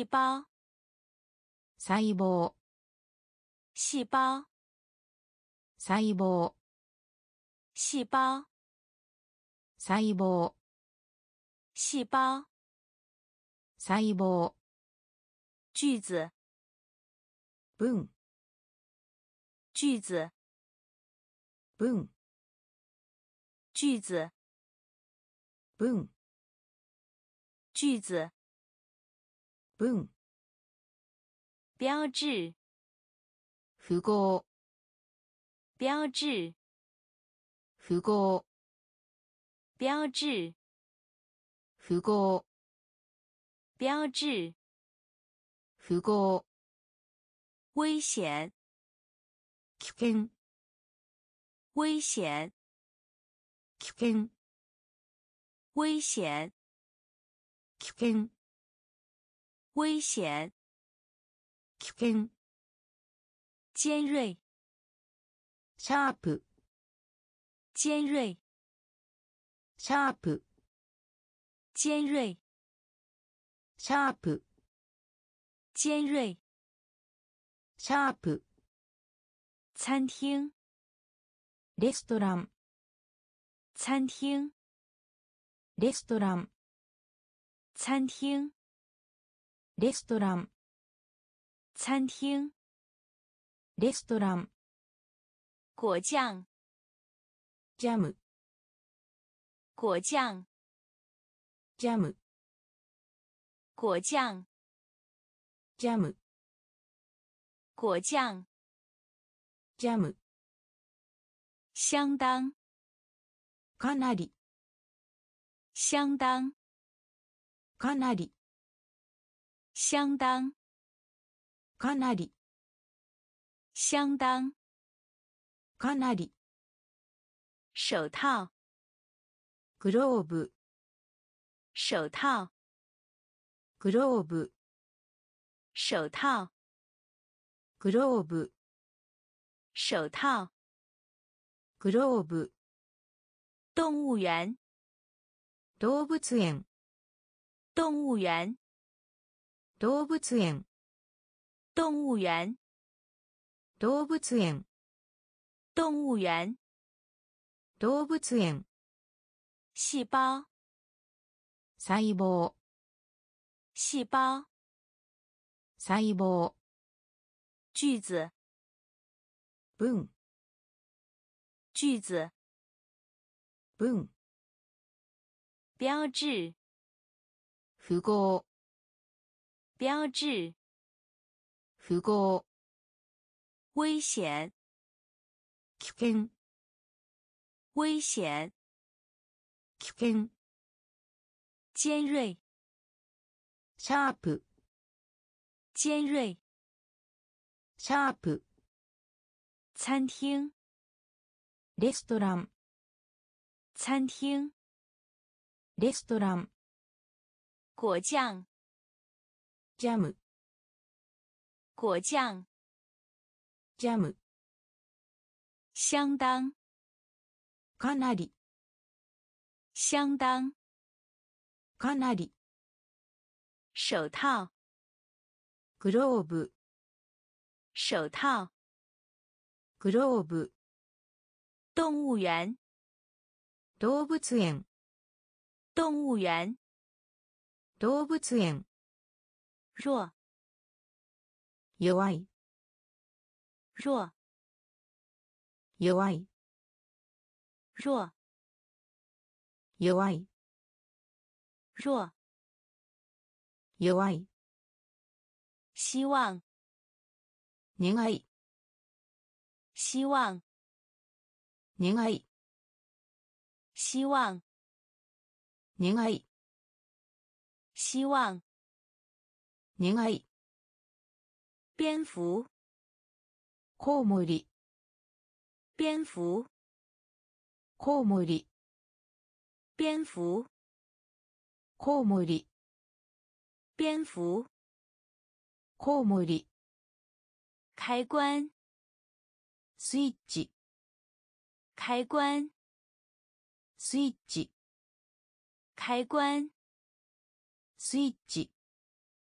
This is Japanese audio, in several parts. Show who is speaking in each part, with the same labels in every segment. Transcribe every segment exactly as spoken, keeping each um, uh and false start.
Speaker 1: 细胞
Speaker 2: 細胞
Speaker 1: 细胞
Speaker 2: 細胞
Speaker 1: 细胞
Speaker 2: 細胞
Speaker 1: 细胞
Speaker 2: 細胞
Speaker 1: 句子
Speaker 2: 文
Speaker 1: 句子
Speaker 2: 文
Speaker 1: 句子
Speaker 2: 文
Speaker 1: 句子
Speaker 2: 文
Speaker 1: 标志
Speaker 2: 符号
Speaker 1: 标志
Speaker 2: 符号
Speaker 1: 标志
Speaker 2: 符号
Speaker 1: 标志
Speaker 2: 符号
Speaker 1: 危险
Speaker 2: 危険
Speaker 1: 危险
Speaker 2: 危険
Speaker 1: 危险
Speaker 2: 危険
Speaker 1: 危险
Speaker 2: 危険
Speaker 1: 尖锐
Speaker 2: シャープ
Speaker 1: 尖锐
Speaker 2: シャープ
Speaker 1: 尖锐
Speaker 2: シャープ
Speaker 1: 尖锐
Speaker 2: シャープ
Speaker 1: 餐厅
Speaker 2: レストラン
Speaker 1: 餐厅
Speaker 2: レストラン
Speaker 1: 餐厅
Speaker 2: レストラン
Speaker 1: 餐厅
Speaker 2: レストラン
Speaker 1: 果酱
Speaker 2: ジャム
Speaker 1: 果酱
Speaker 2: ジャム
Speaker 1: 果酱
Speaker 2: ジャム
Speaker 1: 果酱
Speaker 2: ジャム
Speaker 1: 相当
Speaker 2: かなり
Speaker 1: 相当
Speaker 2: かなり
Speaker 1: 相当
Speaker 2: かなり
Speaker 1: 相当
Speaker 2: かなり
Speaker 1: 手套
Speaker 2: グローブ
Speaker 1: 手套
Speaker 2: グローブ
Speaker 1: 手套
Speaker 2: グローブ
Speaker 1: 手套
Speaker 2: グローブ
Speaker 1: 动物园
Speaker 2: 動物園
Speaker 1: 动物园
Speaker 2: 動物園
Speaker 1: 动物园
Speaker 2: 動物園
Speaker 1: 动物园
Speaker 2: 動物園
Speaker 1: 细胞
Speaker 2: 細胞
Speaker 1: 细胞
Speaker 2: 細胞
Speaker 1: 句子
Speaker 2: 文
Speaker 1: 句子
Speaker 2: 文
Speaker 1: 标志
Speaker 2: 符号
Speaker 1: 标志
Speaker 2: 符号
Speaker 1: 危险
Speaker 2: 危険
Speaker 1: 危险
Speaker 2: 危険
Speaker 1: 尖锐
Speaker 2: シャープ
Speaker 1: 尖锐
Speaker 2: シャープ
Speaker 1: 餐厅
Speaker 2: レストラン
Speaker 1: 餐厅
Speaker 2: レストラン
Speaker 1: 果酱
Speaker 2: ジャム
Speaker 1: 果酱
Speaker 2: ジャム
Speaker 1: 相当
Speaker 2: かなり
Speaker 1: 相当
Speaker 2: かなり
Speaker 1: 手套
Speaker 2: グローブ
Speaker 1: 手套
Speaker 2: グローブ
Speaker 1: 动物园
Speaker 2: 動物園
Speaker 1: 动物园
Speaker 2: 動物園
Speaker 1: 弱
Speaker 2: 弱い
Speaker 1: 弱
Speaker 2: 弱い
Speaker 1: 弱
Speaker 2: 弱い
Speaker 1: 弱
Speaker 2: 弱い
Speaker 1: 希望
Speaker 2: 願い
Speaker 1: 希望
Speaker 2: 願い
Speaker 1: 希望
Speaker 2: 願い
Speaker 1: 希望
Speaker 2: 願い
Speaker 1: 蝙蝠
Speaker 2: コウモリ
Speaker 1: 蝙蝠
Speaker 2: コウモリ
Speaker 1: 蝙蝠
Speaker 2: コウモリ
Speaker 1: 蝙蝠
Speaker 2: コウモリ
Speaker 1: 开关
Speaker 2: スイッチ
Speaker 1: 开关
Speaker 2: スイッチ
Speaker 1: 开关
Speaker 2: スイッチ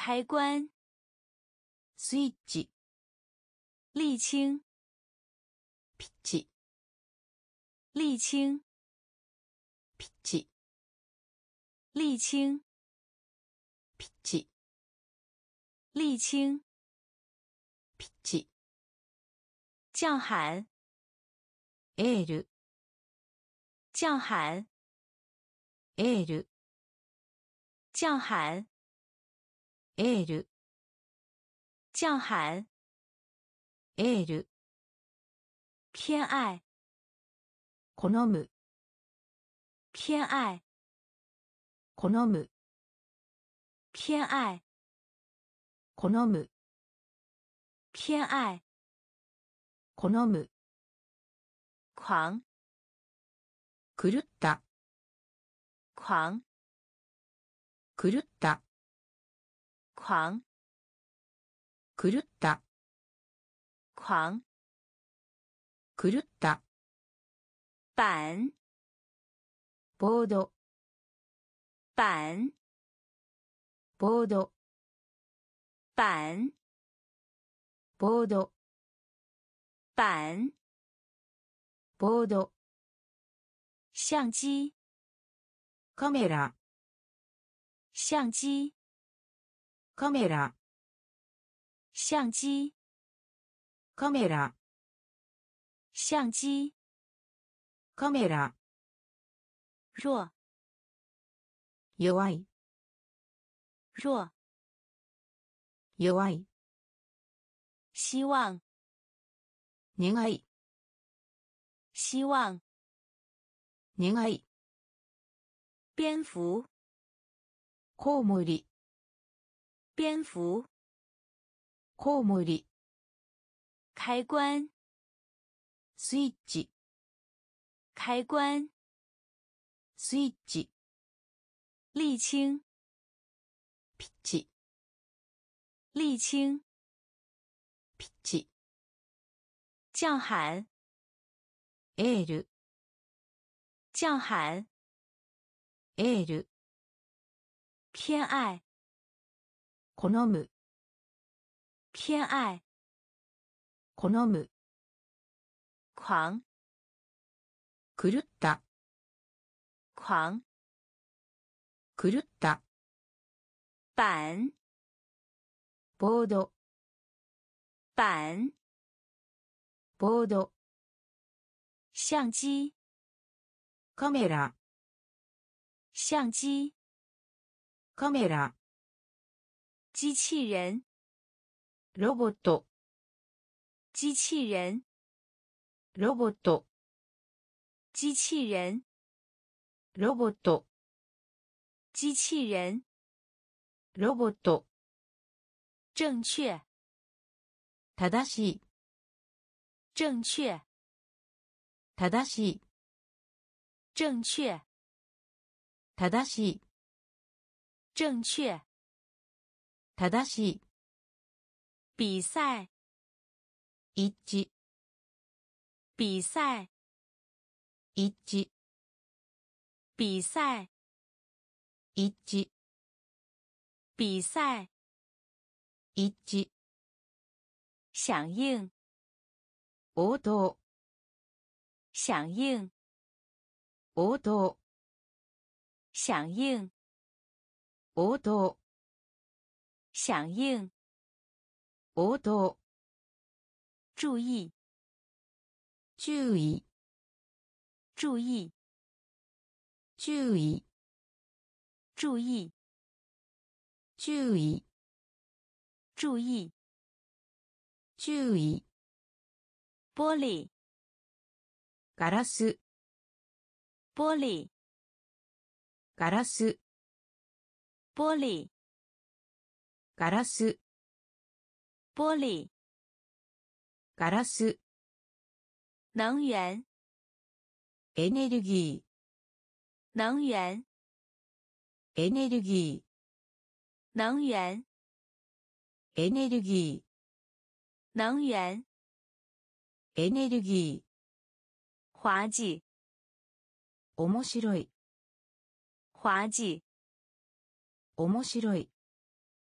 Speaker 1: 开关，
Speaker 2: スイッチ、
Speaker 1: 沥青，
Speaker 2: ピッチ、
Speaker 1: 沥青，
Speaker 2: ピッチ、
Speaker 1: 沥青，
Speaker 2: ピッチ、
Speaker 1: 沥青，
Speaker 2: ピッチ、
Speaker 1: 叫喊，
Speaker 2: エール、
Speaker 1: 叫喊，
Speaker 2: エール、
Speaker 1: 叫喊，
Speaker 2: エール、
Speaker 1: 叫喊，
Speaker 2: エール、
Speaker 1: 偏爱，
Speaker 2: 好む、
Speaker 1: 偏爱，
Speaker 2: 好む、
Speaker 1: 偏爱，
Speaker 2: 好む、
Speaker 1: 偏爱，
Speaker 2: 好む、
Speaker 1: 狂，
Speaker 2: 狂った、
Speaker 1: 狂，
Speaker 2: 狂った、
Speaker 1: 狂，
Speaker 2: 狂った、
Speaker 1: 狂，
Speaker 2: 狂った、
Speaker 1: 板，
Speaker 2: ボード、
Speaker 1: 板，
Speaker 2: ボード、
Speaker 1: 板，
Speaker 2: ボード、
Speaker 1: 板，
Speaker 2: ボード、
Speaker 1: 相机，
Speaker 2: カメラ、
Speaker 1: 相机，
Speaker 2: カメラ、
Speaker 1: 相机，
Speaker 2: カメラ、
Speaker 1: 相机，
Speaker 2: カメラ、
Speaker 1: 弱，
Speaker 2: 弱い、
Speaker 1: 弱，
Speaker 2: 弱い、
Speaker 1: 希望，
Speaker 2: 願い、
Speaker 1: 希望，
Speaker 2: 願い、
Speaker 1: 蝙蝠，
Speaker 2: コウモリ、
Speaker 1: 蝙蝠，
Speaker 2: コウモリ、
Speaker 1: 开关，
Speaker 2: スイッチ、
Speaker 1: 开关，
Speaker 2: スイッチ、
Speaker 1: 沥青，
Speaker 2: ピッチ、
Speaker 1: 沥青，
Speaker 2: ピッチ、
Speaker 1: 叫喊，
Speaker 2: エール、
Speaker 1: 叫喊，
Speaker 2: エール、
Speaker 1: 偏爱，
Speaker 2: 好む、
Speaker 1: 偏愛、
Speaker 2: 好む、
Speaker 1: 狂、
Speaker 2: 狂った、
Speaker 1: 狂、
Speaker 2: 狂った、
Speaker 1: 板、
Speaker 2: ボード、
Speaker 1: 板、
Speaker 2: ボード、
Speaker 1: 相機、
Speaker 2: カメラ、
Speaker 1: 相機、
Speaker 2: カメラ、
Speaker 1: 機器人、
Speaker 2: ロボット、
Speaker 1: 機器人、
Speaker 2: ロボット、
Speaker 1: 機器人、
Speaker 2: ロボット、
Speaker 1: 機器人、
Speaker 2: ロボット、
Speaker 1: 正確、
Speaker 2: 正しい、
Speaker 1: 正確、
Speaker 2: 正しい、
Speaker 1: 正確、
Speaker 2: 正しい、
Speaker 1: 正確、
Speaker 2: 正しい、
Speaker 1: 比賽、
Speaker 2: 一致、
Speaker 1: 比賽、
Speaker 2: 一致、
Speaker 1: 比賽、
Speaker 2: 一致、
Speaker 1: 比賽、
Speaker 2: 一致、
Speaker 1: 響應、
Speaker 2: 応答、
Speaker 1: 響應、
Speaker 2: 応答、
Speaker 1: 響應、
Speaker 2: 応答、
Speaker 1: 響應、
Speaker 2: 応答、
Speaker 1: 注意、
Speaker 2: 注意、
Speaker 1: 注意、
Speaker 2: 注意、
Speaker 1: 注意、
Speaker 2: 注意、
Speaker 1: 注意、
Speaker 2: 注意、
Speaker 1: 玻璃、
Speaker 2: ガラス、
Speaker 1: 玻璃、
Speaker 2: ガラス、
Speaker 1: 玻璃、
Speaker 2: ガラス、
Speaker 1: 玻璃、
Speaker 2: ガラス、
Speaker 1: 能源、
Speaker 2: エネルギ
Speaker 1: 能源、
Speaker 2: ー、エネルギ
Speaker 1: 能源、
Speaker 2: ー、エネルギ
Speaker 1: 能源、
Speaker 2: ー、エネルギ
Speaker 1: 滑稽、
Speaker 2: ー、面白い、
Speaker 1: 滑稽、
Speaker 2: 面白い、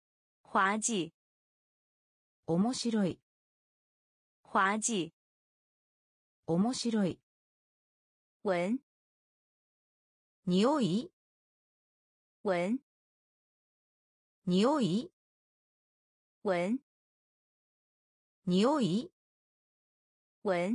Speaker 1: 滑稽。
Speaker 2: 面白い。
Speaker 1: 滑稽。
Speaker 2: 面白い。
Speaker 1: 闻。
Speaker 2: 匂い。
Speaker 1: 闻。
Speaker 2: 匂い。
Speaker 1: 闻。
Speaker 2: 匂い。
Speaker 1: 闻。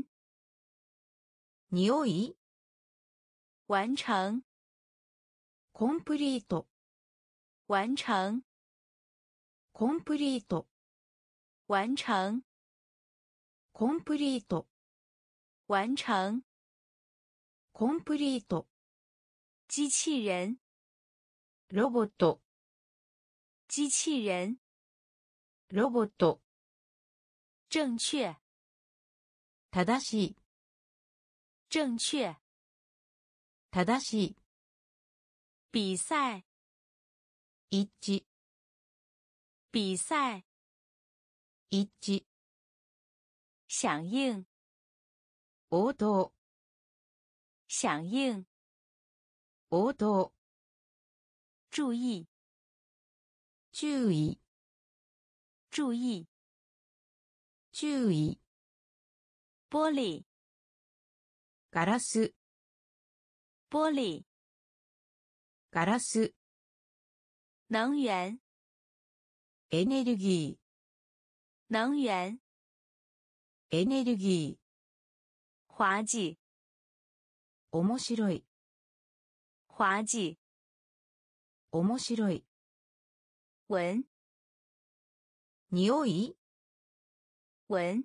Speaker 2: 匂い。
Speaker 1: 完成。
Speaker 2: コンプリート。
Speaker 1: 完成。
Speaker 2: コンプリート。
Speaker 1: 完成。
Speaker 2: コンプリート。
Speaker 1: 完成。
Speaker 2: コンプリート。
Speaker 1: 机器人。
Speaker 2: ロボット。
Speaker 1: 机器人。
Speaker 2: ロボット。
Speaker 1: 正确。
Speaker 2: 正しい。
Speaker 1: 正确。
Speaker 2: 正しい。
Speaker 1: 比赛。
Speaker 2: 一致。
Speaker 1: 比赛。
Speaker 2: 一致。
Speaker 1: 响应。
Speaker 2: 応答。
Speaker 1: 响应。
Speaker 2: 応答。
Speaker 1: 注意。
Speaker 2: 注意。
Speaker 1: 注意。
Speaker 2: 注意。
Speaker 1: 玻璃。
Speaker 2: ガラス。
Speaker 1: 玻璃。
Speaker 2: ガラス。
Speaker 1: 能源。
Speaker 2: エネルギ
Speaker 1: 能源。
Speaker 2: ー。エネルギ
Speaker 1: 滑稽。
Speaker 2: ー。面白い。
Speaker 1: 滑稽。
Speaker 2: 面白い。
Speaker 1: 闻。
Speaker 2: 匂い。
Speaker 1: 闻。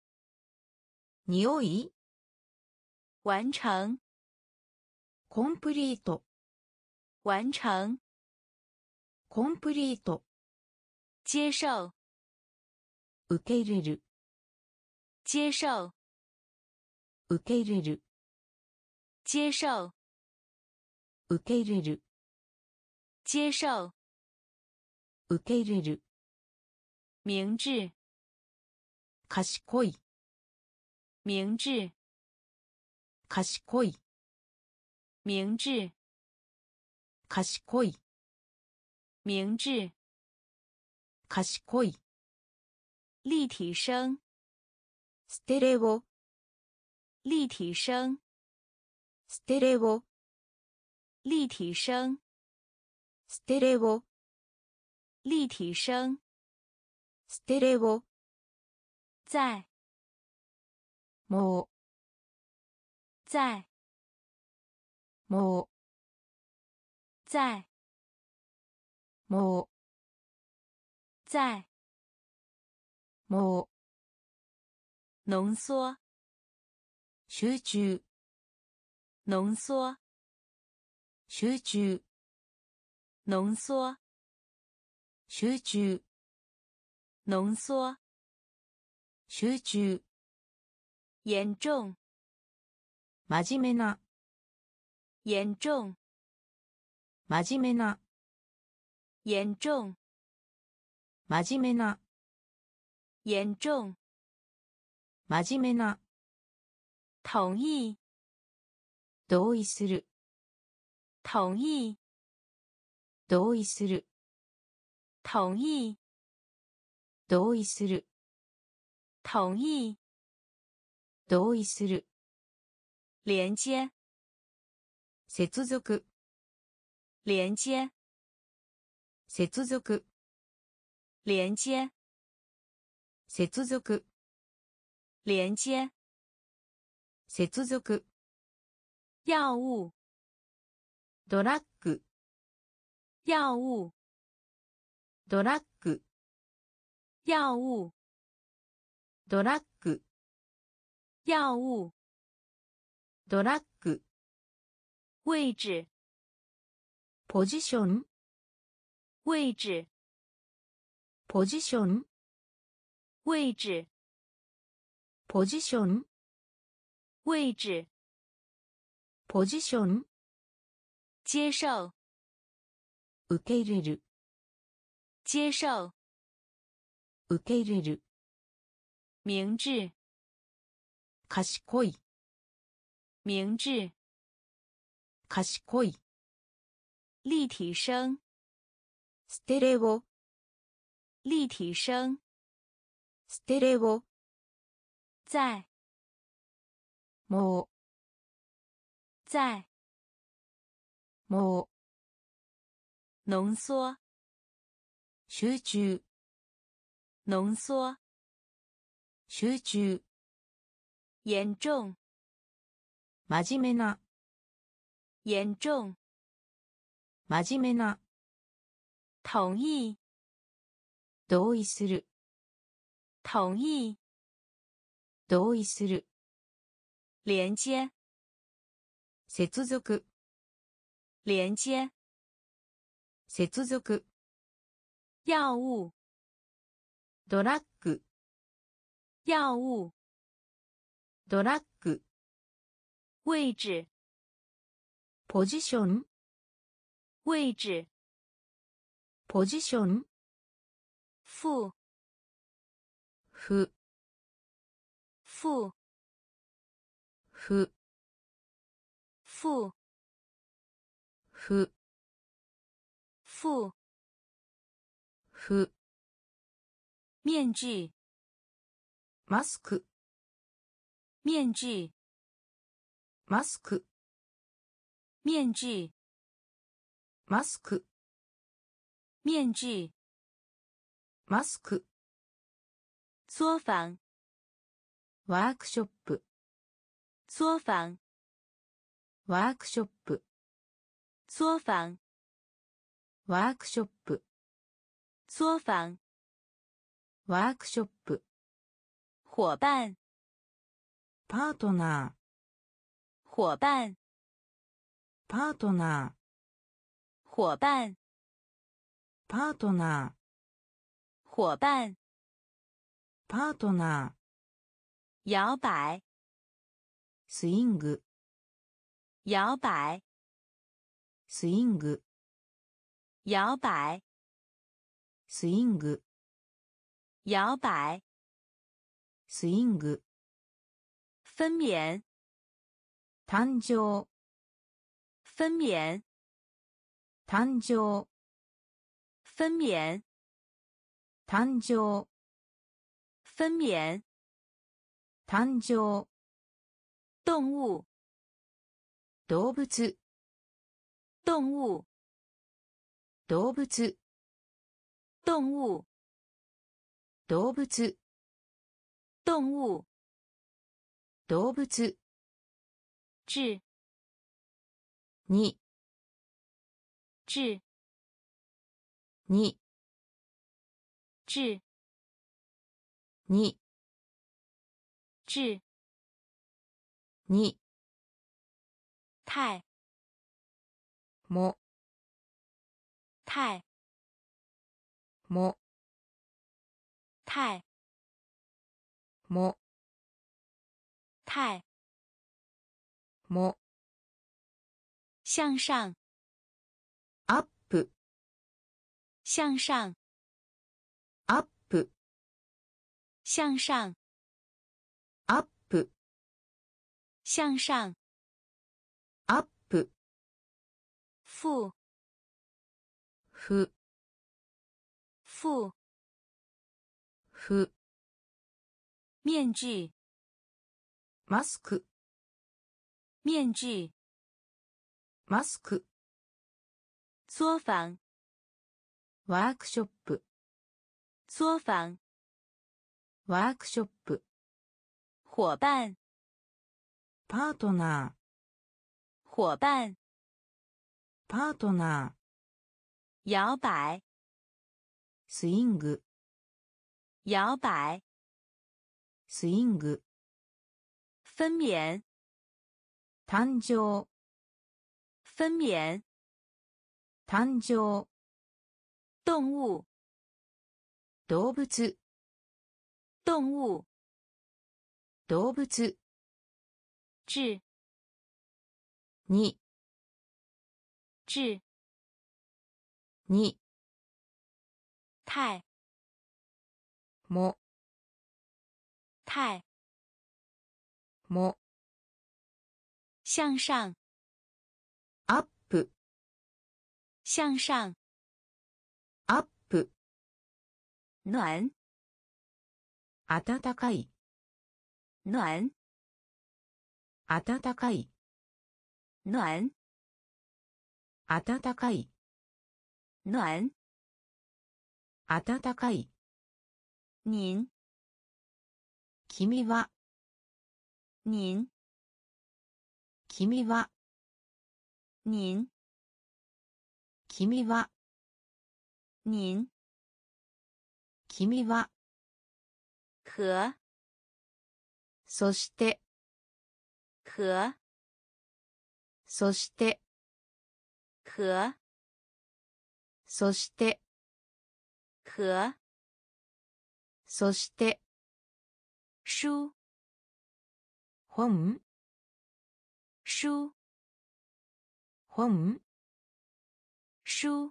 Speaker 2: 匂い。
Speaker 1: 完成。
Speaker 2: コンプリート。
Speaker 1: 完成。
Speaker 2: コンプリート。
Speaker 1: 接受。
Speaker 2: 受け入れる。
Speaker 1: 接受。
Speaker 2: 受け入れる。
Speaker 1: 接受。
Speaker 2: 受け入れる。
Speaker 1: 接受。
Speaker 2: 受け入れる。
Speaker 1: 明智。
Speaker 2: 賢い。
Speaker 1: 明智。
Speaker 2: 賢い。
Speaker 1: 明智。
Speaker 2: 賢い。
Speaker 1: 明智。
Speaker 2: 賢い。
Speaker 1: 立体声。
Speaker 2: ステレオ。
Speaker 1: 立体声。
Speaker 2: ステレオ。
Speaker 1: 立体声。
Speaker 2: ステレオ。
Speaker 1: 立体声。
Speaker 2: ステレオ。
Speaker 1: 在。
Speaker 2: もう。
Speaker 1: 在。
Speaker 2: もう。
Speaker 1: 在。
Speaker 2: もう。
Speaker 1: 在。
Speaker 2: もう。
Speaker 1: 浓缩。
Speaker 2: 集中。
Speaker 1: 浓缩。
Speaker 2: 集中。
Speaker 1: 浓缩。
Speaker 2: 集中。
Speaker 1: 浓缩。
Speaker 2: 集中。
Speaker 1: 严重。
Speaker 2: 真面目な。
Speaker 1: 严重。
Speaker 2: 真面目な。
Speaker 1: 严重。
Speaker 2: 真面目な。
Speaker 1: 严重。
Speaker 2: 真面目な。
Speaker 1: 同意。
Speaker 2: 同意する。
Speaker 1: 同意。
Speaker 2: 同意する。
Speaker 1: 同意。
Speaker 2: 同意する。
Speaker 1: 同意。
Speaker 2: 同意する。
Speaker 1: 连接。
Speaker 2: 接続。
Speaker 1: 连接。
Speaker 2: 接続。
Speaker 1: 连接。
Speaker 2: 接続。
Speaker 1: 连接。
Speaker 2: 接続。
Speaker 1: 药物。
Speaker 2: ドラッグ。
Speaker 1: 药物。
Speaker 2: ドラッグ。
Speaker 1: 药物。
Speaker 2: ドラッグ。
Speaker 1: 药物。
Speaker 2: ドラッグ。
Speaker 1: 位置。
Speaker 2: ポジション。
Speaker 1: 位置。
Speaker 2: ポジション。
Speaker 1: 位置。
Speaker 2: ポジション。
Speaker 1: 位置。
Speaker 2: ポジション。
Speaker 1: 接受。
Speaker 2: 受け入れる。
Speaker 1: 接受。
Speaker 2: 受け入れる。
Speaker 1: 明智。
Speaker 2: 賢い。
Speaker 1: 明智。
Speaker 2: 賢い。
Speaker 1: 立体声。
Speaker 2: ステレオ。
Speaker 1: 立体声。
Speaker 2: ステレオ。
Speaker 1: 在。
Speaker 2: もう。
Speaker 1: 在。
Speaker 2: も
Speaker 1: う。濃縮。
Speaker 2: 集中。
Speaker 1: 濃縮。
Speaker 2: 集中。
Speaker 1: 嚴重。
Speaker 2: 真面目な。
Speaker 1: 嚴重。
Speaker 2: 真面目な。
Speaker 1: 同意。
Speaker 2: 同意する。
Speaker 1: 同意。
Speaker 2: 同意する。
Speaker 1: 連接。
Speaker 2: 接続。
Speaker 1: 連接。
Speaker 2: 接続。
Speaker 1: 藥物。
Speaker 2: ドラッグ。
Speaker 1: 药物。
Speaker 2: ドラッグ。
Speaker 1: 位置。
Speaker 2: ポジション。
Speaker 1: 位置。
Speaker 2: ポジション。
Speaker 1: 負。
Speaker 2: 負。
Speaker 1: 負。
Speaker 2: 負。
Speaker 1: 负。
Speaker 2: 負。
Speaker 1: 负。
Speaker 2: 負。
Speaker 1: 面具。
Speaker 2: マスク。
Speaker 1: 面具。
Speaker 2: マスク。
Speaker 1: 面具。
Speaker 2: マスク。
Speaker 1: 面具。
Speaker 2: マスク。
Speaker 1: 作坊。
Speaker 2: ワークショップ。
Speaker 1: 作坊。
Speaker 2: ワークショップ。
Speaker 1: 作坊。
Speaker 2: ワークショップ。
Speaker 1: 作坊。
Speaker 2: ワークショップ。
Speaker 1: 伙伴。
Speaker 2: パートナー。
Speaker 1: 伙伴。
Speaker 2: パートナー。
Speaker 1: 伙伴。
Speaker 2: パートナー。
Speaker 1: 伙伴。
Speaker 2: パートナ
Speaker 1: ー。摇摆。
Speaker 2: スイング。
Speaker 1: 摇摆。
Speaker 2: スイング。
Speaker 1: 摇摆。
Speaker 2: スイング。
Speaker 1: 摇摆。
Speaker 2: スイング。
Speaker 1: 分娩。
Speaker 2: 誕生。
Speaker 1: 分娩。
Speaker 2: 誕生。
Speaker 1: 分娩。
Speaker 2: 誕生。
Speaker 1: 分娩。
Speaker 2: 誕生。
Speaker 1: 動物。
Speaker 2: 動物。
Speaker 1: 動物。
Speaker 2: 動物。
Speaker 1: 動物。
Speaker 2: 動物。
Speaker 1: 動物。
Speaker 2: 動物。
Speaker 1: 至。
Speaker 2: に。
Speaker 1: 至。
Speaker 2: に。
Speaker 1: 至。
Speaker 2: に。
Speaker 1: 至。
Speaker 2: に。
Speaker 1: 太。
Speaker 2: も。
Speaker 1: 太。
Speaker 2: も。
Speaker 1: 太。
Speaker 2: も。
Speaker 1: 太。
Speaker 2: も。
Speaker 1: 向上。
Speaker 2: アップ。
Speaker 1: 向上。
Speaker 2: アップ。
Speaker 1: 向上。
Speaker 2: アップ。
Speaker 1: 向上。
Speaker 2: アップ。
Speaker 1: 負。
Speaker 2: 負。
Speaker 1: 負。
Speaker 2: 負。
Speaker 1: 面具。
Speaker 2: マスク。
Speaker 1: 面具。
Speaker 2: マスク。
Speaker 1: 作坊。
Speaker 2: ワークショップ。
Speaker 1: 作坊。
Speaker 2: ワークショップ。
Speaker 1: 伙伴。
Speaker 2: パートナー。
Speaker 1: 伙伴。
Speaker 2: パートナー。
Speaker 1: 摇摆。
Speaker 2: スイング。
Speaker 1: 摇摆。
Speaker 2: スイング。
Speaker 1: 分娩。
Speaker 2: 誕生。
Speaker 1: 分娩。
Speaker 2: 誕生。
Speaker 1: 動物。
Speaker 2: 動物。
Speaker 1: 動物。
Speaker 2: 動物。
Speaker 1: 至。
Speaker 2: に。
Speaker 1: 至。
Speaker 2: に。
Speaker 1: 太。
Speaker 2: も。
Speaker 1: 太。
Speaker 2: も。
Speaker 1: 向上。
Speaker 2: アップ。
Speaker 1: 向上。
Speaker 2: アップ。
Speaker 1: 暖
Speaker 2: 暖かい
Speaker 1: 暖
Speaker 2: 暖かい
Speaker 1: 暖
Speaker 2: 暖かい
Speaker 1: 暖
Speaker 2: 暖かい
Speaker 1: 您
Speaker 2: 君は
Speaker 1: 您
Speaker 2: 君は
Speaker 1: 您
Speaker 2: 君は
Speaker 1: 您
Speaker 2: 君は
Speaker 1: 和
Speaker 2: そして
Speaker 1: 和
Speaker 2: そして
Speaker 1: 和
Speaker 2: そして
Speaker 1: 和
Speaker 2: そして
Speaker 1: 书
Speaker 2: 本
Speaker 1: 书
Speaker 2: 本
Speaker 1: 书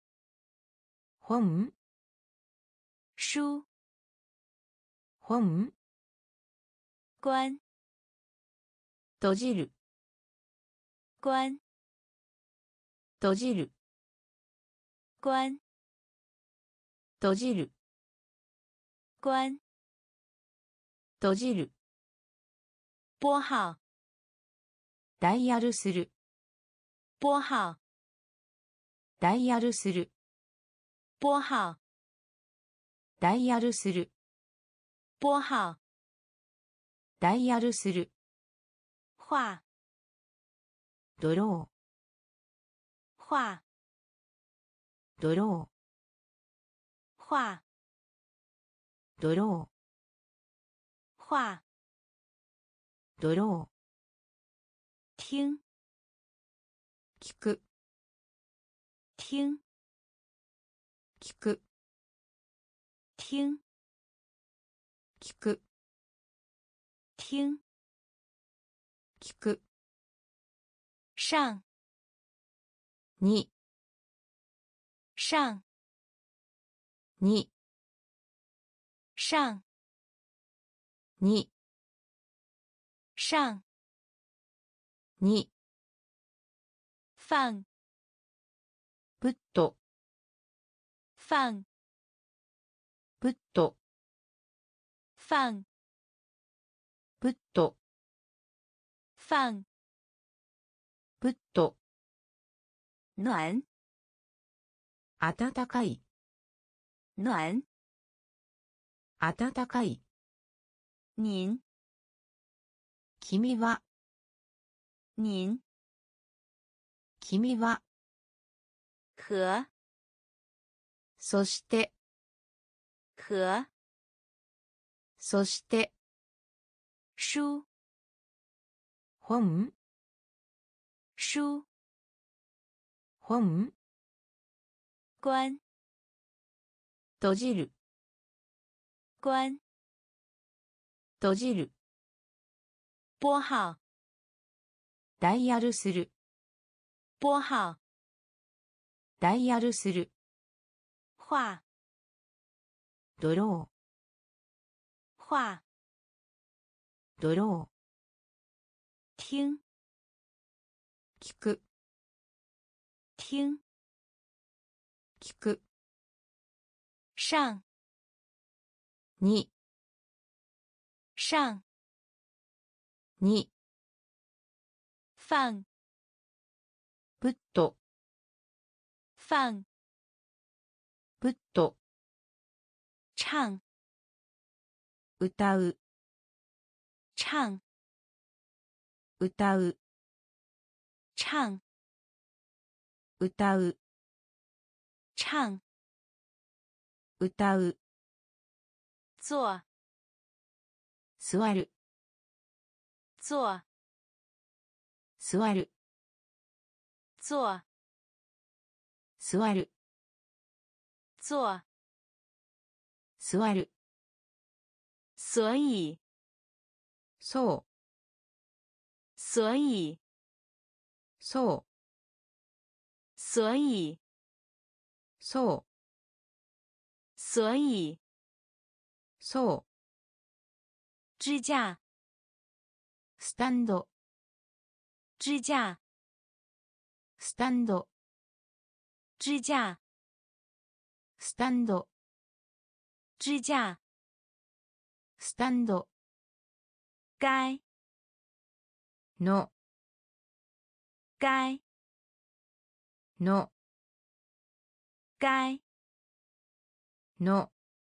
Speaker 2: 本
Speaker 1: 书
Speaker 2: 本
Speaker 1: 关
Speaker 2: 閉じる
Speaker 1: 关
Speaker 2: 閉じる
Speaker 1: 关
Speaker 2: 閉じる
Speaker 1: 关
Speaker 2: 閉じる
Speaker 1: 拨号
Speaker 2: ダイヤルする
Speaker 1: 拨号
Speaker 2: ダイヤルする
Speaker 1: 拨号
Speaker 2: ダイヤルする
Speaker 1: 拨号
Speaker 2: ダイヤルする
Speaker 1: 画
Speaker 2: ドロ
Speaker 1: 画
Speaker 2: ードロー
Speaker 1: 画
Speaker 2: ドロー
Speaker 1: 画
Speaker 2: ドロ
Speaker 1: 听
Speaker 2: ー聞く
Speaker 1: 听
Speaker 2: 聞く
Speaker 1: 听
Speaker 2: 聞く
Speaker 1: 听
Speaker 2: 聞く
Speaker 1: 上
Speaker 2: に
Speaker 1: 上
Speaker 2: に
Speaker 1: 上
Speaker 2: に
Speaker 1: 上
Speaker 2: に
Speaker 1: 放
Speaker 2: プット
Speaker 1: 放
Speaker 2: プット
Speaker 1: 放
Speaker 2: プット
Speaker 1: 放
Speaker 2: プット
Speaker 1: 暖
Speaker 2: 暖かい
Speaker 1: 暖
Speaker 2: 暖かい
Speaker 1: 您
Speaker 2: 君は
Speaker 1: 您
Speaker 2: 君は
Speaker 1: 和
Speaker 2: そして
Speaker 1: 和
Speaker 2: そして
Speaker 1: 书
Speaker 2: 本
Speaker 1: 书
Speaker 2: 本
Speaker 1: 关
Speaker 2: 閉じる
Speaker 1: 关
Speaker 2: 閉じる
Speaker 1: 拨号
Speaker 2: ダイヤルする
Speaker 1: 拨号
Speaker 2: ダイヤルする
Speaker 1: 画
Speaker 2: ドロ
Speaker 1: 画
Speaker 2: ードロ
Speaker 1: 听
Speaker 2: ー聞く
Speaker 1: 听
Speaker 2: 聞く
Speaker 1: 上
Speaker 2: に
Speaker 1: 上
Speaker 2: に
Speaker 1: 放
Speaker 2: プット
Speaker 1: 放
Speaker 2: プット
Speaker 1: 唱
Speaker 2: 歌う
Speaker 1: 唱
Speaker 2: 歌う
Speaker 1: 唱
Speaker 2: 歌う
Speaker 1: 唱
Speaker 2: 歌う
Speaker 1: 坐
Speaker 2: 座る
Speaker 1: 坐
Speaker 2: 座る
Speaker 1: 坐
Speaker 2: 座る
Speaker 1: 坐
Speaker 2: 座る
Speaker 1: 所以
Speaker 2: そう
Speaker 1: 所以
Speaker 2: そう
Speaker 1: 所以
Speaker 2: そう
Speaker 1: 所以
Speaker 2: そう
Speaker 1: 支架
Speaker 2: スタンド
Speaker 1: 支架
Speaker 2: スタンド
Speaker 1: 支架
Speaker 2: スタンド
Speaker 1: 支架、
Speaker 2: スタンド、
Speaker 1: 该、
Speaker 2: の、
Speaker 1: 该、
Speaker 2: の、
Speaker 1: 该、
Speaker 2: の、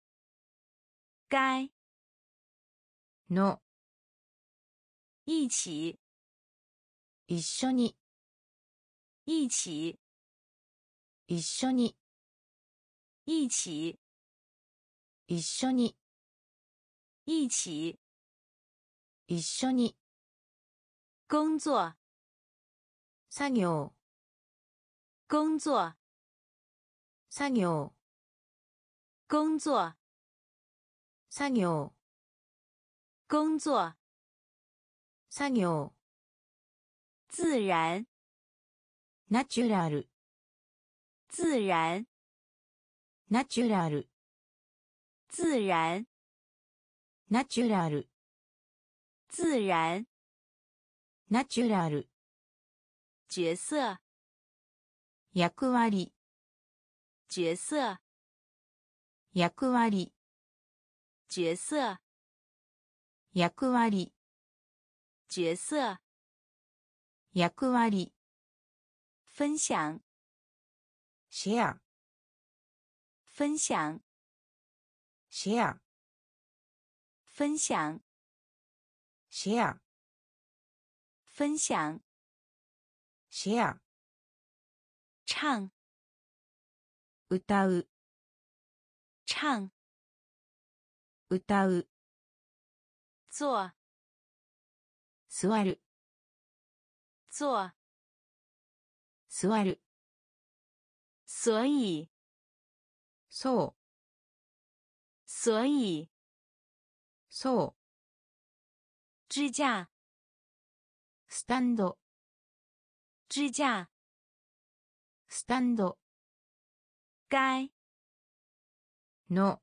Speaker 1: 该、
Speaker 2: の、
Speaker 1: 一起、
Speaker 2: 一緒に、
Speaker 1: 一起、
Speaker 2: 一緒に、
Speaker 1: 一起、
Speaker 2: 一緒に、
Speaker 1: 一起、
Speaker 2: 一緒に、
Speaker 1: 工作、
Speaker 2: 作業、
Speaker 1: 工作、
Speaker 2: 作業、
Speaker 1: 工作、
Speaker 2: 作業、
Speaker 1: 工作、
Speaker 2: 作業、
Speaker 1: 自然、
Speaker 2: ナチュラル、
Speaker 1: 自然、
Speaker 2: ナチュラル、
Speaker 1: 自然、
Speaker 2: ナチュラル、
Speaker 1: 自然、
Speaker 2: ナチュラル、
Speaker 1: 角色、
Speaker 2: 役割、
Speaker 1: 角色、
Speaker 2: 役割、
Speaker 1: 角色、
Speaker 2: 役割、
Speaker 1: 角色、
Speaker 2: 役割、
Speaker 1: 分享、
Speaker 2: シェア、
Speaker 1: 分享、
Speaker 2: シェア、
Speaker 1: 分享、
Speaker 2: シェア、
Speaker 1: 分享、
Speaker 2: シェア、
Speaker 1: 唱、
Speaker 2: 歌う、
Speaker 1: 唱、
Speaker 2: 歌う、
Speaker 1: 坐、
Speaker 2: 座る、
Speaker 1: 坐、
Speaker 2: 座る、
Speaker 1: 所以、
Speaker 2: そう、
Speaker 1: 所以、
Speaker 2: そう、
Speaker 1: 支架、
Speaker 2: スタンド、
Speaker 1: 支架、
Speaker 2: スタンド、
Speaker 1: 该、
Speaker 2: の、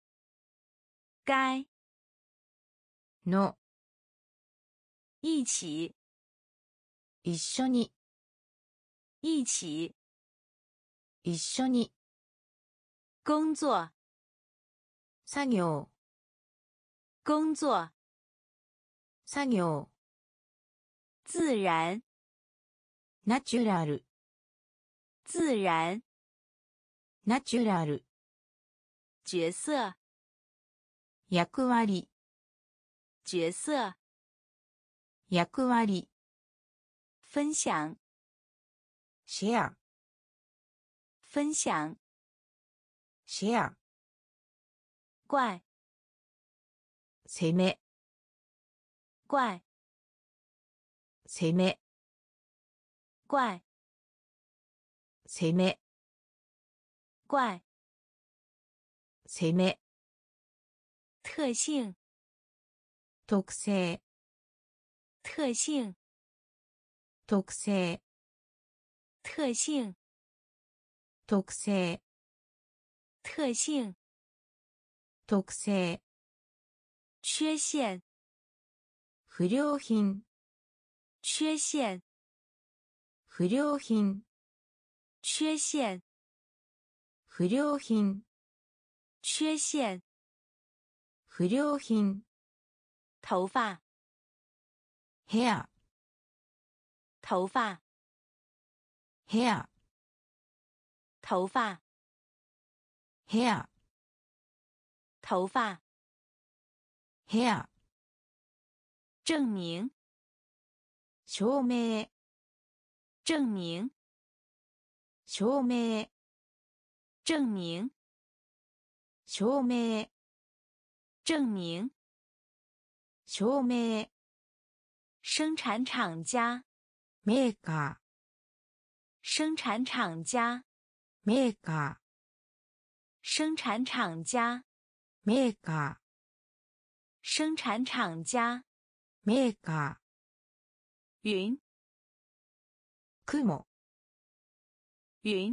Speaker 1: 该、
Speaker 2: の、
Speaker 1: 一起、
Speaker 2: 一緒に、
Speaker 1: 一起、
Speaker 2: 一緒に、
Speaker 1: 工作、
Speaker 2: 作業、
Speaker 1: 工作、
Speaker 2: 作業、
Speaker 1: 自然、
Speaker 2: ナチュラル、
Speaker 1: 自然、
Speaker 2: ナチュラル、
Speaker 1: 角色、
Speaker 2: 役割、
Speaker 1: 角色、
Speaker 2: 役割、
Speaker 1: 分享、
Speaker 2: シェア、
Speaker 1: 分享、
Speaker 2: シェア、
Speaker 1: 怪、
Speaker 2: 攻め、
Speaker 1: 怪、
Speaker 2: 攻め、
Speaker 1: 怪、
Speaker 2: 攻め、
Speaker 1: 怪、
Speaker 2: 攻め、
Speaker 1: 特性、
Speaker 2: 特性、
Speaker 1: 特性、
Speaker 2: 特性、
Speaker 1: 特性、
Speaker 2: 特性、
Speaker 1: 特性、
Speaker 2: 特性、
Speaker 1: 缺陷、
Speaker 2: 不良品、
Speaker 1: 缺陷、
Speaker 2: 不良品、
Speaker 1: 缺陷、
Speaker 2: 不良品、
Speaker 1: 缺陷、
Speaker 2: 不良品、
Speaker 1: 头发、
Speaker 2: ヘア、
Speaker 1: 头发、
Speaker 2: ヘア、
Speaker 1: 头发、
Speaker 2: ヘア、
Speaker 1: 头发、
Speaker 2: ヘア、
Speaker 1: 证明、
Speaker 2: 証明、
Speaker 1: 证明、
Speaker 2: 証明、
Speaker 1: 证明、
Speaker 2: 証明、
Speaker 1: 证明、
Speaker 2: 証明、
Speaker 1: 生产厂家、
Speaker 2: メーカ
Speaker 1: 生产厂家、
Speaker 2: ー、メーカ
Speaker 1: 生产厂家、
Speaker 2: ー、メーカ
Speaker 1: 生产厂家、
Speaker 2: ー、メーカ
Speaker 1: 云、
Speaker 2: ー、雲、
Speaker 1: 云、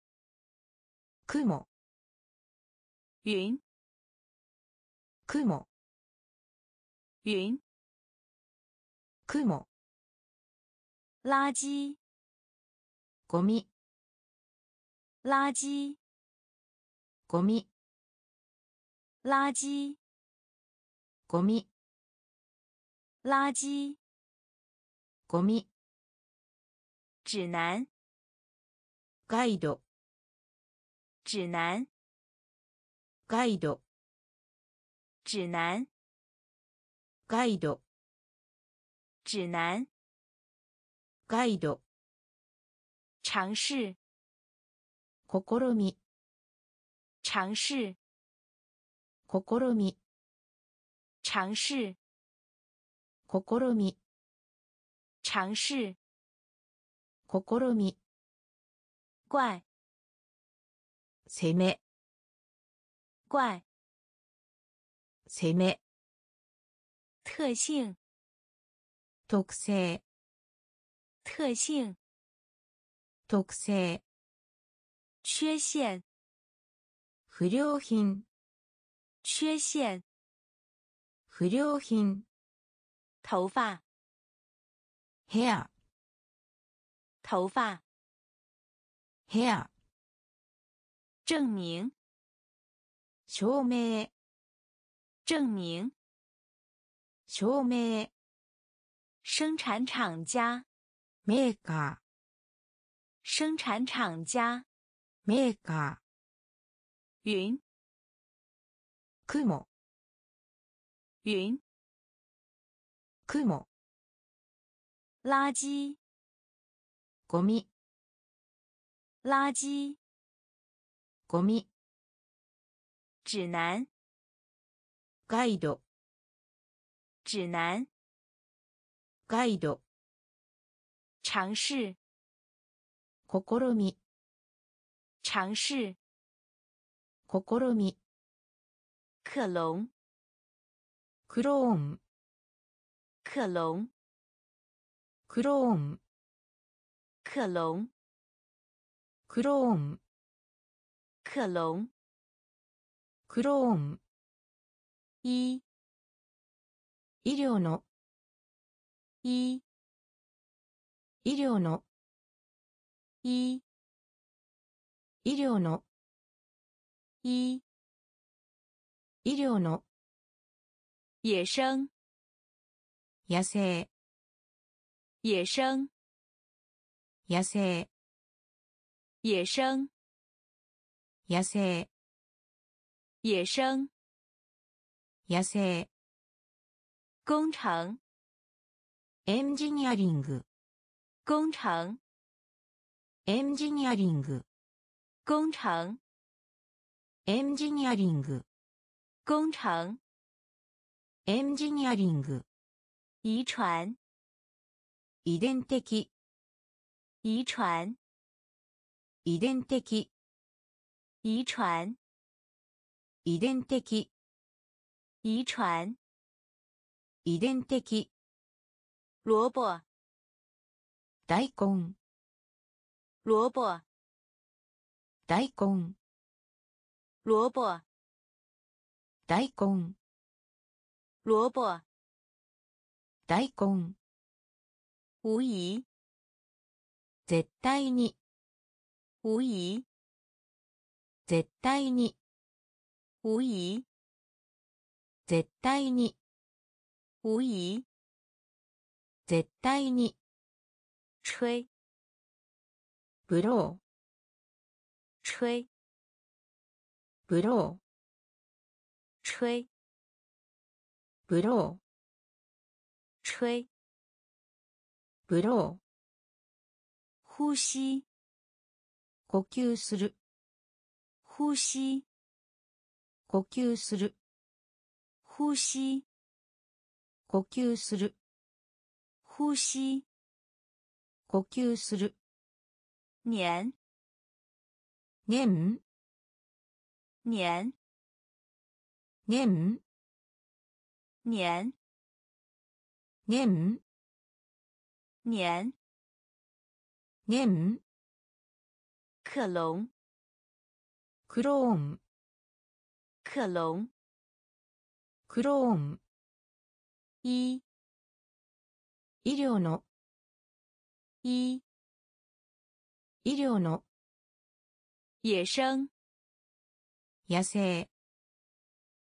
Speaker 2: 雲、
Speaker 1: 云、
Speaker 2: 雲、
Speaker 1: 云、
Speaker 2: 雲、
Speaker 1: 垃圾、
Speaker 2: ゴミ、
Speaker 1: 垃圾、
Speaker 2: ゴミ、
Speaker 1: 垃圾，
Speaker 2: ゴミ、
Speaker 1: 垃圾，
Speaker 2: ゴミ、
Speaker 1: 指南，
Speaker 2: ガイド、
Speaker 1: 指南，
Speaker 2: ガイド、
Speaker 1: 指南，
Speaker 2: ガイド、
Speaker 1: 指南，
Speaker 2: ガイド、
Speaker 1: 尝试，
Speaker 2: 試み、
Speaker 1: 尝试，
Speaker 2: 試み、
Speaker 1: 尝试，
Speaker 2: 試み、
Speaker 1: 尝试，
Speaker 2: 試み、
Speaker 1: 怪，
Speaker 2: 攻め、
Speaker 1: 怪，
Speaker 2: 攻め、
Speaker 1: 特性，
Speaker 2: 特性、
Speaker 1: 特性，
Speaker 2: 特性、
Speaker 1: 缺陷，
Speaker 2: 不良品、
Speaker 1: 缺陷，
Speaker 2: 不良品、
Speaker 1: 头发，
Speaker 2: ヘア、
Speaker 1: 头发，
Speaker 2: ヘア、
Speaker 1: 证明，
Speaker 2: 証明、
Speaker 1: 证明，
Speaker 2: 証明、
Speaker 1: 生产厂家，
Speaker 2: メーカー、
Speaker 1: 生产厂家，
Speaker 2: メーカ
Speaker 1: 云，
Speaker 2: ー、雲、
Speaker 1: 云，
Speaker 2: 雲、
Speaker 1: 垃圾，
Speaker 2: ゴミ、
Speaker 1: 垃圾，
Speaker 2: ゴミ、
Speaker 1: 指南，
Speaker 2: ガイド、
Speaker 1: 指南，
Speaker 2: ガイド、
Speaker 1: 尝试，
Speaker 2: 試み、
Speaker 1: 尝试，
Speaker 2: 試み、
Speaker 1: 克隆，
Speaker 2: クローン、
Speaker 1: 克隆，
Speaker 2: クローン、
Speaker 1: 克隆，
Speaker 2: クローン、
Speaker 1: 克隆，
Speaker 2: クローン、
Speaker 1: 医，
Speaker 2: 医療の、
Speaker 1: 医，
Speaker 2: 医療の、
Speaker 1: 医，
Speaker 2: 医療の、
Speaker 1: 医，
Speaker 2: 医療の、
Speaker 1: 野生，
Speaker 2: 野生、
Speaker 1: 野生，
Speaker 2: 野生、
Speaker 1: 野生，
Speaker 2: 野生、
Speaker 1: 野生，
Speaker 2: 野生、
Speaker 1: 工程，
Speaker 2: エンジニアリング、
Speaker 1: 工程，
Speaker 2: エンジニアリング、
Speaker 1: 工程，
Speaker 2: エンジニアリング、
Speaker 1: 工程，
Speaker 2: エンジニアリング、
Speaker 1: 遺傳，
Speaker 2: 遺伝的、
Speaker 1: 遺傳，
Speaker 2: 遺伝的、
Speaker 1: 遺傳，
Speaker 2: 遺伝的、
Speaker 1: 遺傳，
Speaker 2: 遺伝的、
Speaker 1: 蘿蔔，
Speaker 2: 大根、
Speaker 1: 蘿蔔，
Speaker 2: 大根、
Speaker 1: 蘿蔔，
Speaker 2: 大根、
Speaker 1: 蘿蔔，
Speaker 2: 大根、
Speaker 1: 無疑，
Speaker 2: 絶対に、
Speaker 1: 無疑，
Speaker 2: 絶対に、
Speaker 1: 無疑，
Speaker 2: 絶対に、
Speaker 1: 無疑，
Speaker 2: 絶対に、
Speaker 1: 吹，
Speaker 2: ブロー、
Speaker 1: 吹，
Speaker 2: ブロー、
Speaker 1: 吹，
Speaker 2: ブロー、
Speaker 1: 吹，
Speaker 2: ブロー、
Speaker 1: 呼吸，
Speaker 2: 呼吸する、
Speaker 1: 呼吸，
Speaker 2: 呼吸する、
Speaker 1: 呼吸，
Speaker 2: 呼吸する、
Speaker 1: 呼吸，
Speaker 2: 呼吸する、
Speaker 1: 年，
Speaker 2: 年、
Speaker 1: 年，
Speaker 2: 年、
Speaker 1: 年，
Speaker 2: 年、
Speaker 1: 年，
Speaker 2: 年、
Speaker 1: 克隆，
Speaker 2: クローン、
Speaker 1: 克隆，
Speaker 2: クローン、
Speaker 1: 医，
Speaker 2: 医療の、
Speaker 1: 医，
Speaker 2: 医療の、
Speaker 1: 野生，
Speaker 2: 野生、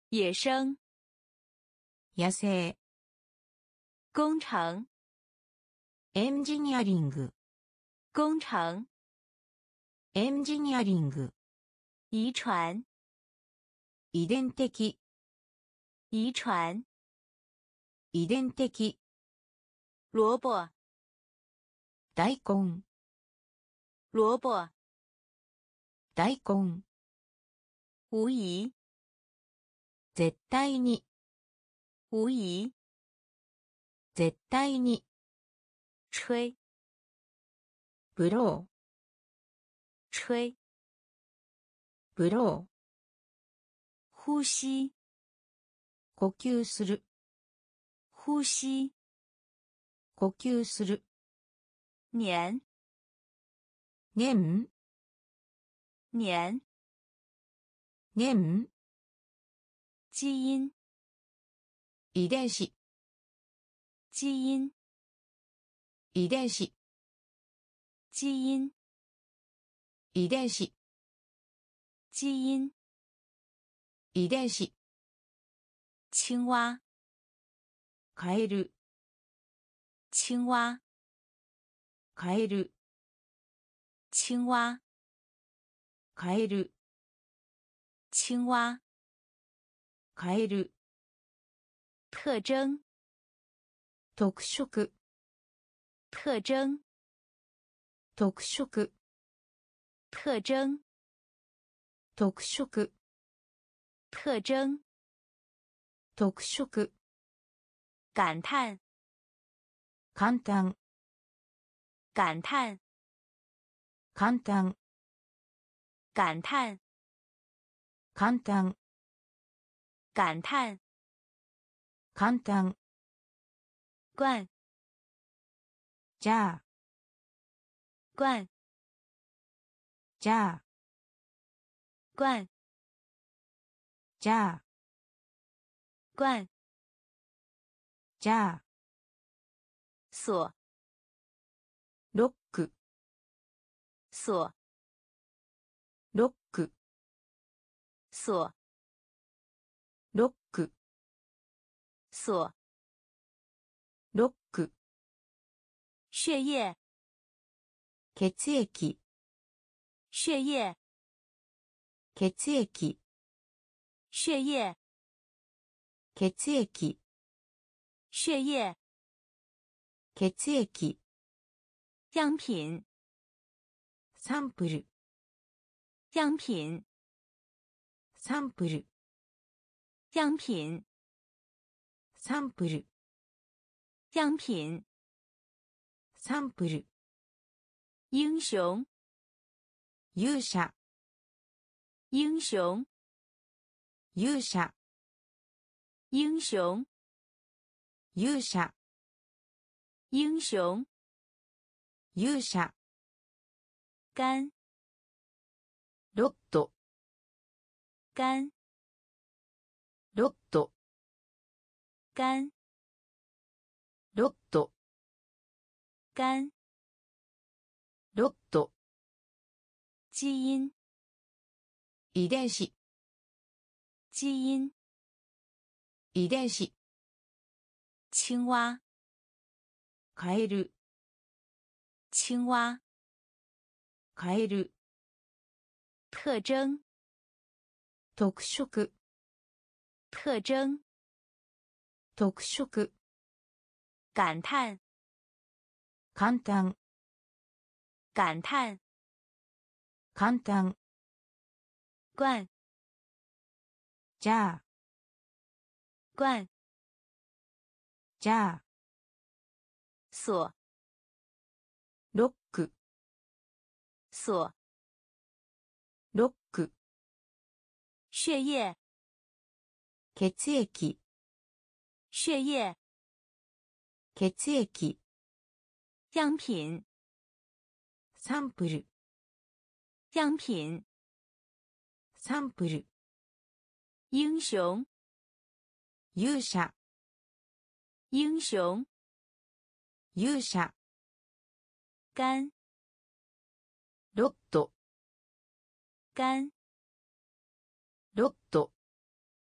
Speaker 1: 野生。
Speaker 2: 野生。
Speaker 1: 工程。
Speaker 2: エンジニアリング。
Speaker 1: 工程。
Speaker 2: エンジニアリング。
Speaker 1: 遺传。
Speaker 2: 遺伝的。
Speaker 1: 遺传。
Speaker 2: 遺伝的。
Speaker 1: 萝卜。
Speaker 2: 大根。
Speaker 1: 萝卜。
Speaker 2: 大根。
Speaker 1: 无疑。
Speaker 2: 絶対に。
Speaker 1: 无疑。
Speaker 2: 絶対に。
Speaker 1: 吹。
Speaker 2: ブロー。
Speaker 1: 吹。
Speaker 2: ブロー。
Speaker 1: 呼吸。
Speaker 2: 呼吸する。
Speaker 1: 呼吸。
Speaker 2: 呼吸する。
Speaker 1: 年。
Speaker 2: 年。
Speaker 1: 年。
Speaker 2: 年。
Speaker 1: 基因。
Speaker 2: 遺伝子。
Speaker 1: 基因。
Speaker 2: 遺伝子。
Speaker 1: 基因。
Speaker 2: 遺伝子。
Speaker 1: 基因。
Speaker 2: 遺伝子。
Speaker 1: 青蛙。
Speaker 2: カエル。
Speaker 1: 青蛙。
Speaker 2: カエル。
Speaker 1: 青蛙。
Speaker 2: カエル。
Speaker 1: 青蛙。
Speaker 2: カエル。
Speaker 1: 特征。
Speaker 2: 特色。
Speaker 1: 特征。
Speaker 2: 特色。
Speaker 1: 特征。
Speaker 2: 特色。
Speaker 1: 特征。
Speaker 2: 特色。
Speaker 1: 感叹。
Speaker 2: 簡単。
Speaker 1: 感叹。
Speaker 2: 簡単。
Speaker 1: 感叹。
Speaker 2: 簡単。
Speaker 1: 感叹。
Speaker 2: 簡単。
Speaker 1: 罐。
Speaker 2: じゃあ。
Speaker 1: 罐。
Speaker 2: じゃあ。
Speaker 1: 罐。
Speaker 2: じゃあ。
Speaker 1: 罐。
Speaker 2: じゃあ。
Speaker 1: 锁。
Speaker 2: ロック。
Speaker 1: 锁。
Speaker 2: ロック。
Speaker 1: 锁。
Speaker 2: ロック。
Speaker 1: 锁。
Speaker 2: ロック。
Speaker 1: 血液。
Speaker 2: 血液。
Speaker 1: 血液。
Speaker 2: 血液。
Speaker 1: 血液。
Speaker 2: 血液。
Speaker 1: 血液。
Speaker 2: 血液。
Speaker 1: 样品。
Speaker 2: サンプル。
Speaker 1: 样品。
Speaker 2: サンプル。
Speaker 1: 样品。
Speaker 2: サンプル。
Speaker 1: 样品。
Speaker 2: サンプル。
Speaker 1: 英雄。
Speaker 2: 勇者。
Speaker 1: 英雄。
Speaker 2: 勇者。
Speaker 1: 英雄。
Speaker 2: 勇者。
Speaker 1: 英雄。
Speaker 2: 勇者。
Speaker 1: 肝。
Speaker 2: ロット。
Speaker 1: 肝。
Speaker 2: ロット。
Speaker 1: 肝。
Speaker 2: ロット。
Speaker 1: 肝。
Speaker 2: ロット。
Speaker 1: 基因。
Speaker 2: 遺伝子。
Speaker 1: 基因。
Speaker 2: 遺伝子。
Speaker 1: 青蛙。
Speaker 2: カエル。
Speaker 1: 青蛙。
Speaker 2: カエル。
Speaker 1: 特征。
Speaker 2: 特色。
Speaker 1: 特征。
Speaker 2: 特色。
Speaker 1: 感叹。
Speaker 2: 簡単。
Speaker 1: 感叹。
Speaker 2: 簡単。
Speaker 1: 罐。
Speaker 2: じゃあ。
Speaker 1: 罐。
Speaker 2: じゃあ。
Speaker 1: 锁。
Speaker 2: ロック。
Speaker 1: 锁。
Speaker 2: ロック。
Speaker 1: 血液。
Speaker 2: 血液。
Speaker 1: 血液。
Speaker 2: 血液。
Speaker 1: 样品。
Speaker 2: サンプル。
Speaker 1: 样品。
Speaker 2: サンプル。
Speaker 1: 英雄。
Speaker 2: 勇者。
Speaker 1: 英雄。
Speaker 2: 勇者。
Speaker 1: 肝。
Speaker 2: ロット。
Speaker 1: 肝。
Speaker 2: ロット。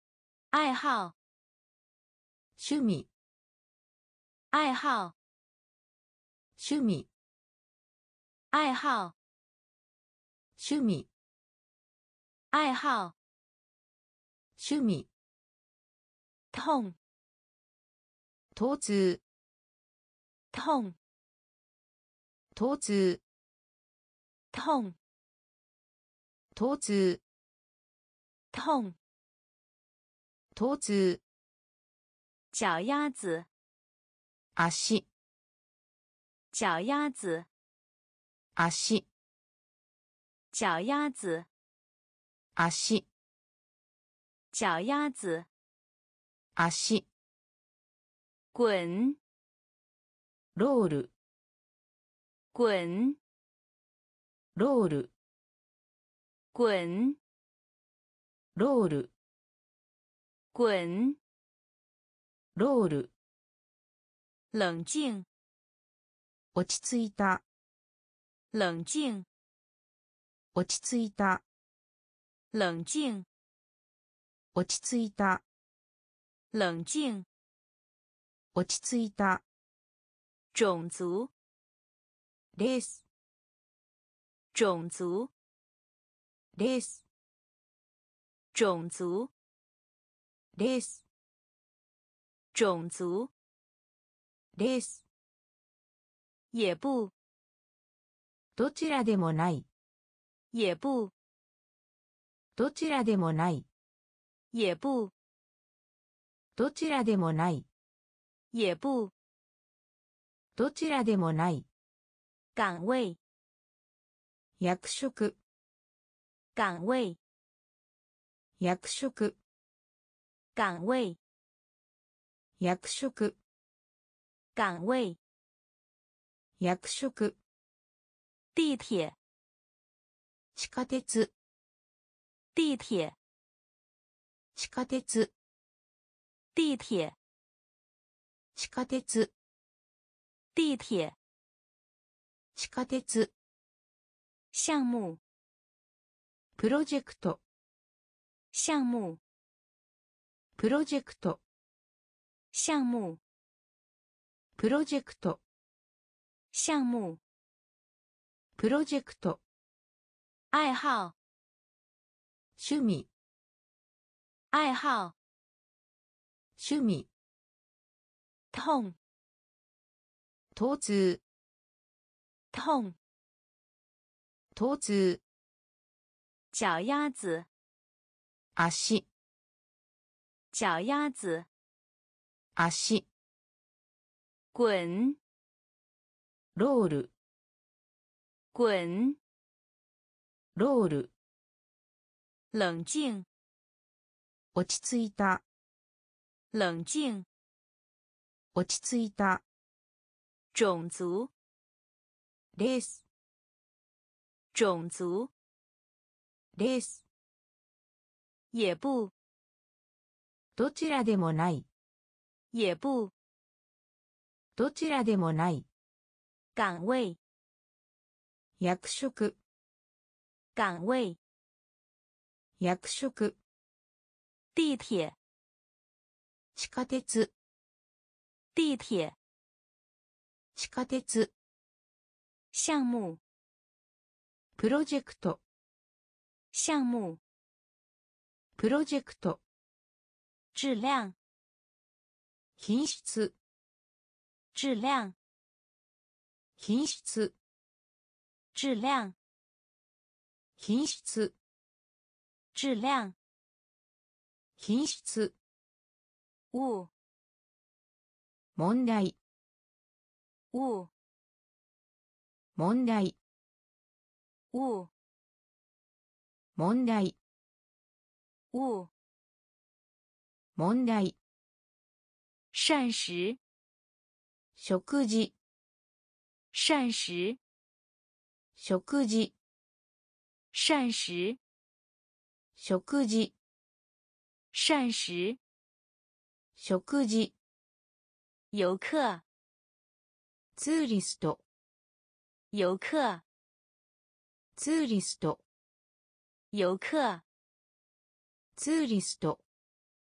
Speaker 1: 爱好
Speaker 2: 趣味
Speaker 1: 爱好
Speaker 2: 趣味
Speaker 1: 爱好
Speaker 2: 趣味
Speaker 1: 爱好
Speaker 2: 趣味
Speaker 1: 痛
Speaker 2: 疼痛
Speaker 1: 痛
Speaker 2: 疼痛
Speaker 1: 痛
Speaker 2: 疼痛
Speaker 1: 痛
Speaker 2: 疼痛
Speaker 1: 脚丫子
Speaker 2: 足
Speaker 1: 脚丫子
Speaker 2: 足
Speaker 1: 脚丫子
Speaker 2: 足
Speaker 1: 脚丫子
Speaker 2: 足
Speaker 1: 滚
Speaker 2: ロール
Speaker 1: 滚
Speaker 2: ロール
Speaker 1: 滚
Speaker 2: ロール
Speaker 1: 滚
Speaker 2: ロール
Speaker 1: 冷静
Speaker 2: 落ち着いた
Speaker 1: 冷静
Speaker 2: 落ち着いた
Speaker 1: 冷静
Speaker 2: 落ち着いた
Speaker 1: 冷静
Speaker 2: 落ち着いた
Speaker 1: 种族
Speaker 2: レース
Speaker 1: 种族
Speaker 2: レース
Speaker 1: 种族
Speaker 2: レース
Speaker 1: 种族
Speaker 2: レース
Speaker 1: 也不
Speaker 2: どちらでもない
Speaker 1: 也不
Speaker 2: どちらでもない
Speaker 1: 也不
Speaker 2: どちらでもない
Speaker 1: 也不
Speaker 2: どちらでもない
Speaker 1: 岗位
Speaker 2: 役職
Speaker 1: 岗位
Speaker 2: 役職
Speaker 1: 岗位
Speaker 2: 役職
Speaker 1: 岗位
Speaker 2: 役職
Speaker 1: 地铁
Speaker 2: 地下鉄
Speaker 1: 地铁
Speaker 2: 地下鉄
Speaker 1: 地铁
Speaker 2: 地下鉄
Speaker 1: 地铁
Speaker 2: 地下鉄
Speaker 1: 项目
Speaker 2: プロジェクト
Speaker 1: 项目
Speaker 2: プロジェクト
Speaker 1: 项目
Speaker 2: プロジェクト
Speaker 1: 项目
Speaker 2: プロジェクト
Speaker 1: 爱好
Speaker 2: 趣味
Speaker 1: 爱好
Speaker 2: 趣味
Speaker 1: 痛
Speaker 2: 疼痛
Speaker 1: 痛
Speaker 2: 疼痛
Speaker 1: 脚丫子
Speaker 2: 足
Speaker 1: 脚丫子
Speaker 2: 足
Speaker 1: 滚
Speaker 2: ロール
Speaker 1: 滚
Speaker 2: ロール
Speaker 1: 冷静
Speaker 2: 落ち着いた
Speaker 1: 冷静
Speaker 2: 落ち着いた
Speaker 1: 种族
Speaker 2: レース
Speaker 1: 种族
Speaker 2: レース
Speaker 1: 也不
Speaker 2: どちらでもない
Speaker 1: 也不
Speaker 2: どちらでもない
Speaker 1: 岗位
Speaker 2: 役職
Speaker 1: 岗位
Speaker 2: 役職
Speaker 1: 地铁
Speaker 2: 地下鉄
Speaker 1: 地铁
Speaker 2: 地下鉄
Speaker 1: 项目
Speaker 2: プロジェクト
Speaker 1: 项目
Speaker 2: プロジェクト
Speaker 1: 质量
Speaker 2: 品質
Speaker 1: 质量
Speaker 2: 品質
Speaker 1: 质量
Speaker 2: 品質
Speaker 1: 质量
Speaker 2: 品質
Speaker 1: 物
Speaker 2: 問題
Speaker 1: 物
Speaker 2: 問題
Speaker 1: 物
Speaker 2: 問題
Speaker 1: 物
Speaker 2: 問題
Speaker 1: 膳食
Speaker 2: 食事
Speaker 1: 膳食
Speaker 2: 食事
Speaker 1: 膳食
Speaker 2: 食事
Speaker 1: 膳食
Speaker 2: 食事
Speaker 1: 游客
Speaker 2: ツーリスト
Speaker 1: 游客
Speaker 2: ツーリスト
Speaker 1: 游客
Speaker 2: ツーリスト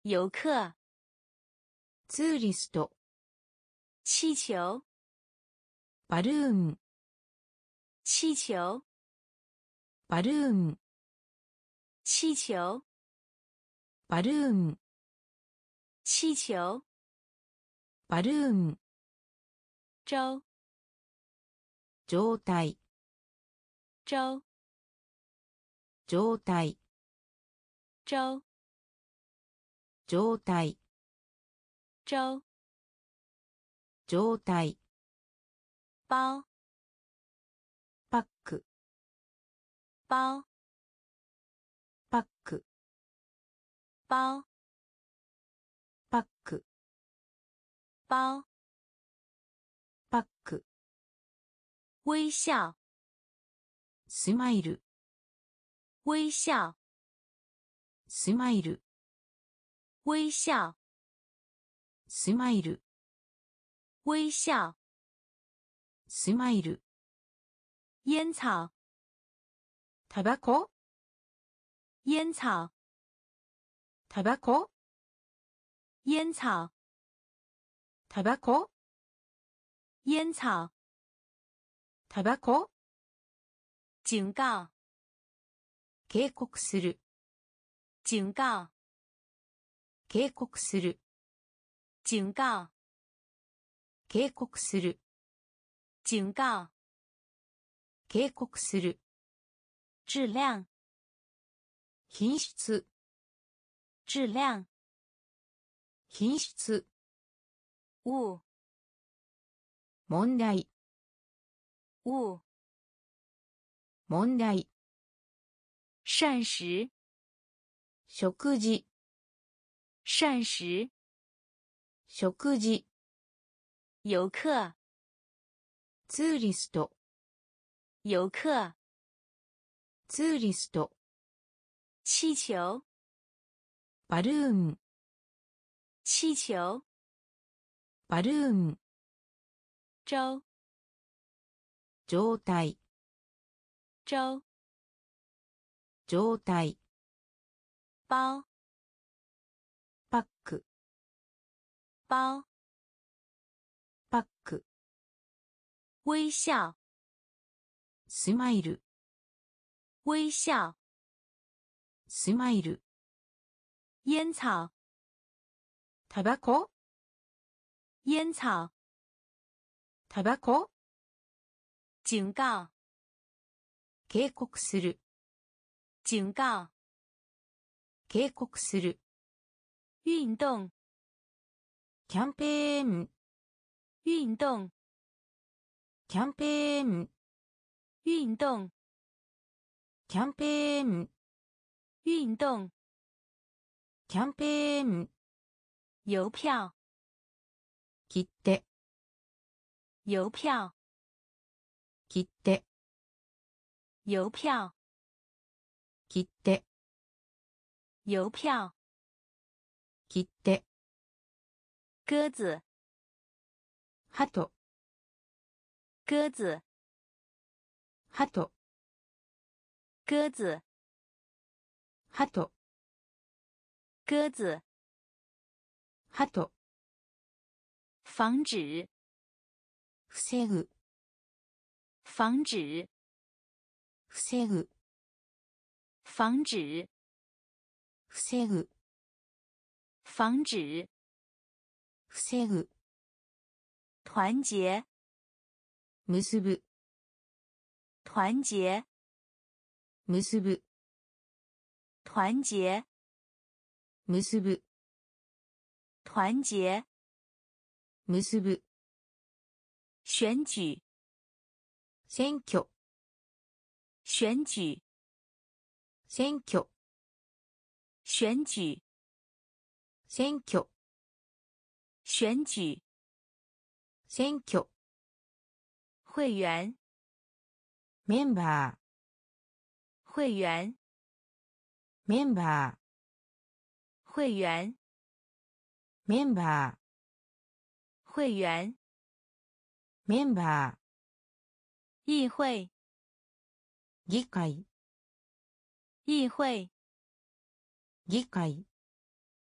Speaker 1: 游客。
Speaker 2: ツーリスト。
Speaker 1: 气球。
Speaker 2: バルーン。
Speaker 1: 气球。
Speaker 2: バルーン。
Speaker 1: 气球。
Speaker 2: バルーン。
Speaker 1: 气球。
Speaker 2: バルーン。
Speaker 1: 周。
Speaker 2: 状態。
Speaker 1: 周。
Speaker 2: 状態。
Speaker 1: 周。
Speaker 2: 状態。
Speaker 1: 周。
Speaker 2: 状態。
Speaker 1: 包。
Speaker 2: パック。
Speaker 1: 包。
Speaker 2: パック。
Speaker 1: 包。
Speaker 2: パック。
Speaker 1: 包。
Speaker 2: パック。
Speaker 1: 微笑。
Speaker 2: スマイル。
Speaker 1: 微笑。
Speaker 2: スマイル。
Speaker 1: 微笑。
Speaker 2: スマイル。
Speaker 1: 微笑。
Speaker 2: スマイル。
Speaker 1: 烟草。
Speaker 2: タバコ。
Speaker 1: 烟草。
Speaker 2: タバコ。
Speaker 1: 烟草。
Speaker 2: タバコ。
Speaker 1: 烟草。
Speaker 2: タバコ。
Speaker 1: 警告。
Speaker 2: 警告する。
Speaker 1: 警告。
Speaker 2: 警告する。
Speaker 1: 警告。
Speaker 2: 警告する。
Speaker 1: 警告。
Speaker 2: 警告する。
Speaker 1: 质量。
Speaker 2: 品質。
Speaker 1: 质量。
Speaker 2: 品質。
Speaker 1: 物。
Speaker 2: 問題。
Speaker 1: 物。
Speaker 2: 問題。
Speaker 1: 膳食。
Speaker 2: 食事。
Speaker 1: 膳食。
Speaker 2: 食事。
Speaker 1: 游客。
Speaker 2: ツーリスト。
Speaker 1: 游客。
Speaker 2: ツーリスト。
Speaker 1: 气球。
Speaker 2: バルーン。
Speaker 1: 气球。
Speaker 2: バルーン。
Speaker 1: 周。
Speaker 2: 状態。
Speaker 1: 周。
Speaker 2: 状態。
Speaker 1: 包。
Speaker 2: パック。
Speaker 1: 包。
Speaker 2: パック。
Speaker 1: 微笑。
Speaker 2: スマイル。
Speaker 1: 微笑。
Speaker 2: スマイル。
Speaker 1: 烟草。
Speaker 2: タバコ。
Speaker 1: 烟草。
Speaker 2: タバコ。
Speaker 1: 警告。
Speaker 2: 警告する。
Speaker 1: 警告。
Speaker 2: 警告する。
Speaker 1: 运動。
Speaker 2: キャンペーン。
Speaker 1: 運動。
Speaker 2: キャンペーン。
Speaker 1: 運動。
Speaker 2: キャンペーン。
Speaker 1: 運動。
Speaker 2: キャンペーン。
Speaker 1: 郵票。
Speaker 2: 切手。
Speaker 1: 郵票。
Speaker 2: 切手。
Speaker 1: 郵票。
Speaker 2: 切手。
Speaker 1: 郵票。
Speaker 2: 切手。
Speaker 1: 鸽子。
Speaker 2: 鳩。
Speaker 1: 鸽子。
Speaker 2: 鳩。
Speaker 1: 鸽子。
Speaker 2: 鳩。
Speaker 1: 鸽子。
Speaker 2: 鳩。
Speaker 1: 防止。
Speaker 2: 防ぐ。
Speaker 1: 防止。
Speaker 2: 防ぐ。
Speaker 1: 防止。
Speaker 2: 防ぐ。
Speaker 1: 防止。
Speaker 2: 防ぐ。
Speaker 1: 团结。
Speaker 2: 結ぶ。
Speaker 1: 团结。
Speaker 2: 結ぶ。
Speaker 1: 团结。
Speaker 2: 結ぶ。
Speaker 1: 团结。
Speaker 2: 結ぶ。
Speaker 1: 选举。
Speaker 2: 選挙。
Speaker 1: 选举。
Speaker 2: 選挙。
Speaker 1: 选举。
Speaker 2: 選挙。
Speaker 1: 选举。
Speaker 2: 選挙。
Speaker 1: 会员。
Speaker 2: メンバー。
Speaker 1: 会员。
Speaker 2: メンバー。
Speaker 1: 会员。
Speaker 2: メンバー。
Speaker 1: 会员。
Speaker 2: メンバー。
Speaker 1: 议会。
Speaker 2: 議会。
Speaker 1: 议会。
Speaker 2: 議会。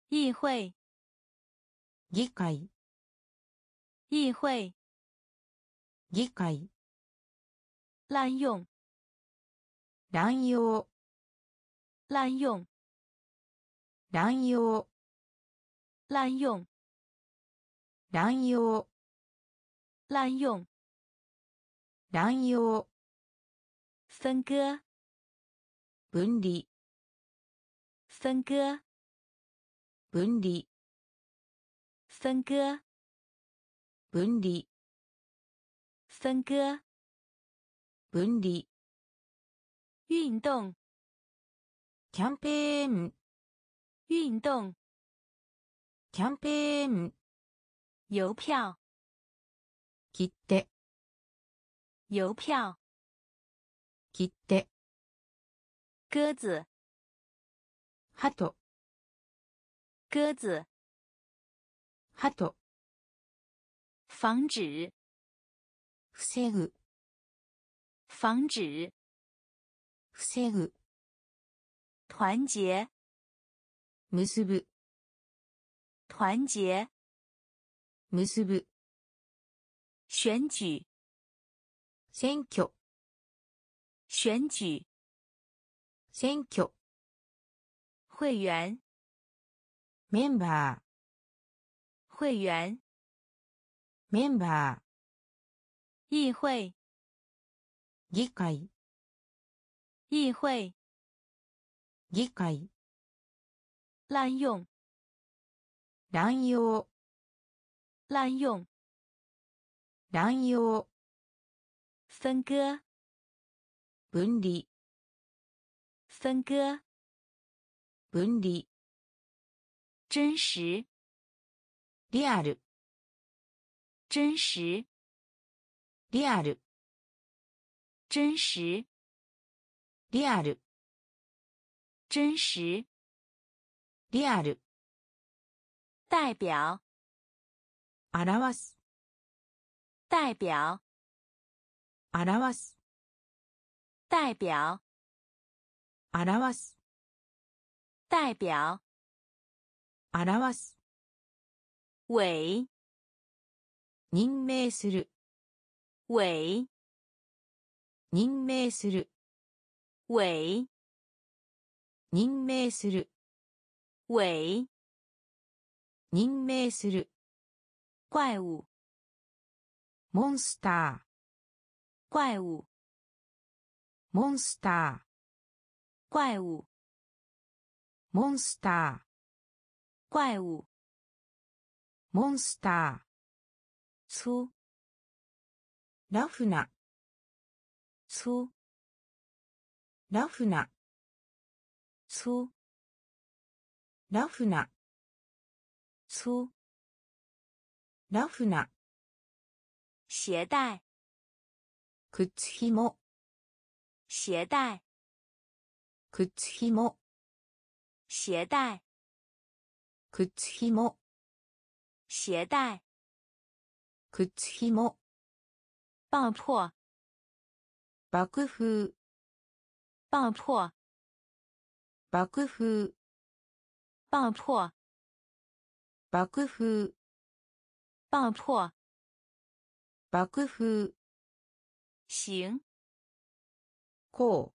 Speaker 1: 议会，
Speaker 2: 議会、
Speaker 1: 议会，
Speaker 2: 議会、
Speaker 1: 滥用，
Speaker 2: 乱用、
Speaker 1: 滥用，
Speaker 2: 乱用、
Speaker 1: 滥用，
Speaker 2: 乱用、
Speaker 1: 滥用，
Speaker 2: 乱用、
Speaker 1: 分割，
Speaker 2: 分離、
Speaker 1: 分割，
Speaker 2: 分離、
Speaker 1: 分割，
Speaker 2: 分離、
Speaker 1: 分割，
Speaker 2: 分離、
Speaker 1: 运动，
Speaker 2: キャンペーン、
Speaker 1: 运动，
Speaker 2: キャンペーン、
Speaker 1: 邮票，
Speaker 2: 切手、
Speaker 1: 邮票，
Speaker 2: 切手、
Speaker 1: 鸽子，
Speaker 2: 鳩、
Speaker 1: 鸽子，
Speaker 2: 鳩、
Speaker 1: 防止，
Speaker 2: 防ぐ、
Speaker 1: 防止，
Speaker 2: 防ぐ、
Speaker 1: 团结，
Speaker 2: 結ぶ、
Speaker 1: 团结，
Speaker 2: 結ぶ、
Speaker 1: 选举，
Speaker 2: 選挙、
Speaker 1: 选举，
Speaker 2: 選挙、
Speaker 1: 会员，
Speaker 2: メンバー、
Speaker 1: 会员，
Speaker 2: メンバ
Speaker 1: 议会，
Speaker 2: ー、議会、
Speaker 1: 议会，
Speaker 2: 議会、
Speaker 1: 滥用，
Speaker 2: 乱用、
Speaker 1: 滥用，
Speaker 2: 乱用、
Speaker 1: 分割，
Speaker 2: 分離、
Speaker 1: 分割，
Speaker 2: 分離、
Speaker 1: 真实，
Speaker 2: リアル、
Speaker 1: 真实，
Speaker 2: リアル、
Speaker 1: 真实，
Speaker 2: リアル、
Speaker 1: 真实，
Speaker 2: リアル、
Speaker 1: 代表，
Speaker 2: 表す、
Speaker 1: 代表，
Speaker 2: 表す、
Speaker 1: 代表，
Speaker 2: 表す、
Speaker 1: 代表，
Speaker 2: 表す、
Speaker 1: 委，
Speaker 2: 任命する、
Speaker 1: 委，
Speaker 2: 任命する、
Speaker 1: 委，
Speaker 2: 任命する、
Speaker 1: 委，
Speaker 2: 任命する、
Speaker 1: 怪物，
Speaker 2: モンスター、
Speaker 1: 怪物，
Speaker 2: モンスター、
Speaker 1: 怪物，
Speaker 2: モンスター、
Speaker 1: 怪物，
Speaker 2: モンスター、
Speaker 1: 粗，
Speaker 2: ラフな、
Speaker 1: 粗，
Speaker 2: ラフな、
Speaker 1: 粗，
Speaker 2: ラフな、
Speaker 1: 粗，
Speaker 2: ラフな、
Speaker 1: 携带，
Speaker 2: 靴ひも、
Speaker 1: 携带，
Speaker 2: 靴ひも、
Speaker 1: 携带，
Speaker 2: 靴ひも、
Speaker 1: 携带，
Speaker 2: 靴ひも、
Speaker 1: 爆破，
Speaker 2: 爆風、
Speaker 1: 爆破，
Speaker 2: 爆風、
Speaker 1: 爆破，
Speaker 2: 爆風、
Speaker 1: 爆破，
Speaker 2: 爆風、
Speaker 1: 行，
Speaker 2: こう、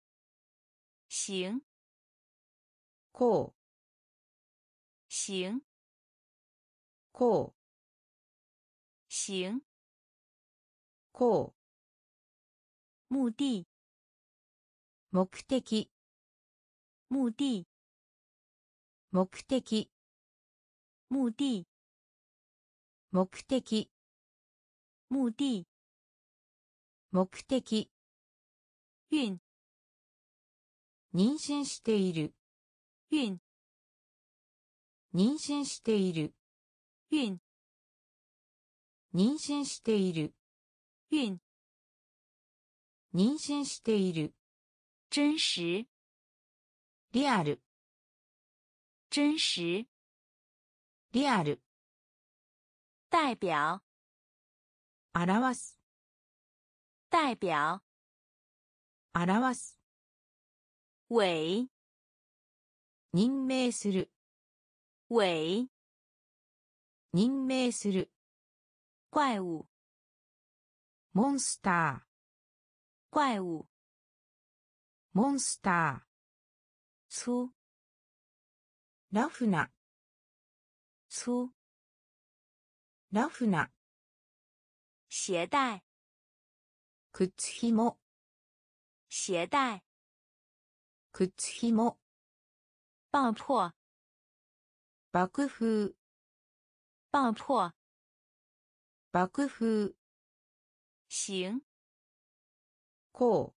Speaker 1: 行，
Speaker 2: こう、
Speaker 1: 行，
Speaker 2: こう、
Speaker 1: 行，
Speaker 2: こう、
Speaker 1: 目的，
Speaker 2: 目的、
Speaker 1: 目的，
Speaker 2: 目的、
Speaker 1: 目的，
Speaker 2: 目的、
Speaker 1: 目的，
Speaker 2: 目的、
Speaker 1: 孕，
Speaker 2: 妊娠している、
Speaker 1: 孕，
Speaker 2: 妊娠している、
Speaker 1: 孕，
Speaker 2: 妊娠している、
Speaker 1: 孕，
Speaker 2: 妊娠している、
Speaker 1: 真实，
Speaker 2: リアル、
Speaker 1: 真实，
Speaker 2: リアル、
Speaker 1: 代表，
Speaker 2: 表す、
Speaker 1: 代表，
Speaker 2: 表す、
Speaker 1: 委，
Speaker 2: 任命する、
Speaker 1: 伪
Speaker 2: 任命する。
Speaker 1: 怪物
Speaker 2: モンスタ
Speaker 1: 怪物
Speaker 2: ー。モンスタ
Speaker 1: 粗
Speaker 2: ー。ラフな。
Speaker 1: 粗
Speaker 2: ラフな。
Speaker 1: 携带
Speaker 2: 靴ひも。
Speaker 1: 携带
Speaker 2: 靴ひも。
Speaker 1: 爆破
Speaker 2: 爆風。
Speaker 1: 爆破
Speaker 2: 爆風。
Speaker 1: 行
Speaker 2: こう。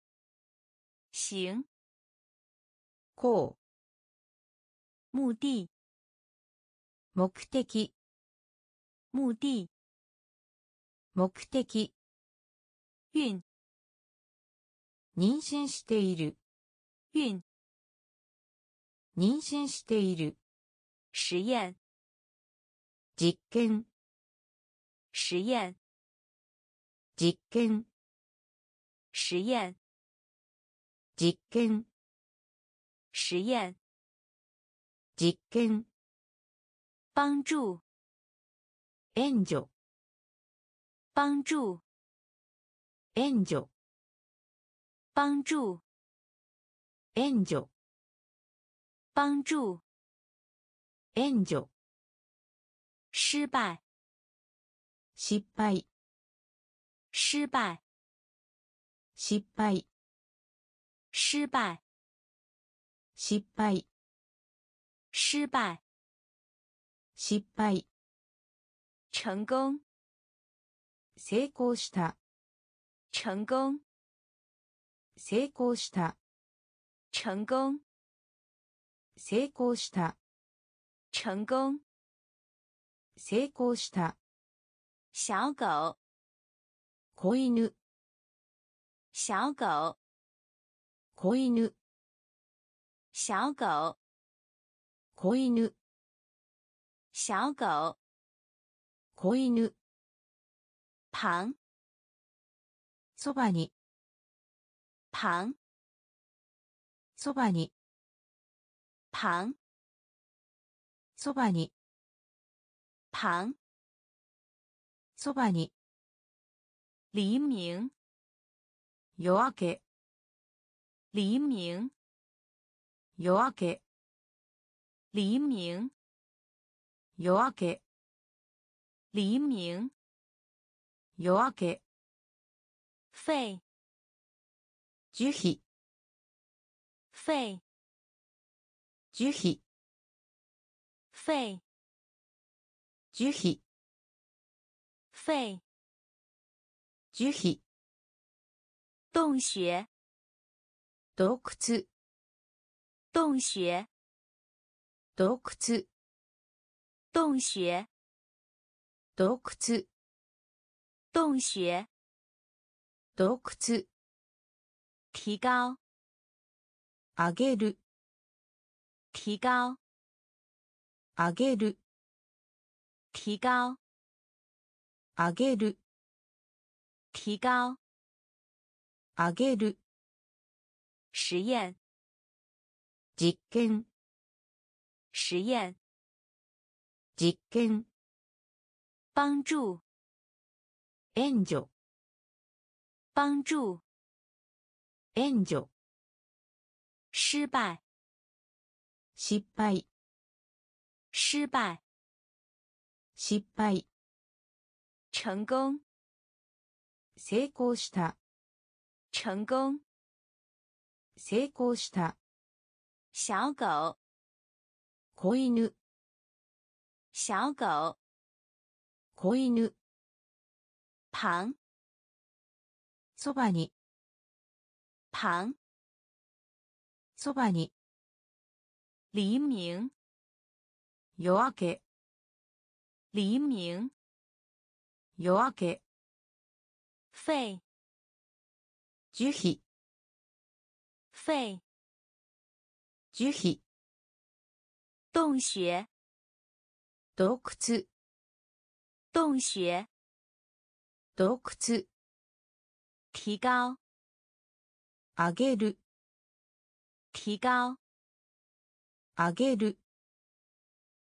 Speaker 1: 行
Speaker 2: こ
Speaker 1: 目的
Speaker 2: う。目的。
Speaker 1: 目的
Speaker 2: 目的。
Speaker 1: 孕
Speaker 2: 妊娠している。
Speaker 1: 孕
Speaker 2: 妊娠している。
Speaker 1: 实验
Speaker 2: 実験。
Speaker 1: 实验
Speaker 2: 実験。
Speaker 1: 实验
Speaker 2: 実験。
Speaker 1: 实验
Speaker 2: 実験。
Speaker 1: 帮助
Speaker 2: 援助。
Speaker 1: 帮助
Speaker 2: 援助。
Speaker 1: 帮助
Speaker 2: 援助。
Speaker 1: 帮助
Speaker 2: 援助。
Speaker 1: 失败
Speaker 2: 失敗。
Speaker 1: 失败
Speaker 2: 失敗。
Speaker 1: 失敗
Speaker 2: 失敗。
Speaker 1: 失敗
Speaker 2: 失敗。
Speaker 1: 成功
Speaker 2: 成功した。
Speaker 1: 成功
Speaker 2: 成功した。
Speaker 1: 成功
Speaker 2: 成功した。
Speaker 1: 成功
Speaker 2: 成功した。
Speaker 1: 小狗
Speaker 2: 子犬。
Speaker 1: 小狗
Speaker 2: 子犬。
Speaker 1: 小狗
Speaker 2: 子犬。
Speaker 1: 小狗
Speaker 2: 子犬。
Speaker 1: 旁
Speaker 2: そばに。
Speaker 1: 旁
Speaker 2: そばに。
Speaker 1: 旁
Speaker 2: そばに。
Speaker 1: 旁
Speaker 2: そばに。
Speaker 1: 黎明
Speaker 2: 夜明け。
Speaker 1: 黎明
Speaker 2: 夜明け。
Speaker 1: 黎明
Speaker 2: 夜明け。
Speaker 1: 黎明
Speaker 2: 夜明け。
Speaker 1: 肺
Speaker 2: 樹皮。
Speaker 1: 肺
Speaker 2: 樹皮。
Speaker 1: 肺
Speaker 2: 樹皮。
Speaker 1: 肺
Speaker 2: 樹皮。
Speaker 1: 洞穴
Speaker 2: 洞窟。
Speaker 1: 洞穴
Speaker 2: 洞窟。
Speaker 1: 洞穴
Speaker 2: 洞窟。
Speaker 1: 洞穴
Speaker 2: 洞窟。
Speaker 1: 提高
Speaker 2: 上げる。
Speaker 1: 提高
Speaker 2: 上げる。
Speaker 1: 提高
Speaker 2: 上げる。
Speaker 1: 提高
Speaker 2: 上げる。
Speaker 1: 实验
Speaker 2: 実験。
Speaker 1: 实验
Speaker 2: 実験。
Speaker 1: 帮助
Speaker 2: 援助。
Speaker 1: 帮助
Speaker 2: 援助。
Speaker 1: 失败
Speaker 2: 失敗。
Speaker 1: 失败
Speaker 2: 失敗。
Speaker 1: 成功
Speaker 2: 成功した。
Speaker 1: 成功
Speaker 2: 成功した。
Speaker 1: 小狗
Speaker 2: 子犬。
Speaker 1: 小狗
Speaker 2: 子犬。
Speaker 1: 旁
Speaker 2: そばに。
Speaker 1: 旁
Speaker 2: そばに。
Speaker 1: 黎明
Speaker 2: 夜明け。
Speaker 1: 黎明
Speaker 2: 夜明け。
Speaker 1: 肺
Speaker 2: 樹皮。
Speaker 1: 肺
Speaker 2: 樹皮。
Speaker 1: 洞穴
Speaker 2: 洞窟。
Speaker 1: 洞穴
Speaker 2: 洞窟。
Speaker 1: 提高
Speaker 2: 上げる。
Speaker 1: 提高
Speaker 2: 上げる。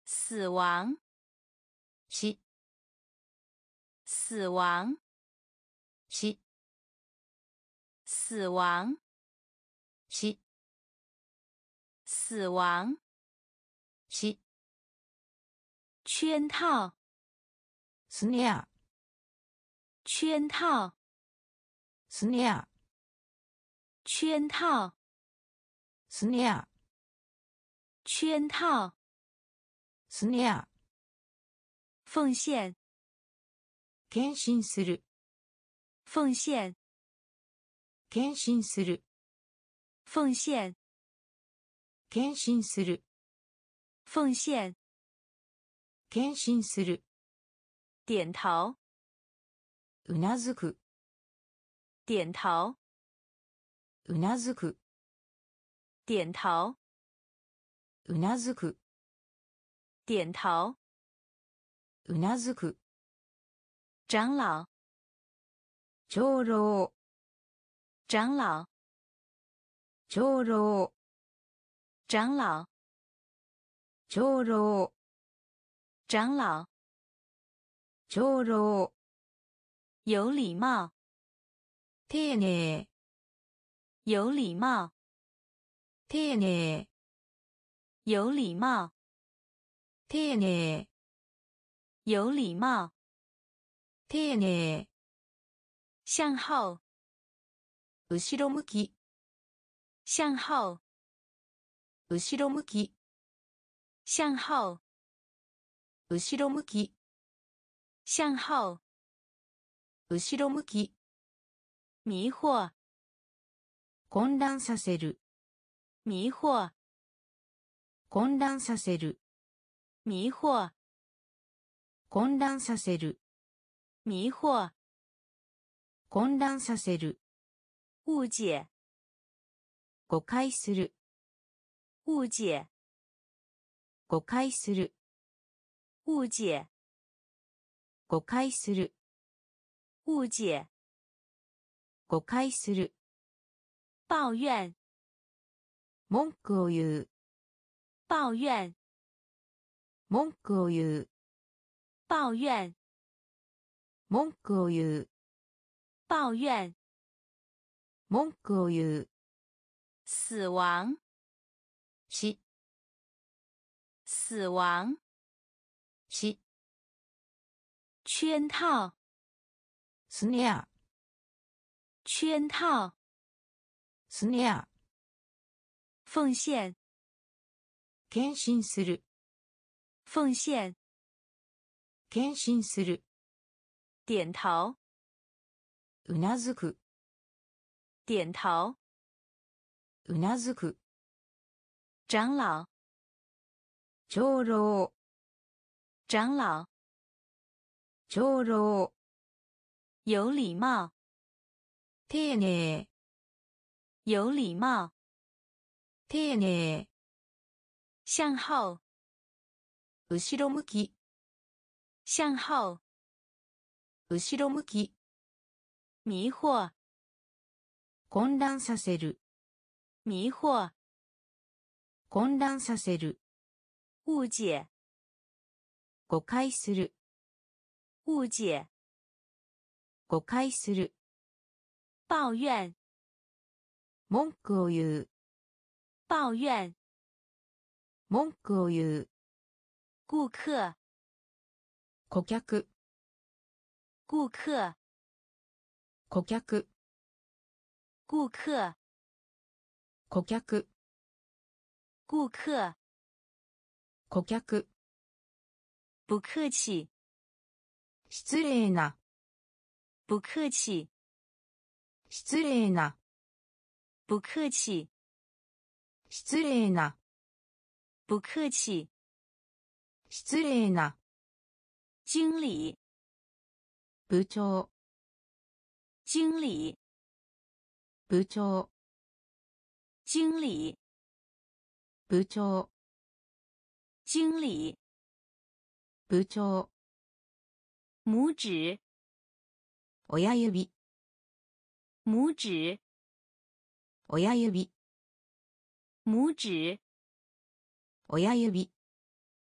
Speaker 1: 死亡，
Speaker 2: 死、
Speaker 1: 死亡，
Speaker 2: 死、
Speaker 1: 死亡，
Speaker 2: 死、
Speaker 1: 死亡，
Speaker 2: 死、
Speaker 1: 圈套，
Speaker 2: スネア、
Speaker 1: 圈套，
Speaker 2: スネア、
Speaker 1: 圈套，
Speaker 2: スネア、
Speaker 1: 圈套，
Speaker 2: スネア、
Speaker 1: 奉献，
Speaker 2: 献身する、
Speaker 1: 奉献，
Speaker 2: 献身する、
Speaker 1: 奉献，
Speaker 2: 献身する、
Speaker 1: 奉献，
Speaker 2: 献身する、
Speaker 1: 点头，
Speaker 2: うなずく、
Speaker 1: 点頭，
Speaker 2: うなずく、
Speaker 1: 点頭，
Speaker 2: うなずく、
Speaker 1: 点頭，
Speaker 2: うなずく、
Speaker 1: 長老，
Speaker 2: 長老、
Speaker 1: 長老，
Speaker 2: 長老、
Speaker 1: 長老，
Speaker 2: 長老、
Speaker 1: 長老，
Speaker 2: 長老、
Speaker 1: 有禮貌，
Speaker 2: 丁寧、
Speaker 1: 有禮貌，
Speaker 2: 丁寧、
Speaker 1: 有禮貌，
Speaker 2: 丁寧、
Speaker 1: 有禮貌，
Speaker 2: 丁寧、
Speaker 1: 向後，
Speaker 2: 後ろ向き、
Speaker 1: 向後，
Speaker 2: 後ろ向き、
Speaker 1: 向後，
Speaker 2: 後ろ向き、
Speaker 1: 向後，
Speaker 2: 後ろ向き、
Speaker 1: 迷惑，
Speaker 2: 混乱させる、
Speaker 1: 迷惑，
Speaker 2: 混乱させる、
Speaker 1: 迷惑，
Speaker 2: 混乱させる、
Speaker 1: 迷惑，
Speaker 2: 混乱させる、
Speaker 1: 誤解，
Speaker 2: 誤解する、
Speaker 1: 誤解，
Speaker 2: 誤解する、
Speaker 1: 誤解，
Speaker 2: 誤解する、
Speaker 1: 誤解，
Speaker 2: 誤解する、
Speaker 1: 抱怨，
Speaker 2: 文句を言う、
Speaker 1: 抱怨，
Speaker 2: 文句を言う、
Speaker 1: 抱怨，
Speaker 2: 文句を言う、
Speaker 1: 抱怨，
Speaker 2: 文句を言う、
Speaker 1: 死亡，
Speaker 2: 死、
Speaker 1: 死亡，
Speaker 2: 死、
Speaker 1: 圈套，
Speaker 2: スネア、
Speaker 1: 圈套，
Speaker 2: スネア、
Speaker 1: 奉献，
Speaker 2: 献身する、
Speaker 1: 奉献，
Speaker 2: 献身する、
Speaker 1: 点頭，
Speaker 2: うなずく、
Speaker 1: 点頭，
Speaker 2: うなずく、
Speaker 1: 長老，
Speaker 2: 長老、
Speaker 1: 長老，
Speaker 2: 長老、
Speaker 1: 有禮貌，
Speaker 2: 丁寧、
Speaker 1: 有禮貌，
Speaker 2: 丁寧、
Speaker 1: 向後，
Speaker 2: 後ろ向き、
Speaker 1: 向後，
Speaker 2: 後ろ向き、
Speaker 1: 迷惑，
Speaker 2: 混乱させる、
Speaker 1: 迷惑，
Speaker 2: 混乱させる、
Speaker 1: 誤解，
Speaker 2: 誤解する、
Speaker 1: 誤解，
Speaker 2: 誤解する、
Speaker 1: 抱怨，
Speaker 2: 文句を言う、
Speaker 1: 抱怨，
Speaker 2: 文句を言う、
Speaker 1: 顧客，
Speaker 2: 顧客、
Speaker 1: 顧客，
Speaker 2: 顧客、
Speaker 1: 顧客，
Speaker 2: 顧客、
Speaker 1: 顧客，
Speaker 2: 顧客、
Speaker 1: 不客氣，
Speaker 2: 失礼な、
Speaker 1: 不客氣，
Speaker 2: 失礼な、
Speaker 1: 不客氣，
Speaker 2: 失礼な、
Speaker 1: 不客氣，
Speaker 2: 失礼な、
Speaker 1: 經理，
Speaker 2: 部長、
Speaker 1: 經理，
Speaker 2: 部長、
Speaker 1: 經理，
Speaker 2: 部長、
Speaker 1: 經理，
Speaker 2: 部長、
Speaker 1: 拇指，
Speaker 2: 親指、
Speaker 1: 拇指，
Speaker 2: 親指、
Speaker 1: 拇指，
Speaker 2: 親指、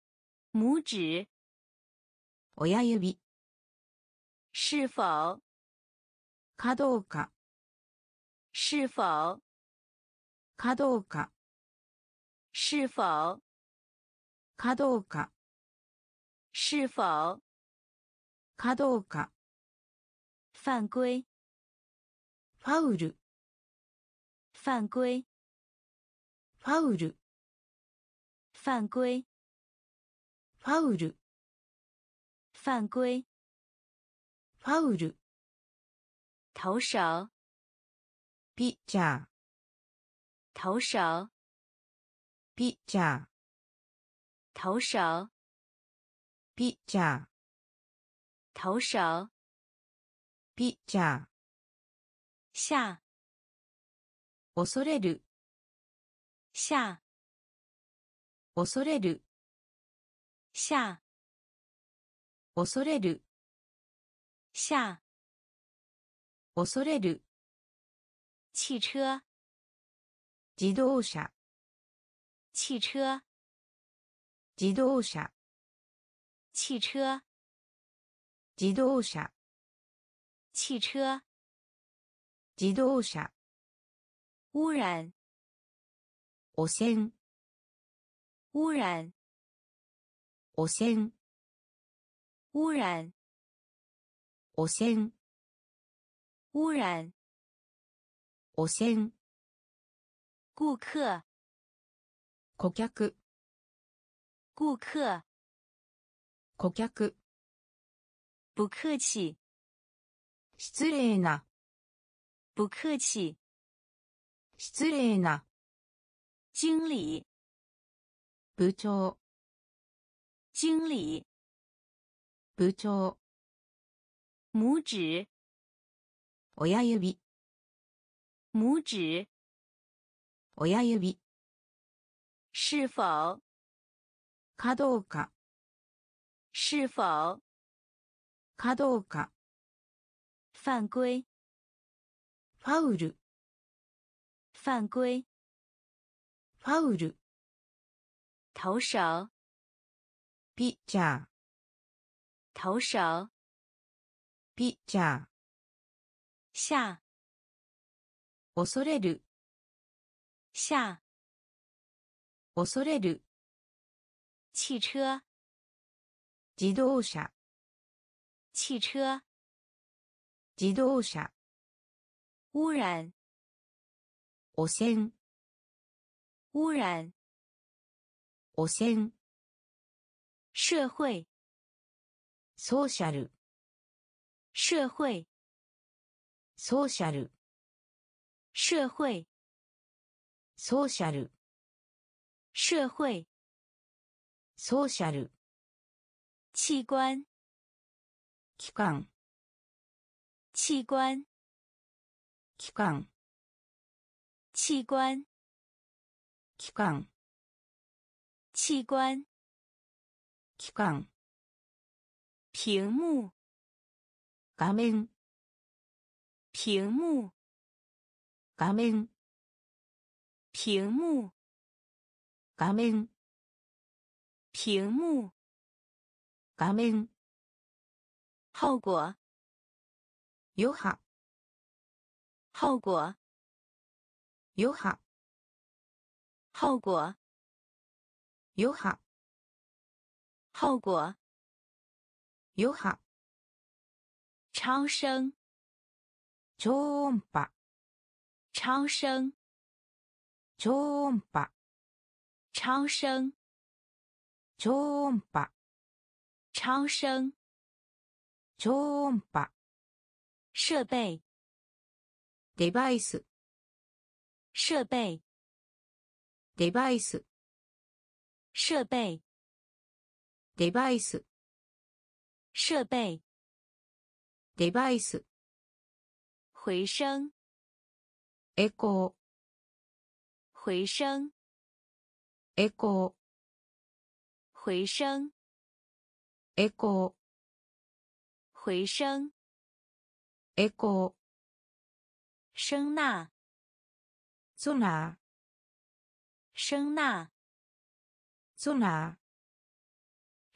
Speaker 1: 拇指，
Speaker 2: 親指、
Speaker 1: 是否，
Speaker 2: かどうか、
Speaker 1: 是否，
Speaker 2: かどうか、
Speaker 1: 是否，
Speaker 2: かどうか、
Speaker 1: 是否，
Speaker 2: かどうか、
Speaker 1: 犯规，
Speaker 2: ファウル、
Speaker 1: 犯规，
Speaker 2: ファウル、
Speaker 1: 犯规，
Speaker 2: ファウル、
Speaker 1: 犯规，
Speaker 2: ファウル、
Speaker 1: 投手，
Speaker 2: ピッチャー、
Speaker 1: 投手，
Speaker 2: ピッチャー、
Speaker 1: 投手，
Speaker 2: ピッチャー、
Speaker 1: 投手，
Speaker 2: ピッチャー、
Speaker 1: 下，
Speaker 2: 恐れる、
Speaker 1: 下，
Speaker 2: 恐れる、
Speaker 1: 下，
Speaker 2: 恐れる、
Speaker 1: 下，
Speaker 2: 恐れる、
Speaker 1: 汽车，
Speaker 2: 自動車、
Speaker 1: 汽车，
Speaker 2: 自動車、
Speaker 1: 汽车，
Speaker 2: 自動車、
Speaker 1: 汽车，
Speaker 2: 自動車、
Speaker 1: 污染，
Speaker 2: 汚染、
Speaker 1: 污染，
Speaker 2: 汚染、
Speaker 1: 污染，
Speaker 2: 汚染、
Speaker 1: 污染，
Speaker 2: 汚染、
Speaker 1: 顾客，
Speaker 2: 顧客、
Speaker 1: 顾客，
Speaker 2: 顧客、
Speaker 1: 不客气，
Speaker 2: 失礼な、
Speaker 1: 不客气，
Speaker 2: 失礼な、
Speaker 1: 经理，
Speaker 2: 部長、
Speaker 1: 经理，
Speaker 2: 部長、
Speaker 1: 拇指，
Speaker 2: 親指、
Speaker 1: 拇指，
Speaker 2: 親指、
Speaker 1: 是否，
Speaker 2: かどうか、
Speaker 1: 是否，
Speaker 2: かどうか、
Speaker 1: 犯规，
Speaker 2: ファウル、
Speaker 1: 犯规，
Speaker 2: ファウル、
Speaker 1: 投手，
Speaker 2: ピッチャー、
Speaker 1: 投手，
Speaker 2: ピッチャー、
Speaker 1: 下，
Speaker 2: 恐れる、
Speaker 1: 下，
Speaker 2: 恐れる、
Speaker 1: 汽车，
Speaker 2: 自動車、
Speaker 1: 汽车，
Speaker 2: 自動車、
Speaker 1: 污染，
Speaker 2: 汚染、
Speaker 1: 污染，
Speaker 2: 汚染、
Speaker 1: 社会，
Speaker 2: ソーシャル、
Speaker 1: 社会，
Speaker 2: ソーシャル、
Speaker 1: 社会，
Speaker 2: ソーシャル、
Speaker 1: 社会，
Speaker 2: ソーシャル、
Speaker 1: 器官，
Speaker 2: 機関、
Speaker 1: 器官，
Speaker 2: 機関、
Speaker 1: 器官，
Speaker 2: 機関、
Speaker 1: 器官，
Speaker 2: 機関、
Speaker 1: 屏幕，
Speaker 2: 画面、
Speaker 1: 屏幕，
Speaker 2: 画面、
Speaker 1: 屏幕，
Speaker 2: 画面、
Speaker 1: 屏幕，
Speaker 2: 画面、
Speaker 1: 后果，
Speaker 2: 余波、
Speaker 1: 后果，
Speaker 2: 余波、
Speaker 1: 后果，
Speaker 2: 余波、
Speaker 1: 后果，
Speaker 2: 余波、
Speaker 1: 超声，
Speaker 2: 超音波、
Speaker 1: 超声，
Speaker 2: 超音波、
Speaker 1: 超声，
Speaker 2: 超音波、
Speaker 1: 超声，
Speaker 2: 超音波、
Speaker 1: 设备，
Speaker 2: デバイス、
Speaker 1: 设备，
Speaker 2: デバイス、
Speaker 1: 设备，
Speaker 2: デバイス、
Speaker 1: 设备，
Speaker 2: デバイス、
Speaker 1: 回声，
Speaker 2: エコー、
Speaker 1: 回声，
Speaker 2: エコー、
Speaker 1: 回声，
Speaker 2: エコー、
Speaker 1: 回声，
Speaker 2: エコー、
Speaker 1: 声呐，
Speaker 2: ソナー、
Speaker 1: 声呐，
Speaker 2: ソナー、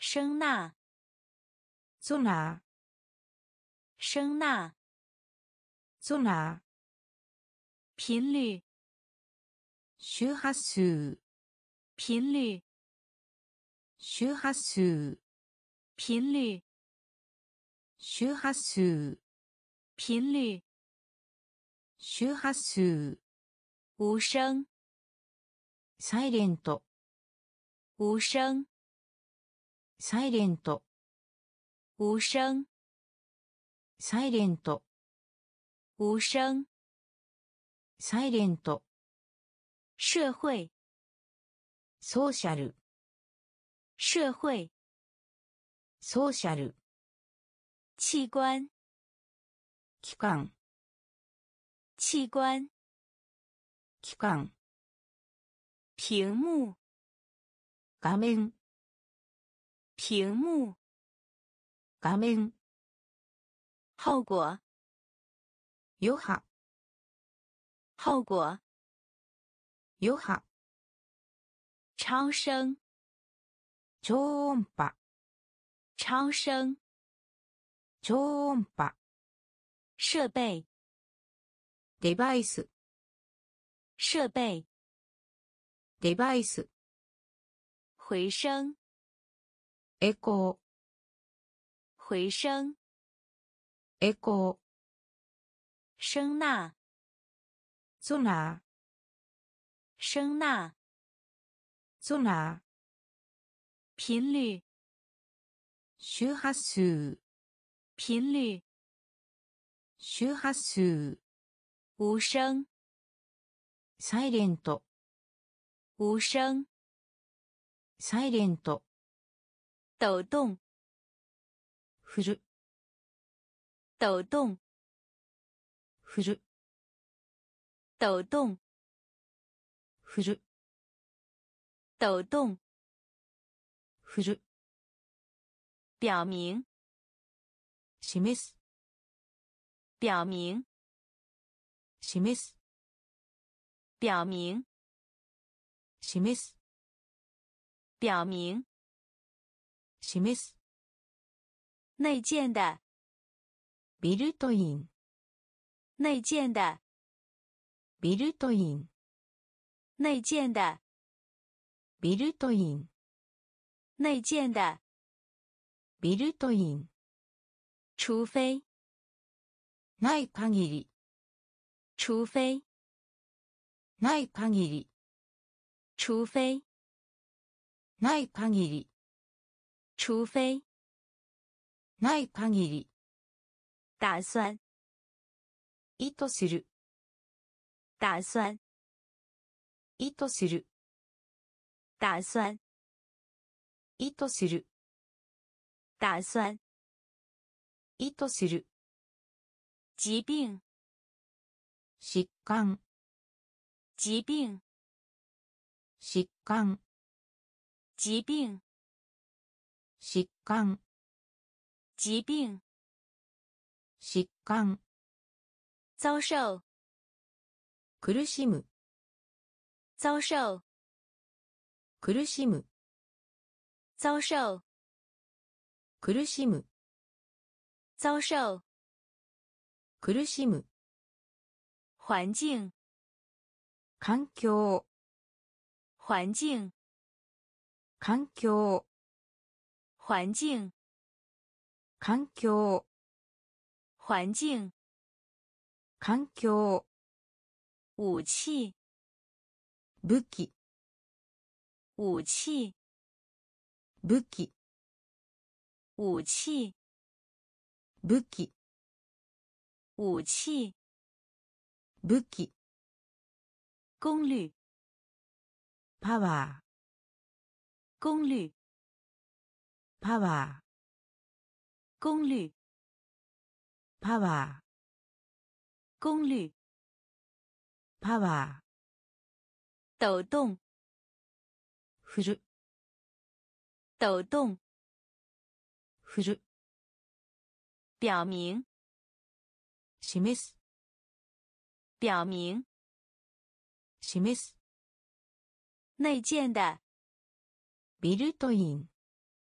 Speaker 1: 声呐，
Speaker 2: ソナー、
Speaker 1: 声呐，
Speaker 2: ソナー、
Speaker 1: 频率，
Speaker 2: 周波数、
Speaker 1: 频率，
Speaker 2: 周波数、
Speaker 1: 频率，
Speaker 2: 周波数、
Speaker 1: 频率，
Speaker 2: 周波数、
Speaker 1: 无声，
Speaker 2: サイレント、
Speaker 1: 无声，
Speaker 2: サイレント、
Speaker 1: 无声，
Speaker 2: サイレント、
Speaker 1: 无声，
Speaker 2: サイレント、
Speaker 1: 社会，
Speaker 2: ソーシャル、
Speaker 1: 社会，
Speaker 2: ソーシャル、
Speaker 1: 器官，
Speaker 2: 器官、
Speaker 1: 器官，
Speaker 2: 器官、
Speaker 1: 屏幕，
Speaker 2: 画面、
Speaker 1: 屏幕，
Speaker 2: 画面、
Speaker 1: 后果，
Speaker 2: 余波、
Speaker 1: 后果，
Speaker 2: 余波、
Speaker 1: 超声，
Speaker 2: 超音波、
Speaker 1: 超声，
Speaker 2: 超音波、
Speaker 1: 设备，
Speaker 2: デバイス、
Speaker 1: 设备，
Speaker 2: デバイス、
Speaker 1: 回声，
Speaker 2: エコー、
Speaker 1: 回声，
Speaker 2: エコー、
Speaker 1: 声呐，
Speaker 2: ソナー、
Speaker 1: 声呐，
Speaker 2: ソナー、
Speaker 1: 频率，
Speaker 2: 周波数、
Speaker 1: 频率，
Speaker 2: 周波数、
Speaker 1: 无声，
Speaker 2: サイレント、
Speaker 1: 无声，
Speaker 2: サイレント、
Speaker 1: 抖动，
Speaker 2: 振る、
Speaker 1: 抖动，
Speaker 2: 振る、
Speaker 1: 抖动，
Speaker 2: 振る、
Speaker 1: 抖动，
Speaker 2: 振る、
Speaker 1: 表明，
Speaker 2: 示す、
Speaker 1: 表明，
Speaker 2: 示す、
Speaker 1: 表明，
Speaker 2: 示す、
Speaker 1: 表明，
Speaker 2: 示す、
Speaker 1: 内建的，
Speaker 2: ビルトイン、
Speaker 1: 内建的，
Speaker 2: ビルトイン、
Speaker 1: 内建的，
Speaker 2: ビルトイン、
Speaker 1: 内建的，
Speaker 2: ビルトイン、
Speaker 1: 除非，
Speaker 2: ない限り、
Speaker 1: 除非，
Speaker 2: ない限り、
Speaker 1: 除非，
Speaker 2: ない限り、
Speaker 1: 除非，
Speaker 2: ない限り、
Speaker 1: 打算，
Speaker 2: 意図する、
Speaker 1: 打算，
Speaker 2: 意図する、
Speaker 1: 打算，
Speaker 2: 意図する、
Speaker 1: 打算，
Speaker 2: 意図する、
Speaker 1: 疾病，
Speaker 2: 疾患、
Speaker 1: 疾病，
Speaker 2: 疾患、
Speaker 1: 疾病，
Speaker 2: 疾患、
Speaker 1: 疾病，
Speaker 2: 疾患、
Speaker 1: 遭受，
Speaker 2: 苦しむ、
Speaker 1: 遭受，
Speaker 2: 苦しむ、
Speaker 1: 遭受，
Speaker 2: 苦しむ、
Speaker 1: 遭受，
Speaker 2: 苦しむ、
Speaker 1: 环境，
Speaker 2: 環境、
Speaker 1: 环境，
Speaker 2: 環境、
Speaker 1: 环境，
Speaker 2: 環境、
Speaker 1: 环境，
Speaker 2: 環境、
Speaker 1: 武器，
Speaker 2: 武器、
Speaker 1: 武器，
Speaker 2: 武器、
Speaker 1: 武器，
Speaker 2: 武器、
Speaker 1: 武器，
Speaker 2: 武器、
Speaker 1: 功率，
Speaker 2: パワー、
Speaker 1: 功率，
Speaker 2: パワー、
Speaker 1: 功率，
Speaker 2: パワー、
Speaker 1: 功率，
Speaker 2: パワ
Speaker 1: 抖动，
Speaker 2: ー、振る、
Speaker 1: 抖动，
Speaker 2: 振る、
Speaker 1: 表明，
Speaker 2: 示す、
Speaker 1: 表明，
Speaker 2: 示す、
Speaker 1: 内建的，
Speaker 2: ビルトイン、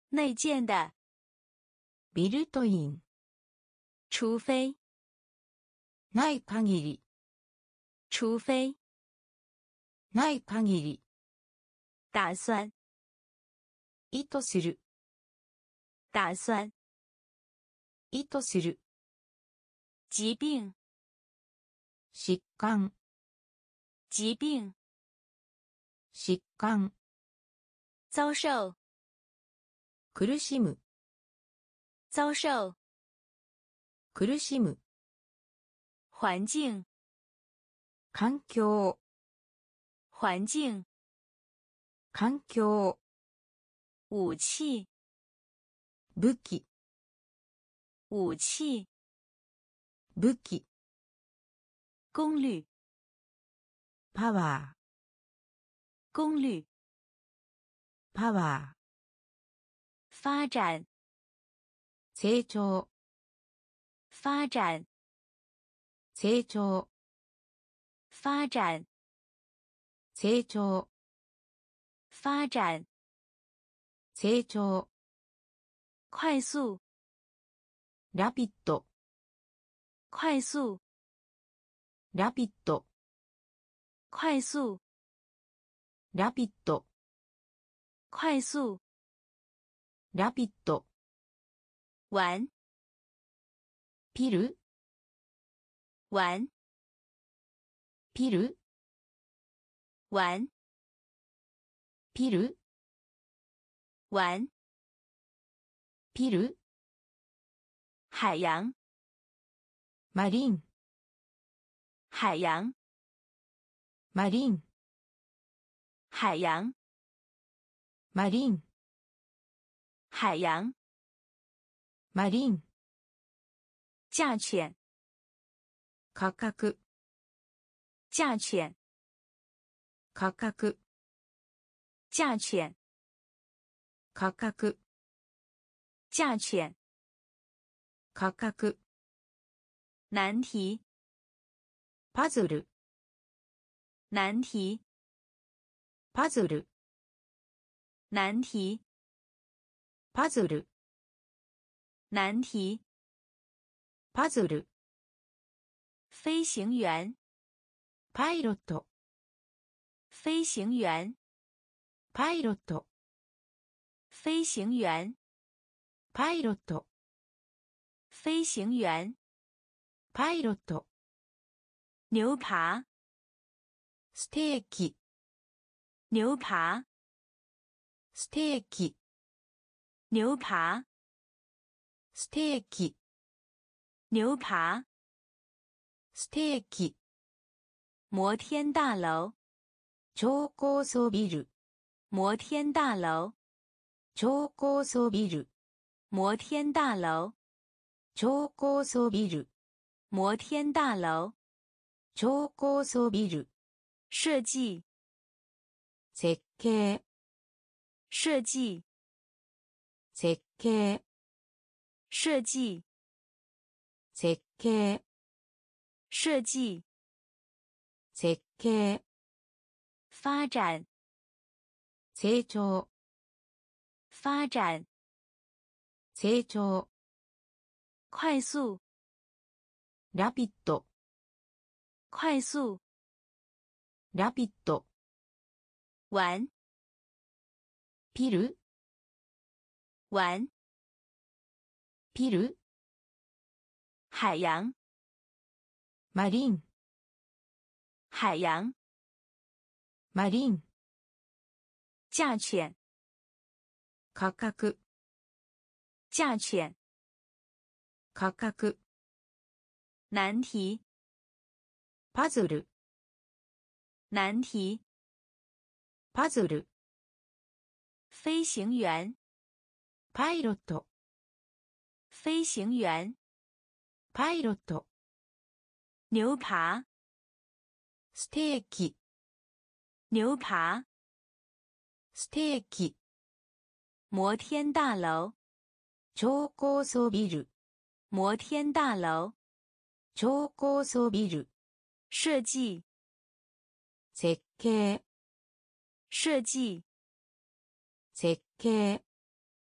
Speaker 1: 内建的。
Speaker 2: ビルトイン。
Speaker 1: 除非。
Speaker 2: ない限り。
Speaker 1: 除非。
Speaker 2: ない限り。
Speaker 1: 打算。
Speaker 2: 意図する。
Speaker 1: 打算。
Speaker 2: 意図する。
Speaker 1: 疾病。
Speaker 2: 疾患。
Speaker 1: 疾病。
Speaker 2: 疾患。
Speaker 1: 遭受。
Speaker 2: 苦しむ。
Speaker 1: 遭受。
Speaker 2: 苦しむ。
Speaker 1: 环境。
Speaker 2: 環境。
Speaker 1: 环境。
Speaker 2: 環境。
Speaker 1: 武器。
Speaker 2: 武器。
Speaker 1: 武器。
Speaker 2: 武器。
Speaker 1: 功率。
Speaker 2: パワー。
Speaker 1: 功率。
Speaker 2: パワー。
Speaker 1: 发展。
Speaker 2: 成長。
Speaker 1: 发展。
Speaker 2: 成長。
Speaker 1: 发展。
Speaker 2: 成長。
Speaker 1: 发展。
Speaker 2: 成長。
Speaker 1: 快速。
Speaker 2: ラピッド。
Speaker 1: 快速。
Speaker 2: ラピッド。
Speaker 1: 快速。
Speaker 2: ラピッド。
Speaker 1: 快速。
Speaker 2: ラピッド。
Speaker 1: 玩。
Speaker 2: ピル。
Speaker 1: 玩。
Speaker 2: ピル。
Speaker 1: 玩。
Speaker 2: ピル。
Speaker 1: 玩。
Speaker 2: ピル。
Speaker 1: 海洋。
Speaker 2: マリン。
Speaker 1: 海洋。
Speaker 2: マリン。
Speaker 1: 海洋。
Speaker 2: マリン。
Speaker 1: 海洋。
Speaker 2: マリン。
Speaker 1: 价钱。
Speaker 2: 価格。
Speaker 1: 价钱。
Speaker 2: 価格。
Speaker 1: 价钱。
Speaker 2: 価格。
Speaker 1: 价钱。
Speaker 2: 価格。
Speaker 1: 难题。
Speaker 2: パズル。
Speaker 1: 难题。
Speaker 2: パズル。
Speaker 1: 难题。
Speaker 2: パズル。
Speaker 1: 难题。
Speaker 2: パズル。
Speaker 1: 飞行员。
Speaker 2: パイロット。
Speaker 1: 飞行员。
Speaker 2: パイロット。
Speaker 1: 飞行员。
Speaker 2: パイロット。
Speaker 1: 飞行员。
Speaker 2: パイロット。
Speaker 1: 牛扒。
Speaker 2: ステーキ。
Speaker 1: 牛扒。
Speaker 2: ステーキ。
Speaker 1: 牛扒。
Speaker 2: ステーキ。
Speaker 1: 牛扒。
Speaker 2: ステーキ。
Speaker 1: 摩天大楼。
Speaker 2: 超高層ビル。
Speaker 1: 摩天大楼。
Speaker 2: 超高層ビル。
Speaker 1: 摩天大楼。
Speaker 2: 超高層ビル。
Speaker 1: 摩天大楼。
Speaker 2: 超高層ビル。
Speaker 1: 设计。
Speaker 2: 設計。
Speaker 1: 设计。
Speaker 2: 設計。
Speaker 1: 设计。
Speaker 2: 設計。
Speaker 1: 设计。
Speaker 2: 設計。
Speaker 1: 发展。
Speaker 2: 成長。
Speaker 1: 发展。
Speaker 2: 成長。
Speaker 1: 快速。
Speaker 2: ラピッド。
Speaker 1: 快速。
Speaker 2: ラピッド。
Speaker 1: 玩。
Speaker 2: ピル。
Speaker 1: 玩。
Speaker 2: ピル。
Speaker 1: 海洋。
Speaker 2: マリン。
Speaker 1: 海洋。
Speaker 2: マリン。
Speaker 1: 价钱。
Speaker 2: 価格。
Speaker 1: 价钱。
Speaker 2: 価格。
Speaker 1: 难题。
Speaker 2: パズル。
Speaker 1: 难题。
Speaker 2: パズル。
Speaker 1: 飞行员。
Speaker 2: パイロット。
Speaker 1: 飞行员。
Speaker 2: パイロット。
Speaker 1: 牛扒。
Speaker 2: ステーキ。
Speaker 1: 牛扒。
Speaker 2: ステーキ。
Speaker 1: 摩天大楼。
Speaker 2: 超高層ビル。
Speaker 1: 摩天大楼。
Speaker 2: 超高層ビル。
Speaker 1: 设计。
Speaker 2: 設計。
Speaker 1: 设计。
Speaker 2: 設計。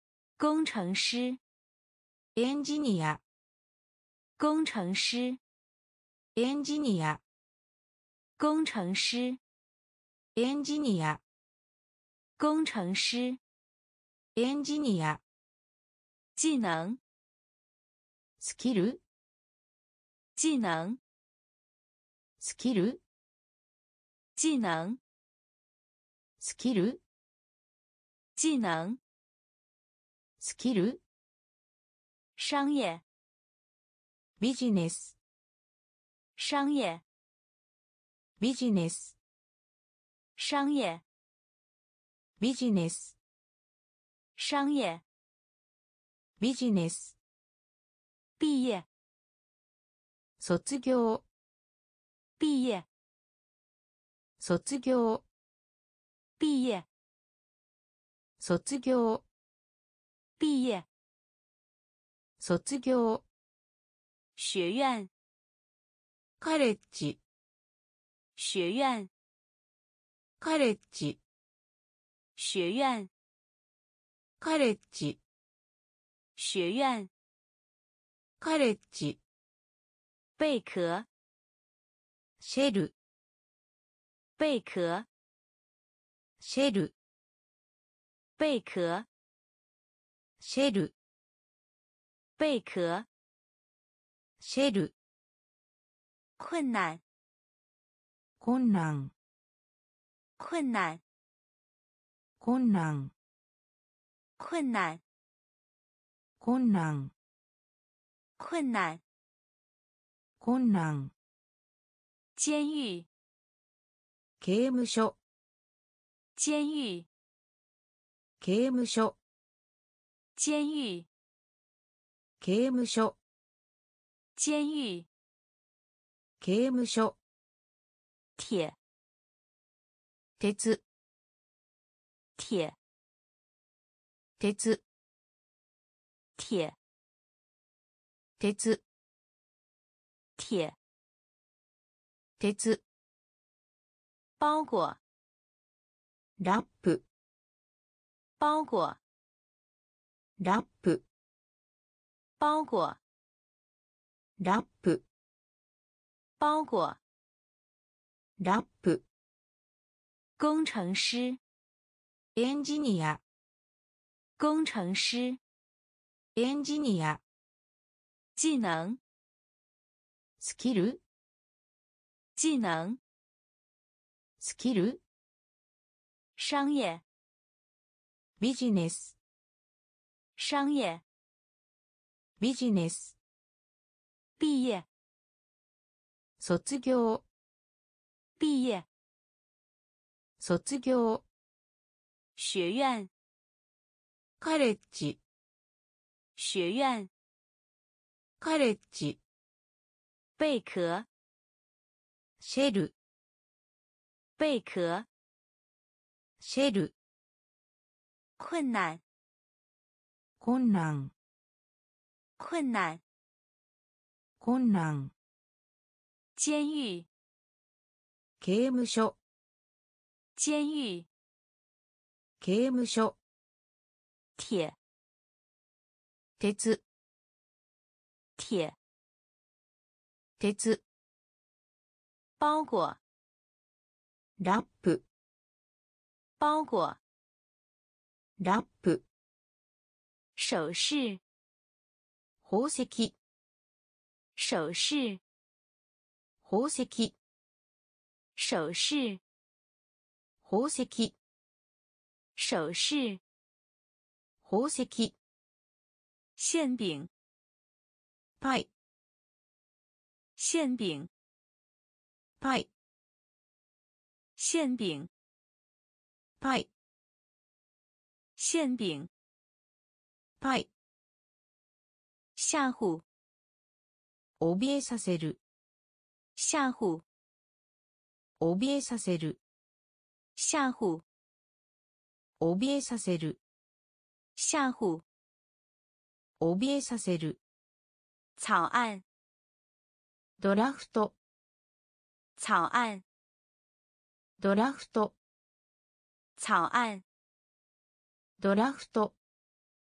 Speaker 1: 工程师，
Speaker 2: エンジニア、
Speaker 1: 工程师，
Speaker 2: エンジニア、
Speaker 1: 工程师，
Speaker 2: エンジニア、
Speaker 1: 工程师，
Speaker 2: エンジニア、
Speaker 1: 技能，
Speaker 2: スキル、
Speaker 1: 技能，
Speaker 2: スキル、
Speaker 1: 技能，
Speaker 2: スキル、
Speaker 1: 技能，
Speaker 2: スキル、
Speaker 1: 商业，
Speaker 2: ビジネス、
Speaker 1: 商业，
Speaker 2: ビジネス、
Speaker 1: 商业，
Speaker 2: ビジネス、
Speaker 1: 商业，
Speaker 2: ビジネス、
Speaker 1: 毕业，
Speaker 2: 卒業、
Speaker 1: 毕业，
Speaker 2: 卒業、
Speaker 1: 毕业，
Speaker 2: 卒業、
Speaker 1: 毕业，
Speaker 2: 卒業、
Speaker 1: 学院，
Speaker 2: カレッジ、
Speaker 1: 学院，
Speaker 2: カレッジ、
Speaker 1: 学院，
Speaker 2: カレッジ、
Speaker 1: 学院，
Speaker 2: カレッジ、
Speaker 1: 贝壳，
Speaker 2: シェル、
Speaker 1: 贝壳，
Speaker 2: シェル、
Speaker 1: 贝壳，
Speaker 2: シェル、
Speaker 1: 贝壳，
Speaker 2: シェル、
Speaker 1: 困难，
Speaker 2: 困難、
Speaker 1: 困难，
Speaker 2: 困難、
Speaker 1: 困难，
Speaker 2: 困難、
Speaker 1: 困难，
Speaker 2: 困難、
Speaker 1: 监狱，
Speaker 2: 刑務所、
Speaker 1: 监狱，
Speaker 2: 刑務所、
Speaker 1: 监狱，
Speaker 2: 刑務所、
Speaker 1: 监狱，
Speaker 2: 刑務所、
Speaker 1: 铁，
Speaker 2: 鉄、
Speaker 1: 铁，
Speaker 2: 鉄、
Speaker 1: 铁，
Speaker 2: 鉄、
Speaker 1: 铁，
Speaker 2: 鉄、
Speaker 1: 包裹，
Speaker 2: ラップ、
Speaker 1: 包裹，
Speaker 2: ラップ、
Speaker 1: 包裹，
Speaker 2: ラップ、
Speaker 1: 包裹，
Speaker 2: ラップ、
Speaker 1: 工程师，
Speaker 2: エンジニア、
Speaker 1: 工程师，
Speaker 2: エンジニア、
Speaker 1: 技能，
Speaker 2: スキル、
Speaker 1: 技能，
Speaker 2: スキル、
Speaker 1: 商业，
Speaker 2: ビジネス、
Speaker 1: 商业，
Speaker 2: ビジネス、
Speaker 1: 毕业，
Speaker 2: 卒業、
Speaker 1: 毕业，
Speaker 2: 卒業、
Speaker 1: 学院，
Speaker 2: カレッジ、
Speaker 1: 学院，
Speaker 2: カレッジ、
Speaker 1: 贝壳，
Speaker 2: シェル、
Speaker 1: 贝壳，
Speaker 2: シェル、
Speaker 1: 困难，
Speaker 2: 困難、
Speaker 1: 困难，
Speaker 2: 困難、
Speaker 1: 监狱，
Speaker 2: 刑務所、
Speaker 1: 监狱，
Speaker 2: 刑務所、
Speaker 1: 铁，
Speaker 2: 鉄、
Speaker 1: 铁，
Speaker 2: 鉄、
Speaker 1: 包裹，
Speaker 2: ラップ、
Speaker 1: 包裹，
Speaker 2: ラップ、
Speaker 1: 首饰，
Speaker 2: 宝石、
Speaker 1: 首饰，
Speaker 2: 宝石、
Speaker 1: 首饰，
Speaker 2: 宝石、
Speaker 1: 首饰，
Speaker 2: 宝石、
Speaker 1: 馅饼，
Speaker 2: パイ、
Speaker 1: 馅饼，
Speaker 2: パイ、
Speaker 1: 馅饼，
Speaker 2: パイ、
Speaker 1: 馅饼，
Speaker 2: パイ、
Speaker 1: 吓唬，
Speaker 2: 怯えさせる、
Speaker 1: 吓唬，
Speaker 2: 怯えさせる、
Speaker 1: 吓唬，
Speaker 2: 怯えさせる、
Speaker 1: 吓唬，
Speaker 2: 怯えさせる、
Speaker 1: 草案，
Speaker 2: ドラフト、
Speaker 1: 草案，
Speaker 2: ドラフト、
Speaker 1: 草案，
Speaker 2: ドラフト、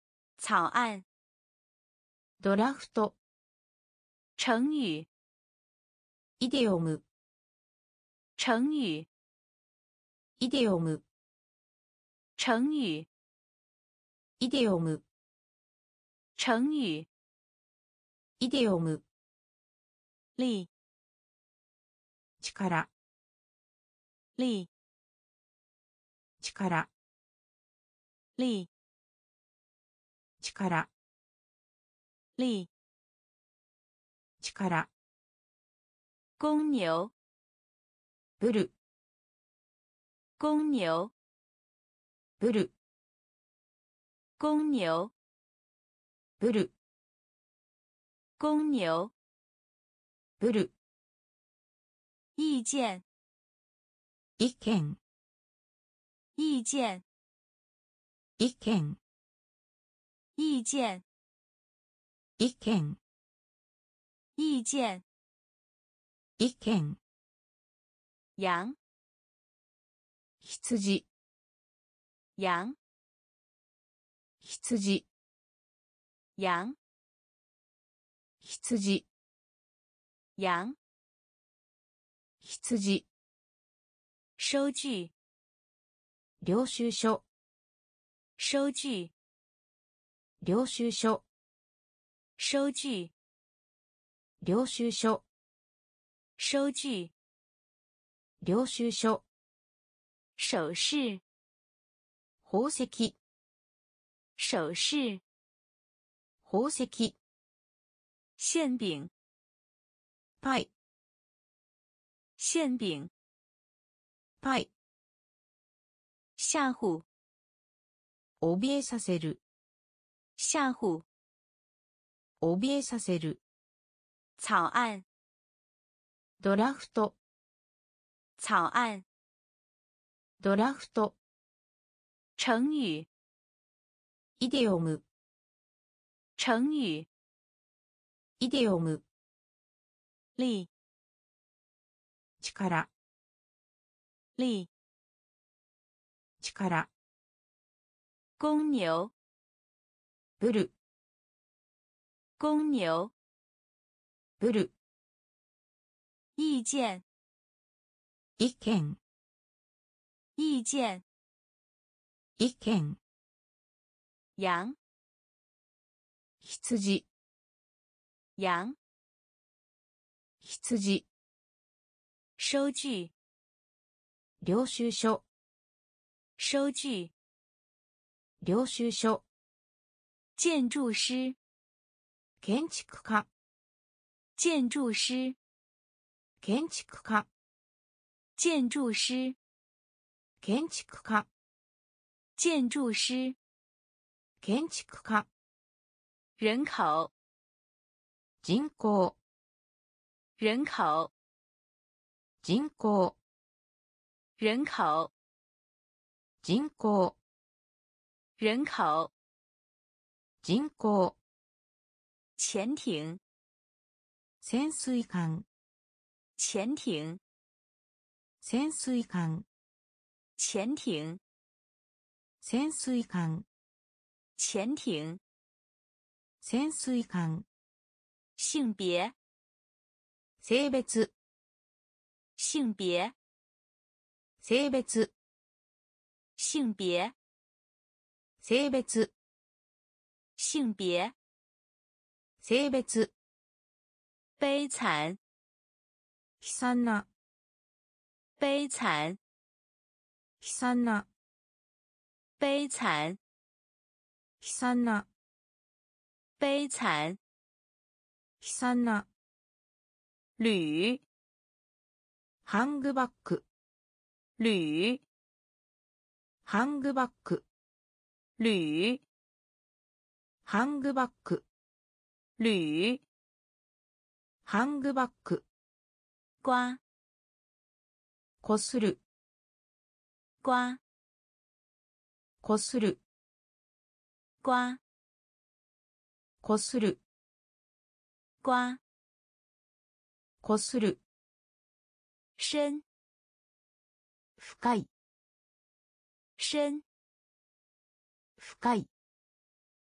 Speaker 1: 草案。
Speaker 2: ドラフト。
Speaker 1: 成语。
Speaker 2: イデオム。
Speaker 1: 成语。
Speaker 2: イデオム。
Speaker 1: 成语。
Speaker 2: イデオム。
Speaker 1: 成语。
Speaker 2: イデオム。
Speaker 1: 力。
Speaker 2: 力。
Speaker 1: 力。
Speaker 2: 力。
Speaker 1: 力。
Speaker 2: 力。
Speaker 1: 力。
Speaker 2: 力。
Speaker 1: 公牛。
Speaker 2: ブル。
Speaker 1: 公牛。
Speaker 2: ブル。
Speaker 1: 公牛。
Speaker 2: ブル。
Speaker 1: 公牛。
Speaker 2: ブル。
Speaker 1: 意见。
Speaker 2: 意見。
Speaker 1: 意见。
Speaker 2: 意見。
Speaker 1: 意见。
Speaker 2: 意見。
Speaker 1: 意见。
Speaker 2: 意見。
Speaker 1: 羊。
Speaker 2: 羊。
Speaker 1: 羊。
Speaker 2: 羊。
Speaker 1: 羊。
Speaker 2: 羊。
Speaker 1: 羊。
Speaker 2: 羊。
Speaker 1: 收据。
Speaker 2: 領収書。
Speaker 1: 收据。
Speaker 2: 領収書。
Speaker 1: 收据。
Speaker 2: 領収書。
Speaker 1: 收据。
Speaker 2: 領収書。
Speaker 1: 首饰。
Speaker 2: 宝石。
Speaker 1: 首饰。
Speaker 2: 宝石。
Speaker 1: 馅饼。
Speaker 2: パイ。
Speaker 1: 馅饼。
Speaker 2: パイ。
Speaker 1: 吓唬。
Speaker 2: 怯えさせる。
Speaker 1: 吓唬。
Speaker 2: 怯えさせる。
Speaker 1: 草案。
Speaker 2: ドラフト。
Speaker 1: 草案。
Speaker 2: ドラフト。
Speaker 1: 成语。
Speaker 2: イデオム。
Speaker 1: 成语。
Speaker 2: イデオム。
Speaker 1: 力。
Speaker 2: 力。
Speaker 1: 力。
Speaker 2: 力。
Speaker 1: 公牛。
Speaker 2: ブル。
Speaker 1: 公牛。
Speaker 2: ブル。
Speaker 1: 意见。
Speaker 2: 意見。
Speaker 1: 意见。
Speaker 2: 意見。
Speaker 1: 羊。
Speaker 2: 羊。
Speaker 1: 羊。
Speaker 2: 羊。
Speaker 1: 收据。
Speaker 2: 領収書。
Speaker 1: 收据。
Speaker 2: 領収書。
Speaker 1: 建筑师。
Speaker 2: 建築家。
Speaker 1: 建筑师。
Speaker 2: 建築家。
Speaker 1: 建筑师。
Speaker 2: 建築家。
Speaker 1: 建筑师。
Speaker 2: 建築家。
Speaker 1: 人口。
Speaker 2: 人口。
Speaker 1: 人口。
Speaker 2: 人口。
Speaker 1: 人口。
Speaker 2: 人口。
Speaker 1: 人口。
Speaker 2: 人口。
Speaker 1: 潜艇。
Speaker 2: 潜水艦。
Speaker 1: 潜艇。
Speaker 2: 潜水艦。
Speaker 1: 潜艇。
Speaker 2: 潜水艦。
Speaker 1: 潜艇。
Speaker 2: 潜水艦。
Speaker 1: 性别。
Speaker 2: 性別。
Speaker 1: 性别。
Speaker 2: 性別。
Speaker 1: 性别。
Speaker 2: 性別。
Speaker 1: 性别。
Speaker 2: 性別。
Speaker 1: 悲惨。
Speaker 2: 悲惨な。
Speaker 1: 悲惨。
Speaker 2: 悲惨な。
Speaker 1: 悲惨。
Speaker 2: 悲惨な。
Speaker 1: 悲惨。
Speaker 2: 悲惨な。
Speaker 1: 铝。
Speaker 2: ハングバッグ。
Speaker 1: 铝。
Speaker 2: ハングバッグ。
Speaker 1: 铝。
Speaker 2: ハングバッグ。
Speaker 1: 铝。
Speaker 2: ハングバッグ。
Speaker 1: 刮。
Speaker 2: こする。
Speaker 1: 刮。
Speaker 2: こする。
Speaker 1: 刮。
Speaker 2: こする。
Speaker 1: 刮。
Speaker 2: こする。
Speaker 1: 深。
Speaker 2: 深い。
Speaker 1: 深。
Speaker 2: 深い。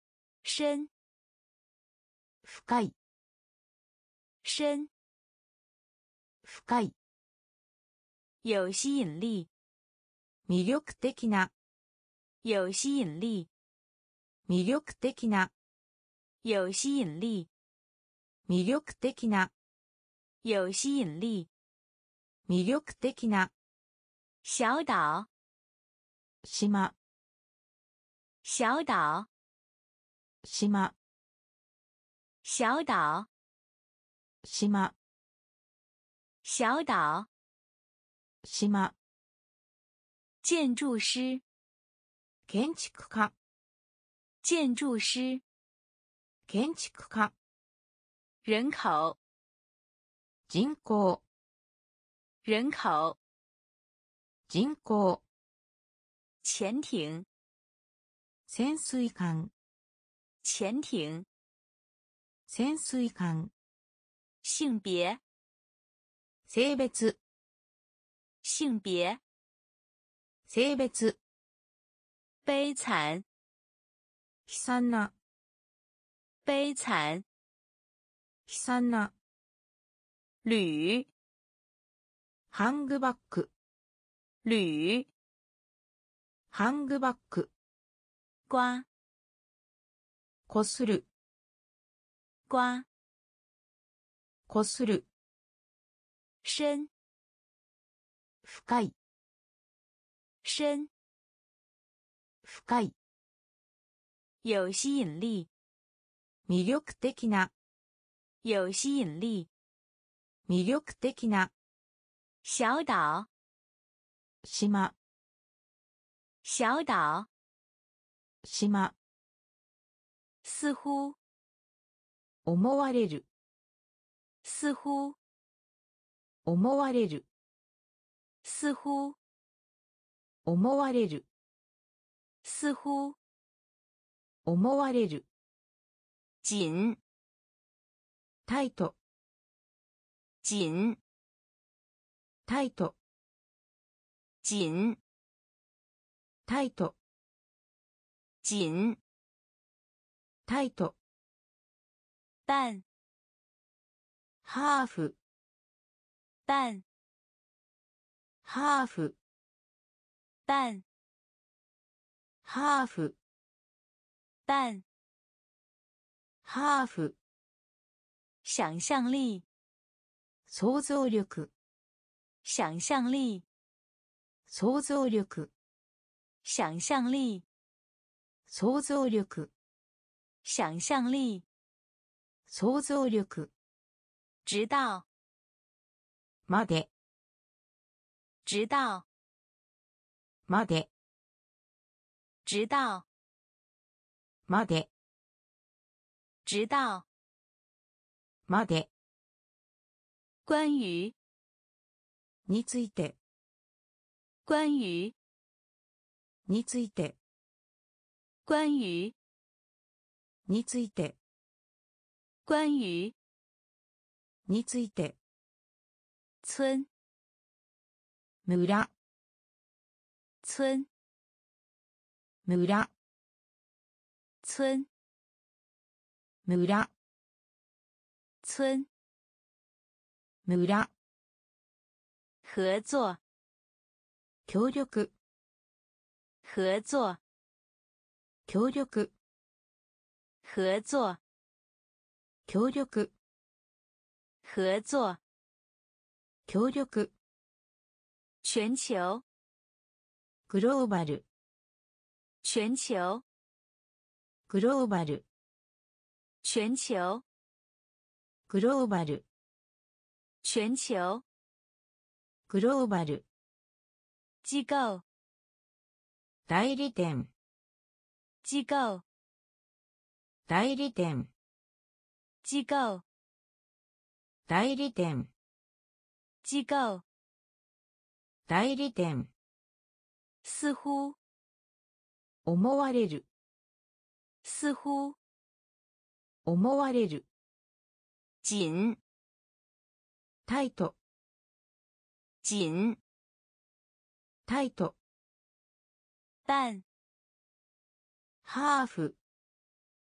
Speaker 1: 深
Speaker 2: 深い
Speaker 1: 深
Speaker 2: 深い
Speaker 1: 有吸引力
Speaker 2: 魅力的な
Speaker 1: 有吸引力
Speaker 2: 魅力的な
Speaker 1: 有吸引力
Speaker 2: 魅力的な
Speaker 1: 有吸引力
Speaker 2: 魅力的な
Speaker 1: 小岛
Speaker 2: 島
Speaker 1: 小岛
Speaker 2: 島
Speaker 1: 小岛
Speaker 2: 島
Speaker 1: 小岛
Speaker 2: 島
Speaker 1: 建筑师
Speaker 2: 建築家
Speaker 1: 建筑师
Speaker 2: 建築家
Speaker 1: 人口
Speaker 2: 人口
Speaker 1: 人口
Speaker 2: 人口
Speaker 1: 潜艇
Speaker 2: 潜水艦
Speaker 1: 潜艇
Speaker 2: 潜水艦
Speaker 1: 性别
Speaker 2: 性別
Speaker 1: 性别
Speaker 2: 性別
Speaker 1: 悲惨
Speaker 2: 悲惨な
Speaker 1: 悲惨
Speaker 2: 悲惨な
Speaker 1: 铝
Speaker 2: ハングバック
Speaker 1: 铝
Speaker 2: ハングバック
Speaker 1: 刮
Speaker 2: こする
Speaker 1: 刮
Speaker 2: こする
Speaker 1: 深
Speaker 2: 深い
Speaker 1: 深
Speaker 2: 深い
Speaker 1: 有吸引力
Speaker 2: 魅力的な
Speaker 1: 有吸引力
Speaker 2: 魅力的な
Speaker 1: 小岛
Speaker 2: 島
Speaker 1: 小岛
Speaker 2: 島
Speaker 1: 似乎
Speaker 2: 思われる
Speaker 1: 似乎
Speaker 2: 思われる
Speaker 1: 似乎
Speaker 2: 思われる
Speaker 1: 似乎
Speaker 2: 思われる
Speaker 1: 紧
Speaker 2: タイト
Speaker 1: 紧
Speaker 2: タイト
Speaker 1: 紧
Speaker 2: タイト
Speaker 1: 紧
Speaker 2: タイト
Speaker 1: 半
Speaker 2: ハーフ
Speaker 1: 半
Speaker 2: ハーフ
Speaker 1: 半
Speaker 2: ハーフ
Speaker 1: 半
Speaker 2: ハーフ
Speaker 1: 想象力
Speaker 2: 想像力
Speaker 1: 想象力
Speaker 2: 想像力
Speaker 1: 想象力
Speaker 2: 想像力
Speaker 1: 想象力
Speaker 2: 想像力
Speaker 1: 直到
Speaker 2: まで
Speaker 1: 直到
Speaker 2: まで
Speaker 1: 直到
Speaker 2: まで
Speaker 1: 直到
Speaker 2: まで
Speaker 1: 关于
Speaker 2: について
Speaker 1: 关于
Speaker 2: について
Speaker 1: 关于
Speaker 2: について
Speaker 1: 关于
Speaker 2: について
Speaker 1: 村
Speaker 2: 村
Speaker 1: 村
Speaker 2: 村
Speaker 1: 村
Speaker 2: 村
Speaker 1: 村
Speaker 2: 村
Speaker 1: 合作
Speaker 2: 協力
Speaker 1: 合作
Speaker 2: 協力
Speaker 1: 合作
Speaker 2: 協力
Speaker 1: 合作
Speaker 2: 協力
Speaker 1: 全球
Speaker 2: グローバル
Speaker 1: 全球
Speaker 2: グローバル
Speaker 1: 全球
Speaker 2: グローバル
Speaker 1: 全球
Speaker 2: グローバル
Speaker 1: 機構
Speaker 2: 代理店
Speaker 1: 機構
Speaker 2: 代理店
Speaker 1: 機構
Speaker 2: 代理店
Speaker 1: 機構
Speaker 2: 代理店
Speaker 1: 似乎
Speaker 2: 思われる
Speaker 1: 似乎
Speaker 2: 思われる
Speaker 1: 紧
Speaker 2: タイト
Speaker 1: 紧
Speaker 2: タイト
Speaker 1: 半
Speaker 2: ハーフ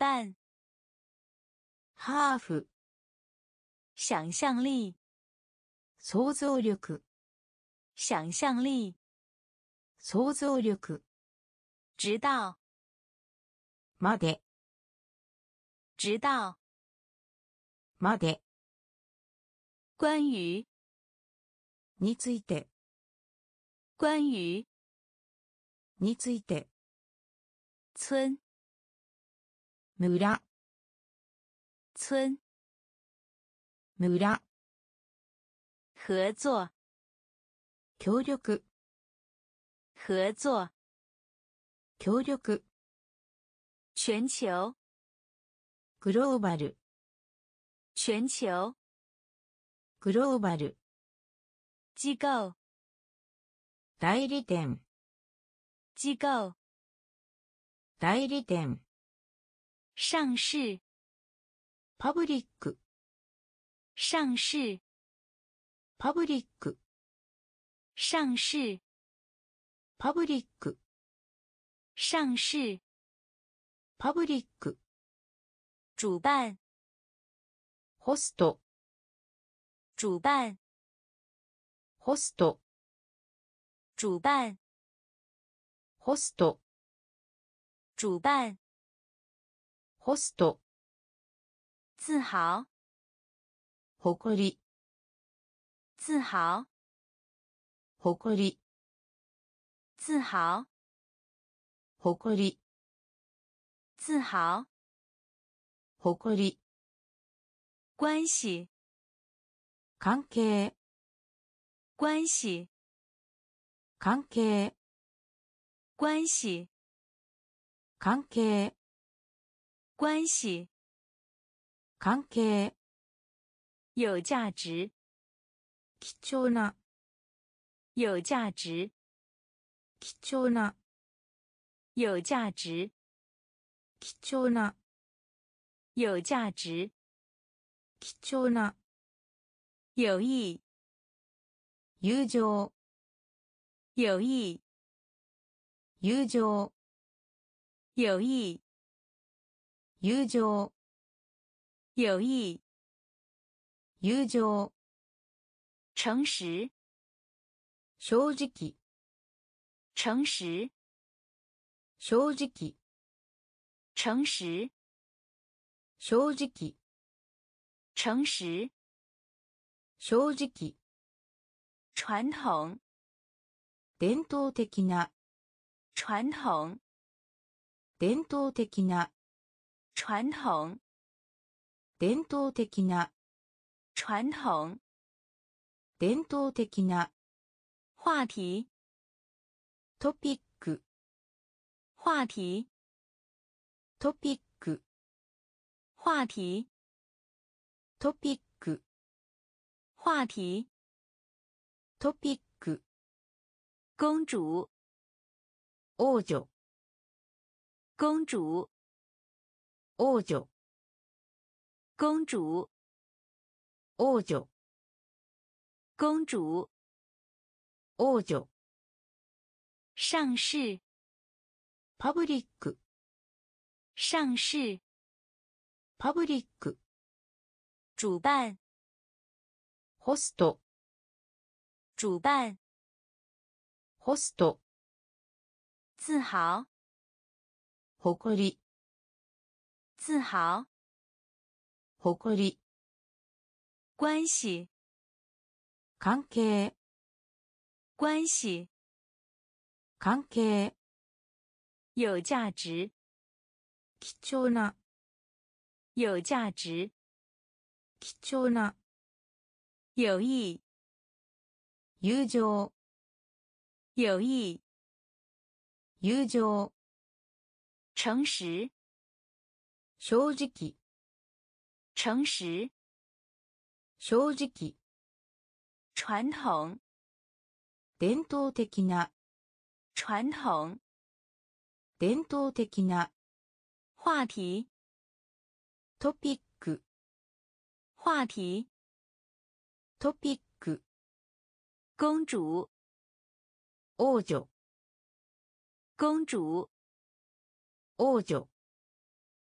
Speaker 1: 办。
Speaker 2: ハーフ。
Speaker 1: 想象力。
Speaker 2: 想像力。
Speaker 1: 想象力。
Speaker 2: 想像力。
Speaker 1: 直到。
Speaker 2: まで。
Speaker 1: 直到。
Speaker 2: まで。
Speaker 1: 关于。
Speaker 2: について。
Speaker 1: 关于。
Speaker 2: について。
Speaker 1: 村。
Speaker 2: 村。
Speaker 1: 村。
Speaker 2: 村。
Speaker 1: 合作。
Speaker 2: 協力。
Speaker 1: 合作。
Speaker 2: 協力。
Speaker 1: 全球。
Speaker 2: グローバル。
Speaker 1: 全球。
Speaker 2: グローバル。
Speaker 1: 機構。
Speaker 2: 代理店。
Speaker 1: 機構。
Speaker 2: 代理店。
Speaker 1: 上市。
Speaker 2: パブリック。
Speaker 1: 上市。
Speaker 2: パブリック。
Speaker 1: 上市。
Speaker 2: パブリック。
Speaker 1: 上市。
Speaker 2: パブリック。
Speaker 1: 主办。
Speaker 2: ホスト。
Speaker 1: 主办。
Speaker 2: ホスト。
Speaker 1: 主办。
Speaker 2: ホスト。
Speaker 1: 主办。
Speaker 2: ホスト。
Speaker 1: 自豪。
Speaker 2: 誇り。
Speaker 1: 自豪。
Speaker 2: 誇り。
Speaker 1: 自豪。
Speaker 2: 誇り。
Speaker 1: 自豪。
Speaker 2: 誇り。
Speaker 1: 关系。
Speaker 2: 関係。
Speaker 1: 关系。
Speaker 2: 関係。
Speaker 1: 关系。
Speaker 2: 関係。
Speaker 1: 关系。
Speaker 2: 関係。
Speaker 1: 有价值。
Speaker 2: 貴重な。
Speaker 1: 有价值。
Speaker 2: 貴重な。
Speaker 1: 有价值。
Speaker 2: 貴重な。
Speaker 1: 有价值。
Speaker 2: 貴重な。
Speaker 1: 有益。
Speaker 2: 友情。
Speaker 1: 有益。
Speaker 2: 友情。
Speaker 1: 有益。
Speaker 2: 友情。
Speaker 1: 有益。
Speaker 2: 友情。
Speaker 1: 诚实。
Speaker 2: 正直。
Speaker 1: 诚实。
Speaker 2: 正直。
Speaker 1: 诚实。
Speaker 2: 正直。
Speaker 1: 诚实。
Speaker 2: 正直。
Speaker 1: 传统。
Speaker 2: 伝統的な。
Speaker 1: 传统。
Speaker 2: 伝統的な。
Speaker 1: 传统。
Speaker 2: 伝統的な。
Speaker 1: 传统。
Speaker 2: 伝統的な。
Speaker 1: 话题。
Speaker 2: トピック。
Speaker 1: 话题。
Speaker 2: トピック。
Speaker 1: 话题。
Speaker 2: トピック。
Speaker 1: 话题。
Speaker 2: トピック。
Speaker 1: 公主。
Speaker 2: 王女。
Speaker 1: 公主。
Speaker 2: 王女。
Speaker 1: 公主。
Speaker 2: 王女。
Speaker 1: 公主。
Speaker 2: 王女。
Speaker 1: 上市。
Speaker 2: パブリック。
Speaker 1: 上市。
Speaker 2: パブリック。
Speaker 1: 主办。
Speaker 2: ホスト。
Speaker 1: 主办。
Speaker 2: ホスト。
Speaker 1: 自豪。
Speaker 2: 誇り。
Speaker 1: 自豪。
Speaker 2: 誇り。
Speaker 1: 关系。
Speaker 2: 関係。
Speaker 1: 关系。
Speaker 2: 関係。
Speaker 1: 有价值。
Speaker 2: 貴重な。
Speaker 1: 有价值。
Speaker 2: 貴重な。
Speaker 1: 有益。
Speaker 2: 友情。
Speaker 1: 有益。
Speaker 2: 友情。
Speaker 1: 诚实。
Speaker 2: 正直。
Speaker 1: 诚实。
Speaker 2: 正直。
Speaker 1: 传统。
Speaker 2: 伝統的な。
Speaker 1: 传统。
Speaker 2: 伝統的な。
Speaker 1: 话题。
Speaker 2: トピック。
Speaker 1: 话题。
Speaker 2: トピック。
Speaker 1: 公主。
Speaker 2: 王女。
Speaker 1: 公主。
Speaker 2: 王女。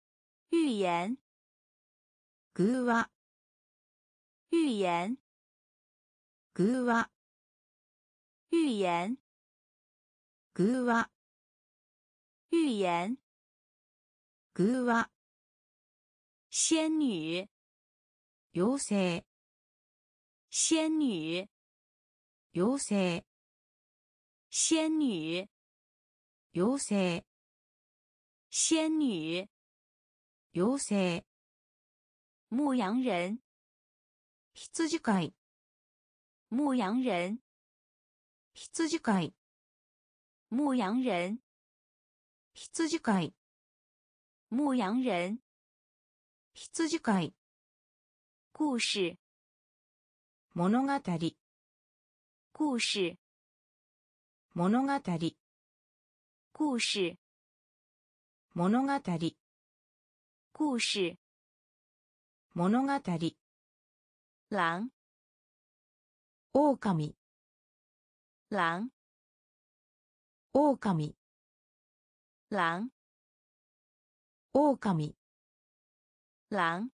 Speaker 1: 寓言
Speaker 2: 偶話
Speaker 1: 寓言
Speaker 2: 偶話
Speaker 1: 寓言
Speaker 2: 偶話
Speaker 1: 寓言
Speaker 2: 偶話
Speaker 1: 仙女
Speaker 2: 妖精
Speaker 1: 仙女
Speaker 2: 妖精
Speaker 1: 仙女
Speaker 2: 妖精
Speaker 1: 仙女
Speaker 2: 妖精
Speaker 1: 牧羊人
Speaker 2: 羊飼い
Speaker 1: 牧羊人
Speaker 2: 羊飼い
Speaker 1: 牧羊人
Speaker 2: 羊飼い
Speaker 1: 牧羊人
Speaker 2: 羊飼い
Speaker 1: 故事
Speaker 2: 物語
Speaker 1: 故事
Speaker 2: 物語
Speaker 1: 故事
Speaker 2: 物語
Speaker 1: 故事
Speaker 2: 物語
Speaker 1: 狼
Speaker 2: 狼
Speaker 1: 狼
Speaker 2: 狼
Speaker 1: 狼
Speaker 2: 狼
Speaker 1: 狼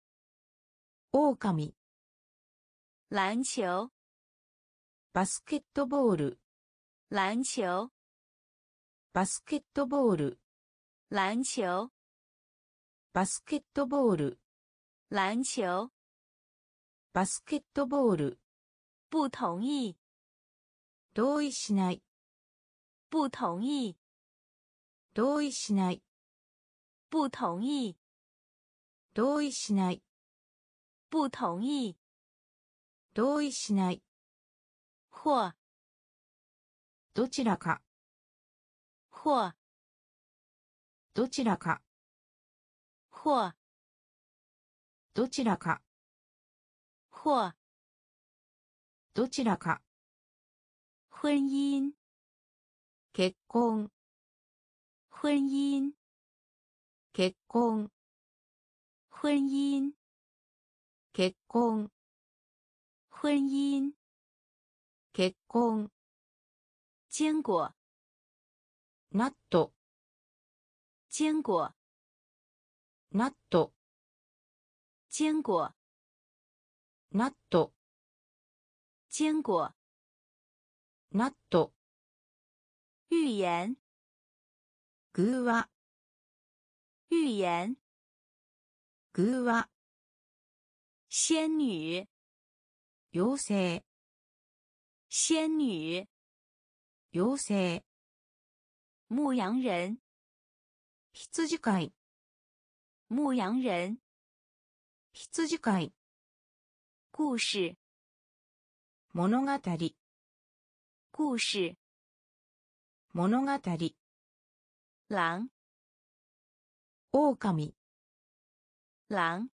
Speaker 2: 狼
Speaker 1: 篮球
Speaker 2: バスケットボール
Speaker 1: 篮球
Speaker 2: バスケットボール
Speaker 1: 篮球
Speaker 2: バスケットボール
Speaker 1: 篮球
Speaker 2: バスケットボール
Speaker 1: 不同意
Speaker 2: 同意しない
Speaker 1: 不同意
Speaker 2: 同意しない
Speaker 1: 不同意
Speaker 2: 同意しない
Speaker 1: 不同意
Speaker 2: 同意しない
Speaker 1: 或
Speaker 2: どちらか
Speaker 1: 或
Speaker 2: どちらか
Speaker 1: 或
Speaker 2: どちらか
Speaker 1: 或
Speaker 2: どちらか
Speaker 1: 婚姻
Speaker 2: 結婚
Speaker 1: 婚姻
Speaker 2: 結婚
Speaker 1: 婚姻
Speaker 2: 結婚
Speaker 1: 婚姻
Speaker 2: 結婚
Speaker 1: 坚果
Speaker 2: ナット
Speaker 1: 坚果
Speaker 2: ナット
Speaker 1: 坚果
Speaker 2: ナット
Speaker 1: 坚果
Speaker 2: ナット
Speaker 1: 寓言
Speaker 2: 偶話
Speaker 1: 寓言
Speaker 2: 偶話
Speaker 1: 仙女
Speaker 2: 妖精
Speaker 1: 仙女
Speaker 2: 妖精
Speaker 1: 牧羊人
Speaker 2: 羊飼い
Speaker 1: 牧羊人
Speaker 2: 羊飼い
Speaker 1: 故事
Speaker 2: 物語
Speaker 1: 故事
Speaker 2: 物語
Speaker 1: 狼
Speaker 2: 狼
Speaker 1: 狼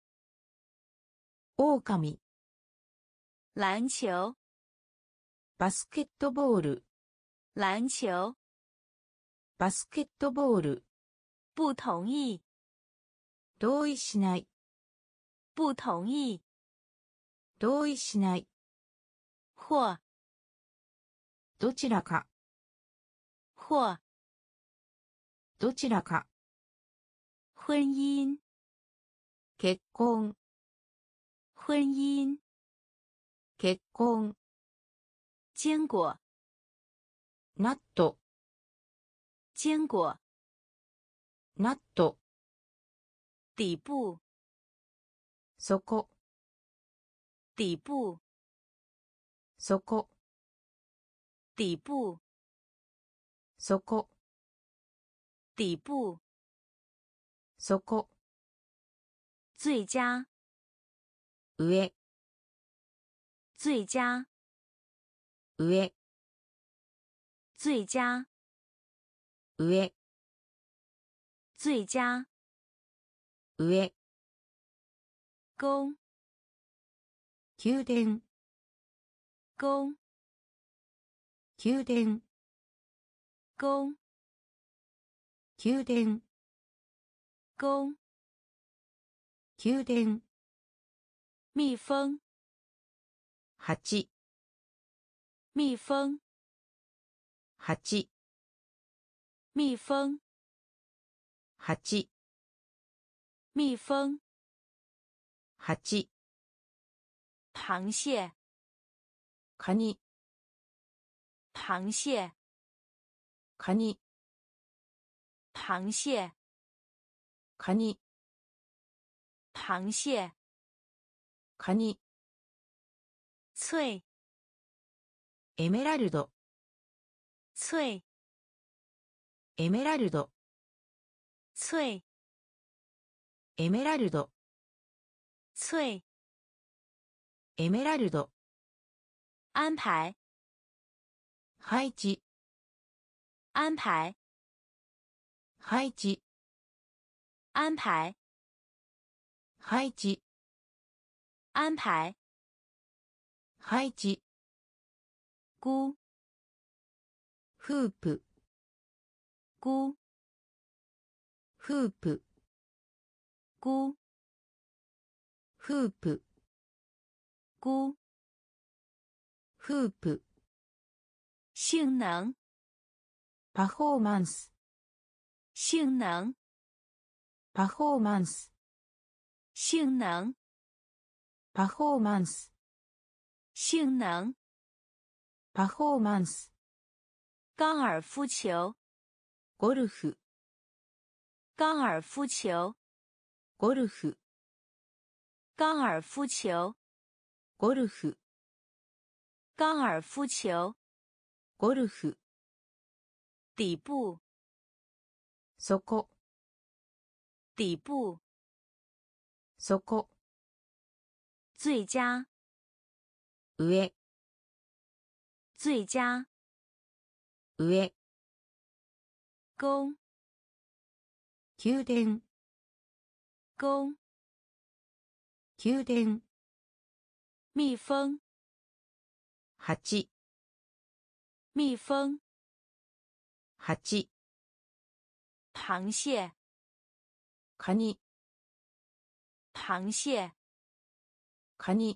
Speaker 2: 狼
Speaker 1: 篮球
Speaker 2: バスケットボール
Speaker 1: 篮球
Speaker 2: バスケットボール
Speaker 1: 不同意
Speaker 2: 同意しない
Speaker 1: 不同意
Speaker 2: 同意しない
Speaker 1: 或
Speaker 2: どちらか
Speaker 1: 或
Speaker 2: どちらか
Speaker 1: 婚姻
Speaker 2: 結婚
Speaker 1: 婚姻
Speaker 2: 結婚
Speaker 1: 坚果
Speaker 2: ナット
Speaker 1: 坚果
Speaker 2: ナット
Speaker 1: 底部
Speaker 2: そこ
Speaker 1: 底部
Speaker 2: そこ
Speaker 1: 底部
Speaker 2: そこ
Speaker 1: 底部
Speaker 2: そこ
Speaker 1: 最佳
Speaker 2: 上
Speaker 1: 最佳
Speaker 2: 上
Speaker 1: 最佳
Speaker 2: 上
Speaker 1: 最佳
Speaker 2: 上
Speaker 1: 宫
Speaker 2: 宮殿
Speaker 1: 宫
Speaker 2: 宮殿
Speaker 1: 宫
Speaker 2: 宮殿
Speaker 1: 宫
Speaker 2: 宮殿
Speaker 1: 蜜蜂
Speaker 2: 蜂
Speaker 1: 蜜蜂
Speaker 2: 蜂
Speaker 1: 蜜蜂
Speaker 2: 蜂
Speaker 1: 蜜蜂、
Speaker 2: 蜂、
Speaker 1: 螃蟹、
Speaker 2: カニ、
Speaker 1: 螃蟹、
Speaker 2: カニ、
Speaker 1: 螃蟹、
Speaker 2: カニ、
Speaker 1: 螃蟹、
Speaker 2: カニ、
Speaker 1: 翠、
Speaker 2: エメラルド、
Speaker 1: 翠、
Speaker 2: エメラルド、
Speaker 1: 翠、
Speaker 2: エメラルド、
Speaker 1: 翠、
Speaker 2: エメラルド、
Speaker 1: 安排、
Speaker 2: 配置、
Speaker 1: 安排、
Speaker 2: 配置、
Speaker 1: 安排、
Speaker 2: 配置、
Speaker 1: 安排、
Speaker 2: 配置、
Speaker 1: 菇、
Speaker 2: フープ、
Speaker 1: 菇、
Speaker 2: フープ、
Speaker 1: 菇、
Speaker 2: フープ、
Speaker 1: 菇、
Speaker 2: フープ、
Speaker 1: 性能、
Speaker 2: パフォーマンス、
Speaker 1: 性能、
Speaker 2: パフォーマンス、
Speaker 1: 性能、
Speaker 2: パフォーマンス、
Speaker 1: 性能、
Speaker 2: パフォーマンス、
Speaker 1: 高尔夫球、
Speaker 2: ゴルフ、
Speaker 1: 高尔夫球、
Speaker 2: ゴルフ、
Speaker 1: 高尔夫球、
Speaker 2: ゴルフ、
Speaker 1: 高尔夫球、
Speaker 2: ゴルフ、
Speaker 1: 底部、
Speaker 2: そこ、
Speaker 1: 底部、
Speaker 2: そこ、
Speaker 1: 最佳、
Speaker 2: 上、
Speaker 1: 最佳、
Speaker 2: 上、
Speaker 1: 宫、
Speaker 2: 宮殿、
Speaker 1: 宫、
Speaker 2: 宮殿、
Speaker 1: 蜜蜂、
Speaker 2: 蜂、
Speaker 1: 蜜蜂、
Speaker 2: 蜂、
Speaker 1: 螃蟹、
Speaker 2: カニ、
Speaker 1: 螃蟹、
Speaker 2: カニ、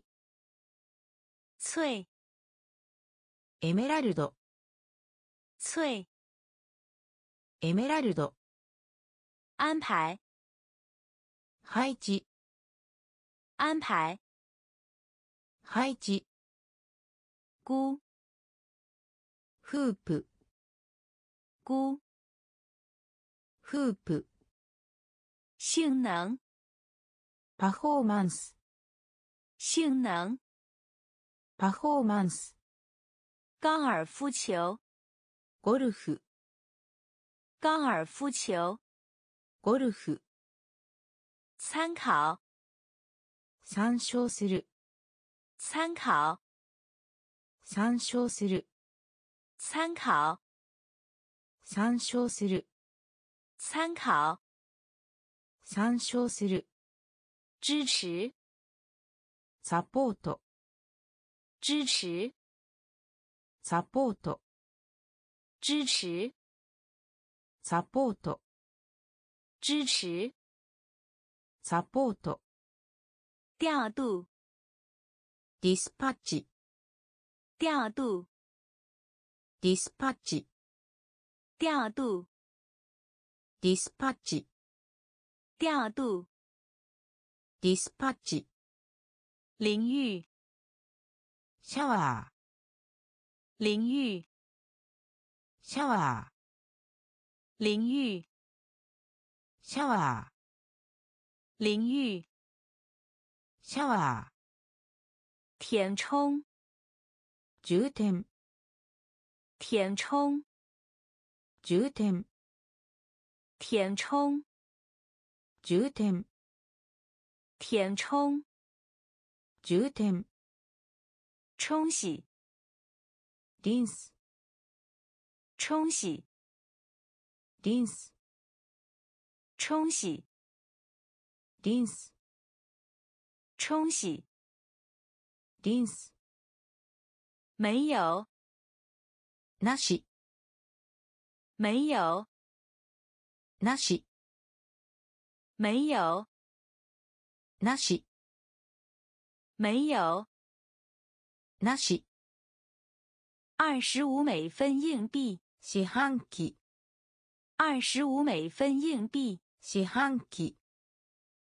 Speaker 1: 翠、
Speaker 2: エメラルド、
Speaker 1: 翠、
Speaker 2: エメラルド、
Speaker 1: 安排、
Speaker 2: 配置、
Speaker 1: 安排、
Speaker 2: 配置、
Speaker 1: 菇、
Speaker 2: フープ、
Speaker 1: 菇、
Speaker 2: フープ、
Speaker 1: 性能、
Speaker 2: パフォーマンス、
Speaker 1: 性能、
Speaker 2: パフォーマンス、
Speaker 1: 高尔夫球、
Speaker 2: ゴルフ、
Speaker 1: 高尔夫球、
Speaker 2: ゴルフ、
Speaker 1: 参考、
Speaker 2: 参照する、
Speaker 1: 参考、
Speaker 2: 参照する、
Speaker 1: 参考、
Speaker 2: 参照する、
Speaker 1: 参考、
Speaker 2: 参照する、
Speaker 1: 支持、
Speaker 2: サポート、
Speaker 1: 支持、
Speaker 2: サポート、
Speaker 1: 支持、
Speaker 2: サポート、
Speaker 1: 支持、
Speaker 2: サポート、
Speaker 1: 调度、
Speaker 2: ディスパッチ、
Speaker 1: 调度、
Speaker 2: ディスパッチ、
Speaker 1: 调度、
Speaker 2: ディスパッチ、
Speaker 1: 调度、
Speaker 2: ディスパッチ、
Speaker 1: 淋浴、
Speaker 2: シャワー、
Speaker 1: 淋浴、
Speaker 2: シャワー、
Speaker 1: 淋浴、
Speaker 2: シャワー、
Speaker 1: 淋浴、
Speaker 2: シャワー、
Speaker 1: 填充、
Speaker 2: 充填、
Speaker 1: 填充、
Speaker 2: 充填、
Speaker 1: 填充、
Speaker 2: 充填、
Speaker 1: 填充、
Speaker 2: 充填、
Speaker 1: 冲洗、
Speaker 2: リンス、
Speaker 1: 冲洗、
Speaker 2: リンス、
Speaker 1: 冲洗、
Speaker 2: リンス、
Speaker 1: 冲洗、
Speaker 2: リンス、
Speaker 1: 没有、
Speaker 2: なし、
Speaker 1: 没有、
Speaker 2: なし、
Speaker 1: 没有、
Speaker 2: なし、
Speaker 1: 没有。
Speaker 2: なし、
Speaker 1: 二十五美分硬币，
Speaker 2: 四半期、
Speaker 1: 二十五美分硬币，
Speaker 2: 四半期、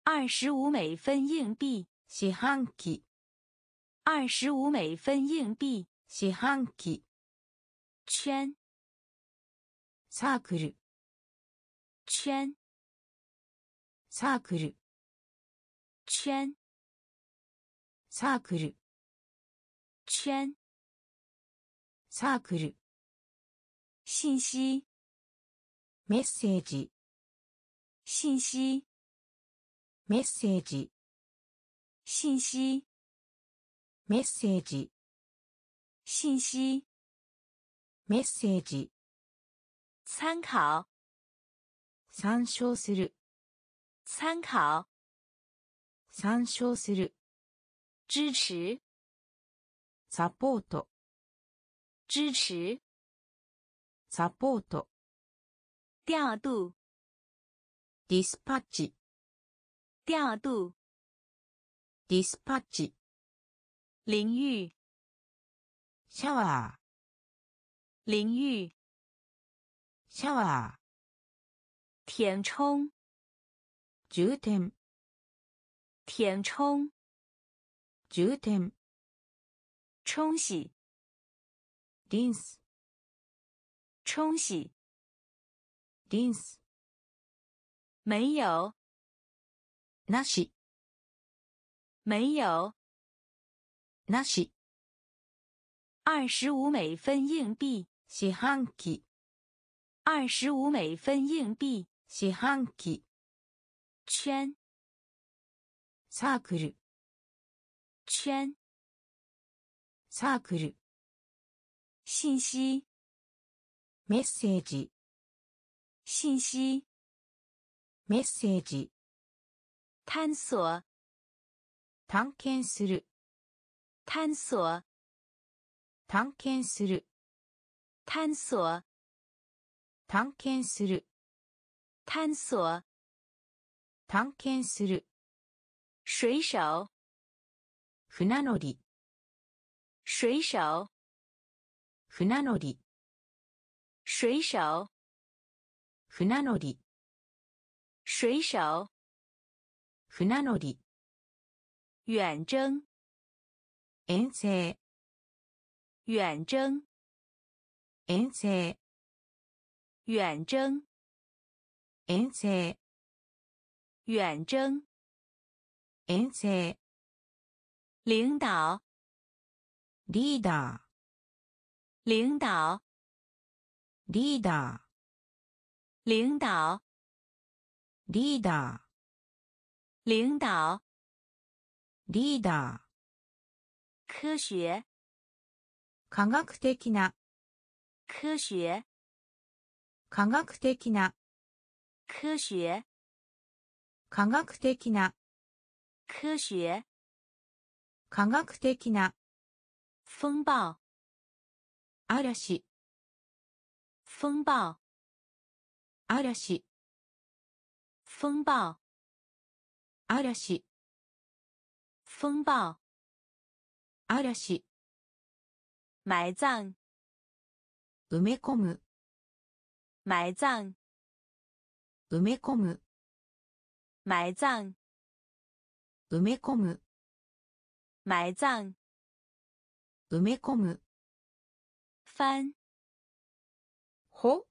Speaker 1: 二十五美分硬币。
Speaker 2: 四半期。
Speaker 1: 二十五美分硬币。
Speaker 2: 四半期。
Speaker 1: 圈。
Speaker 2: サークル。
Speaker 1: 圈。
Speaker 2: サークル。
Speaker 1: 圈。
Speaker 2: サークル。
Speaker 1: 圈。
Speaker 2: サークル。
Speaker 1: 信息。
Speaker 2: メッセージ。
Speaker 1: 信息。
Speaker 2: メッセージ。
Speaker 1: 信息。
Speaker 2: メッセージ。
Speaker 1: 信息。
Speaker 2: メッセージ。
Speaker 1: 参考。
Speaker 2: 参照する。
Speaker 1: 参考。
Speaker 2: 参照する。
Speaker 1: 支持。
Speaker 2: サポート。
Speaker 1: 支持。
Speaker 2: サポート。
Speaker 1: 调度。
Speaker 2: ディスパッチ。
Speaker 1: 调度。
Speaker 2: ディスパッチ。
Speaker 1: 淋浴。
Speaker 2: シャワー。
Speaker 1: 淋浴。
Speaker 2: シャワー。
Speaker 1: 填充。
Speaker 2: 充填。
Speaker 1: 填充。
Speaker 2: 充填。
Speaker 1: 冲洗。
Speaker 2: リンス。
Speaker 1: 冲洗。
Speaker 2: リンス。
Speaker 1: 没有。
Speaker 2: なし。
Speaker 1: 没有。
Speaker 2: なし。
Speaker 1: 二十五美分硬币。
Speaker 2: 四半期。
Speaker 1: 二十五美分硬币。
Speaker 2: 四半期。
Speaker 1: 圈。
Speaker 2: サークル。
Speaker 1: 圈。
Speaker 2: サークル。
Speaker 1: 信息。
Speaker 2: メッセージ。
Speaker 1: 信息。
Speaker 2: メッセージ。
Speaker 1: 探索。
Speaker 2: 探検する。
Speaker 1: 探索。
Speaker 2: 探検する。
Speaker 1: 探索。
Speaker 2: 探検する。
Speaker 1: 探索。
Speaker 2: 探検する。
Speaker 1: 水手。
Speaker 2: 船乗り。
Speaker 1: 水手。
Speaker 2: 船乗り。
Speaker 1: 水手。
Speaker 2: 船乗り。
Speaker 1: 水手。
Speaker 2: 船乗り。
Speaker 1: 远征。
Speaker 2: 遠征。
Speaker 1: 远征。
Speaker 2: 遠征。
Speaker 1: 远征。
Speaker 2: 遠征。
Speaker 1: 远征。
Speaker 2: 遠征。
Speaker 1: 领导。
Speaker 2: リーダー。
Speaker 1: 领导。
Speaker 2: リーダー。
Speaker 1: 领导。
Speaker 2: リーダー。
Speaker 1: 领导。
Speaker 2: リーダー。
Speaker 1: 科学。
Speaker 2: 科学的な。
Speaker 1: 科学。
Speaker 2: 科学的な。
Speaker 1: 科学。
Speaker 2: 科学的な。
Speaker 1: 科学。
Speaker 2: 科学的な。
Speaker 1: 风暴。
Speaker 2: 嵐。
Speaker 1: 风暴。
Speaker 2: 嵐。
Speaker 1: 风暴。
Speaker 2: 嵐。
Speaker 1: 风暴。
Speaker 2: 嵐。
Speaker 1: 埋葬。
Speaker 2: 埋め込む。
Speaker 1: 埋葬。
Speaker 2: 埋め込む。
Speaker 1: 埋葬。
Speaker 2: 埋め込む。
Speaker 1: 埋葬。
Speaker 2: 埋め込む。
Speaker 1: 翻。
Speaker 2: ほ。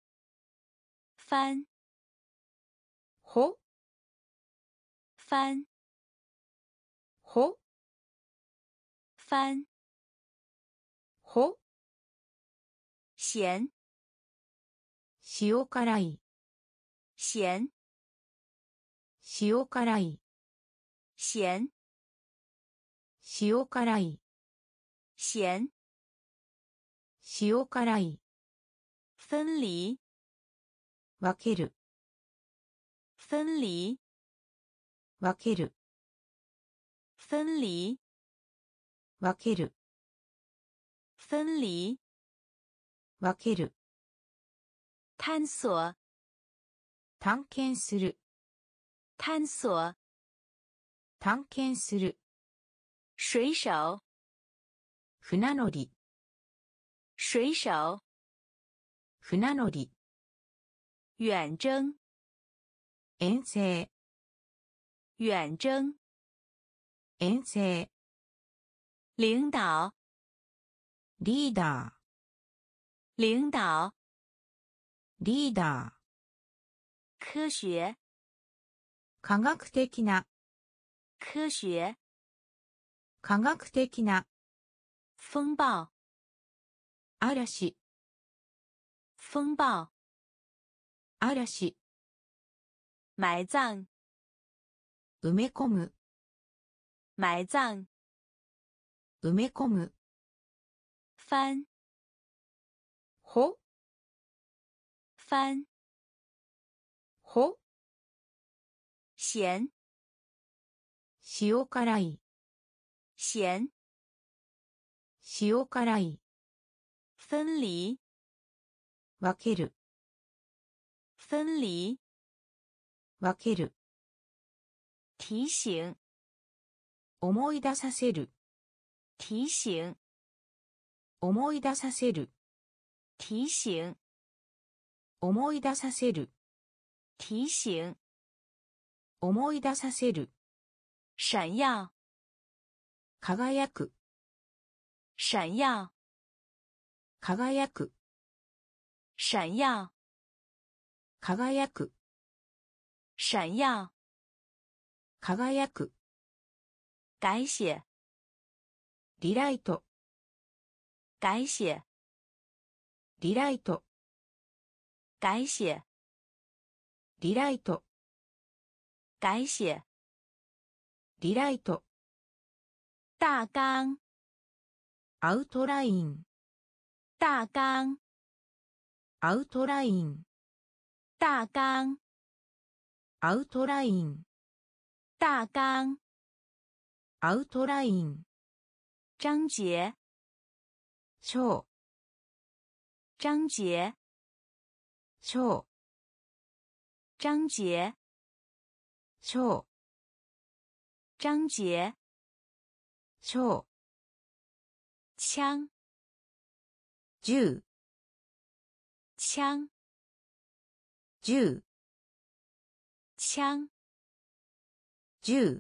Speaker 1: 翻。
Speaker 2: ほ。
Speaker 1: 翻。
Speaker 2: ほ。
Speaker 1: 翻。
Speaker 2: ほ。
Speaker 1: 咸。
Speaker 2: 塩辛い。
Speaker 1: 咸。
Speaker 2: 塩辛い。
Speaker 1: 咸。
Speaker 2: 塩辛い。
Speaker 1: 咸。
Speaker 2: 塩辛い。
Speaker 1: 分離。
Speaker 2: 分ける。
Speaker 1: 分離。
Speaker 2: 分ける。
Speaker 1: 分離。
Speaker 2: 分ける。
Speaker 1: 分離。
Speaker 2: 分ける。
Speaker 1: 探索。
Speaker 2: 探検する。
Speaker 1: 探索。
Speaker 2: 探検する。
Speaker 1: 水手。
Speaker 2: 船乗り。
Speaker 1: 水手。
Speaker 2: 船乗り。
Speaker 1: 遠征。
Speaker 2: 遠征。
Speaker 1: 远征。
Speaker 2: 遠征。
Speaker 1: 领导。
Speaker 2: リーダー。
Speaker 1: 领导。
Speaker 2: リーダー。
Speaker 1: 科学。
Speaker 2: 科学的な。
Speaker 1: 科学。
Speaker 2: 科学的な。
Speaker 1: 风暴。
Speaker 2: 嵐。
Speaker 1: 风暴。
Speaker 2: 嵐。
Speaker 1: 埋葬。
Speaker 2: 埋め込む。
Speaker 1: 埋葬。
Speaker 2: 埋め込む。
Speaker 1: 翻。
Speaker 2: ほ。
Speaker 1: 翻。
Speaker 2: ほ。
Speaker 1: 咸。
Speaker 2: 塩辛い。
Speaker 1: 咸。
Speaker 2: 塩辛い。
Speaker 1: 分離。
Speaker 2: 分ける。
Speaker 1: 分離。
Speaker 2: 分ける。
Speaker 1: 提醒。
Speaker 2: 思い出させる。
Speaker 1: 提醒。
Speaker 2: 思い出させる。
Speaker 1: 提醒。
Speaker 2: 思い出させる。
Speaker 1: 提醒。
Speaker 2: 思い出させる。
Speaker 1: 闪耀。
Speaker 2: 輝く。
Speaker 1: 闪耀。
Speaker 2: 輝く。
Speaker 1: 闪耀。
Speaker 2: 輝く。
Speaker 1: 闪耀。
Speaker 2: 輝く。
Speaker 1: 改写。
Speaker 2: リライト。
Speaker 1: 改写。
Speaker 2: リライト。
Speaker 1: 改写。
Speaker 2: リライト。
Speaker 1: 改写。
Speaker 2: リライト。
Speaker 1: 大纲。
Speaker 2: アウトライン。
Speaker 1: 大纲。
Speaker 2: アウトライン。
Speaker 1: 大纲。
Speaker 2: アウトライン。
Speaker 1: 大纲。
Speaker 2: アウトライン。
Speaker 1: 章节。
Speaker 2: 章。
Speaker 1: 章节。
Speaker 2: 章。
Speaker 1: 章节。
Speaker 2: 章。
Speaker 1: 章节。
Speaker 2: 章。
Speaker 1: 枪。
Speaker 2: 銃。
Speaker 1: 枪。
Speaker 2: 銃。
Speaker 1: 枪。
Speaker 2: 銃。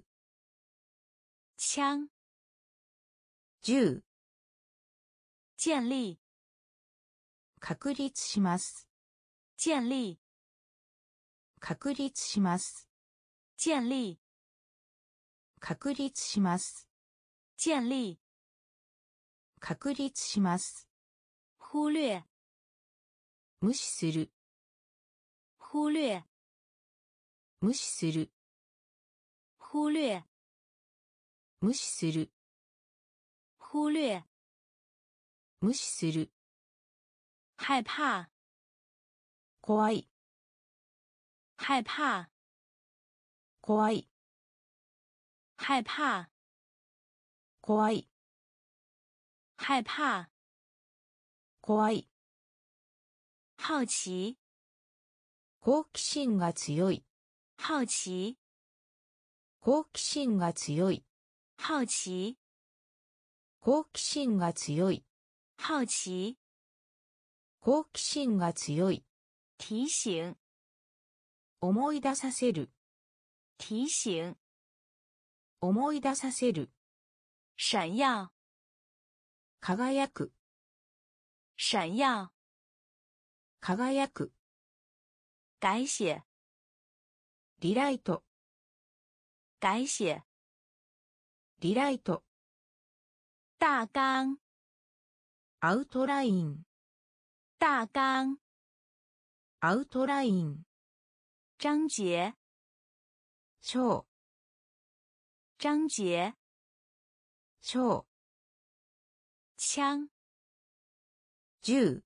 Speaker 1: 枪。
Speaker 2: 銃。
Speaker 1: 建立。
Speaker 2: 確立します。
Speaker 1: 建立。
Speaker 2: 確立します。
Speaker 1: 建立。
Speaker 2: 確立します。
Speaker 1: 建立。
Speaker 2: 確立します。
Speaker 1: 忽略。
Speaker 2: 無視する。
Speaker 1: 忽略。
Speaker 2: 無視する。
Speaker 1: 忽略。
Speaker 2: 無視する。
Speaker 1: 忽略。
Speaker 2: 無視する。
Speaker 1: 害怕。
Speaker 2: 怖い。
Speaker 1: 害怕。
Speaker 2: 怖い。
Speaker 1: 害怕。
Speaker 2: 怖い。
Speaker 1: 害怕。
Speaker 2: 怖い。
Speaker 1: 好奇。
Speaker 2: 好奇心が強い。
Speaker 1: 好奇。
Speaker 2: 好奇心が強い。
Speaker 1: 好奇。
Speaker 2: 好奇心が強い。
Speaker 1: 好奇。
Speaker 2: 好奇心が強い。
Speaker 1: 提醒。
Speaker 2: 思い出させる。
Speaker 1: 提醒。
Speaker 2: 思い出させる。
Speaker 1: 闪耀。
Speaker 2: 輝く。
Speaker 1: 闪耀。
Speaker 2: 輝く。
Speaker 1: 改写。
Speaker 2: リライト。
Speaker 1: 改写。
Speaker 2: リライト。
Speaker 1: 大纲。
Speaker 2: アウトライン。
Speaker 1: 大纲。
Speaker 2: アウトライン。
Speaker 1: 章节。
Speaker 2: 章。
Speaker 1: 章节。
Speaker 2: 章。
Speaker 1: 枪。
Speaker 2: 銃。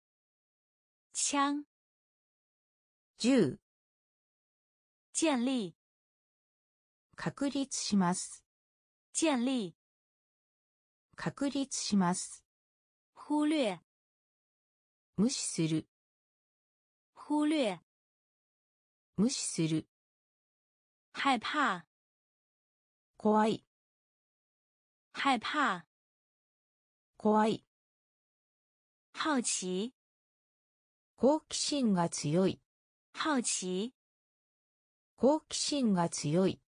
Speaker 1: 枪。
Speaker 2: 銃。
Speaker 1: 建立。
Speaker 2: 確立します。
Speaker 1: 建立。
Speaker 2: 確立します。
Speaker 1: 忽略。
Speaker 2: 無視する。
Speaker 1: 忽略。
Speaker 2: 無視する。
Speaker 1: 害怕。
Speaker 2: 怖い。
Speaker 1: 害怕。
Speaker 2: 怖い。
Speaker 1: 好奇。
Speaker 2: 好奇心が強い。
Speaker 1: 好奇。
Speaker 2: 好奇心が強い。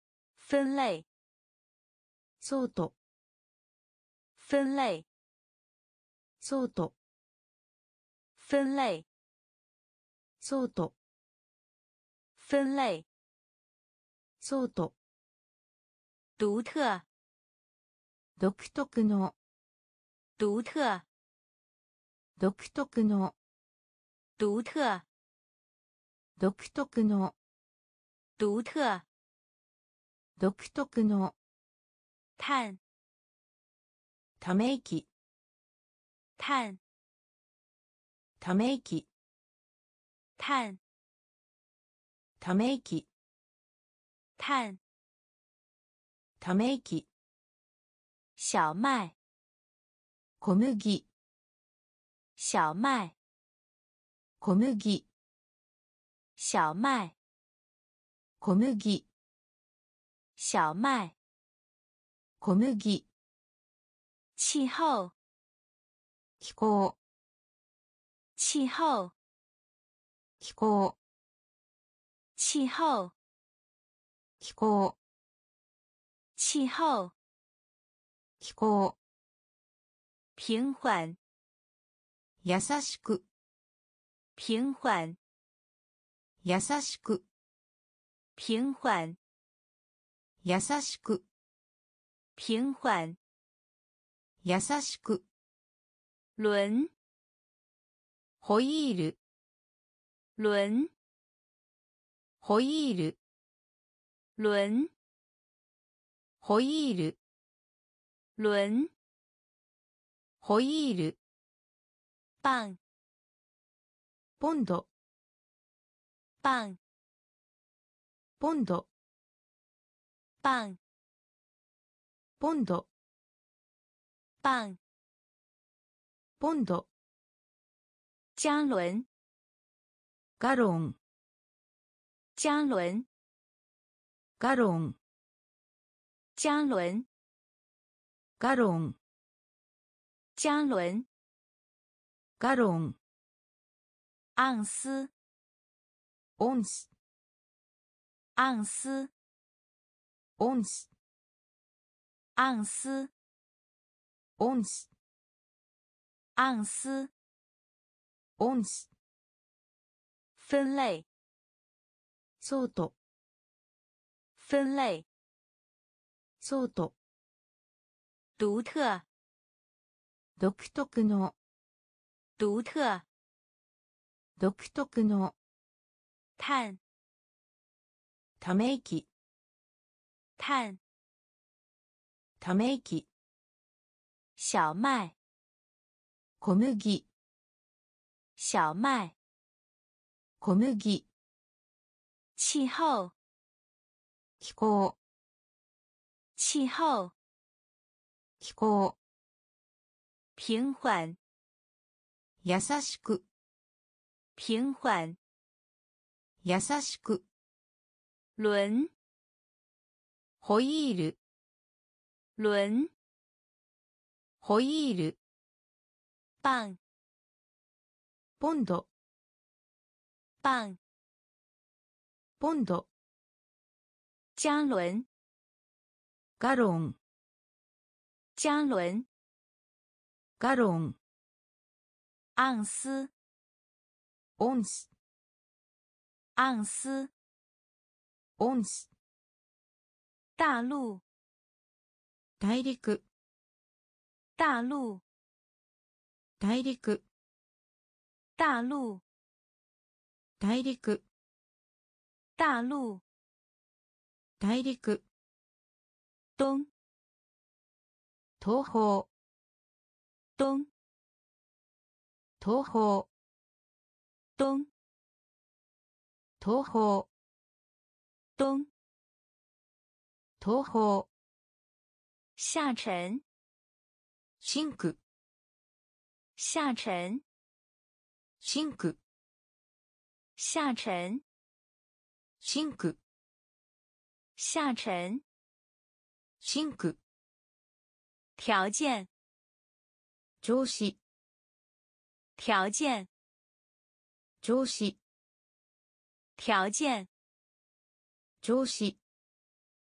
Speaker 1: 分类
Speaker 2: ソート
Speaker 1: 分类
Speaker 2: ソート
Speaker 1: 分类
Speaker 2: ソート
Speaker 1: 分类
Speaker 2: ソート
Speaker 1: 独特
Speaker 2: 独特の
Speaker 1: 独特
Speaker 2: 独特の
Speaker 1: 独特
Speaker 2: 独特の
Speaker 1: 独特
Speaker 2: 独特の
Speaker 1: 碳
Speaker 2: ため息
Speaker 1: 碳
Speaker 2: ため息
Speaker 1: 碳
Speaker 2: ため息
Speaker 1: 碳
Speaker 2: ため息
Speaker 1: 小麦
Speaker 2: 小麦
Speaker 1: 小麦
Speaker 2: 小麦
Speaker 1: 小麦
Speaker 2: 小麦
Speaker 1: 小麦
Speaker 2: 小麦
Speaker 1: 气候
Speaker 2: 気候
Speaker 1: 气候
Speaker 2: 気候
Speaker 1: 气候
Speaker 2: 気候
Speaker 1: 气候
Speaker 2: 気候
Speaker 1: 平缓
Speaker 2: 優しく
Speaker 1: 平缓
Speaker 2: 優しく
Speaker 1: 平缓
Speaker 2: 優しく
Speaker 1: 平缓
Speaker 2: 優しく
Speaker 1: 轮
Speaker 2: ホイール
Speaker 1: 轮
Speaker 2: ホイール
Speaker 1: 轮
Speaker 2: ホイール
Speaker 1: 轮
Speaker 2: ホイール
Speaker 1: 棒
Speaker 2: ポンド
Speaker 1: 棒
Speaker 2: ポンド
Speaker 1: 棒
Speaker 2: ポンド
Speaker 1: 棒
Speaker 2: ポンド
Speaker 1: 加仑
Speaker 2: ガロン
Speaker 1: 加仑
Speaker 2: ガロン
Speaker 1: 加仑
Speaker 2: ガロン
Speaker 1: 加仑
Speaker 2: ガロン
Speaker 1: 盎司
Speaker 2: オンス
Speaker 1: 盎司
Speaker 2: オンス
Speaker 1: 盎司
Speaker 2: オンス
Speaker 1: 盎司
Speaker 2: オンス
Speaker 1: 分类
Speaker 2: ソート
Speaker 1: 分类
Speaker 2: ソート
Speaker 1: 独特
Speaker 2: 独特の
Speaker 1: 独特
Speaker 2: 独特の
Speaker 1: 碳
Speaker 2: ため息
Speaker 1: 碳
Speaker 2: ため息
Speaker 1: 小麦
Speaker 2: 小麦
Speaker 1: 小麦
Speaker 2: 小麦
Speaker 1: 气候
Speaker 2: 気候
Speaker 1: 气候
Speaker 2: 気候
Speaker 1: 平缓
Speaker 2: 優しく
Speaker 1: 平缓
Speaker 2: 優しく
Speaker 1: 轮
Speaker 2: ホイール
Speaker 1: 轮
Speaker 2: ホイール
Speaker 1: 棒
Speaker 2: ポンド
Speaker 1: 棒
Speaker 2: ポンド
Speaker 1: 加仑
Speaker 2: ガロン
Speaker 1: 加仑
Speaker 2: ガロン
Speaker 1: 盎司
Speaker 2: オンス
Speaker 1: 盎司
Speaker 2: オンス
Speaker 1: 大陆
Speaker 2: 大陸
Speaker 1: 大陸
Speaker 2: 大陸
Speaker 1: 大陸
Speaker 2: 大陸
Speaker 1: 大陸
Speaker 2: 大陸
Speaker 1: 東
Speaker 2: 東方
Speaker 1: 東
Speaker 2: 東方
Speaker 1: 東
Speaker 2: 東方
Speaker 1: 東
Speaker 2: 東方
Speaker 1: 下沉
Speaker 2: シンク
Speaker 1: 下沉
Speaker 2: シンク
Speaker 1: 下沉
Speaker 2: シンク
Speaker 1: 下沉
Speaker 2: シンク
Speaker 1: 条件
Speaker 2: 調子
Speaker 1: 条件
Speaker 2: 調子
Speaker 1: 条件
Speaker 2: 調子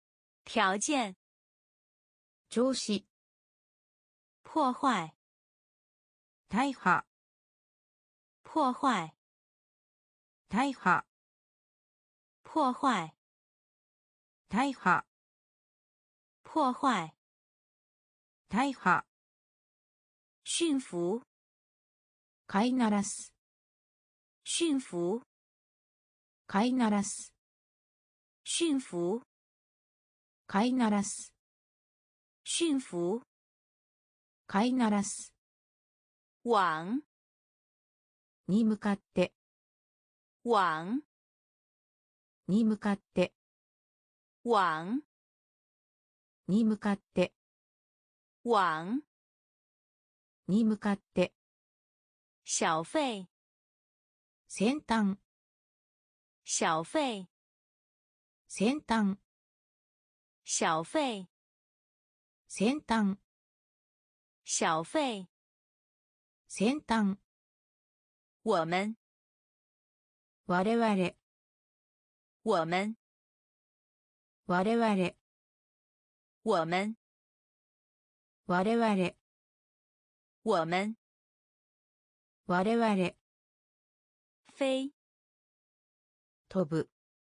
Speaker 1: 条件
Speaker 2: 調子
Speaker 1: 破坏
Speaker 2: 大破
Speaker 1: 破坏
Speaker 2: 大破
Speaker 1: 破坏
Speaker 2: 大破
Speaker 1: 破坏
Speaker 2: 大破
Speaker 1: 驯服
Speaker 2: 飼いならす
Speaker 1: 驯服
Speaker 2: 飼いならす
Speaker 1: 驯服
Speaker 2: 飼いならす
Speaker 1: 驯服
Speaker 2: 飼いならす
Speaker 1: 往
Speaker 2: に向かって
Speaker 1: 往
Speaker 2: に向かって
Speaker 1: 往
Speaker 2: に向かって
Speaker 1: 往
Speaker 2: に向かって
Speaker 1: 小费
Speaker 2: 先端
Speaker 1: 小费
Speaker 2: 先端
Speaker 1: 小费
Speaker 2: 先端
Speaker 1: 小费
Speaker 2: 先端
Speaker 1: 我们
Speaker 2: 我々
Speaker 1: 我们
Speaker 2: 我々
Speaker 1: 我们
Speaker 2: 我々
Speaker 1: 我们
Speaker 2: 我々
Speaker 1: 飞
Speaker 2: 飛ぶ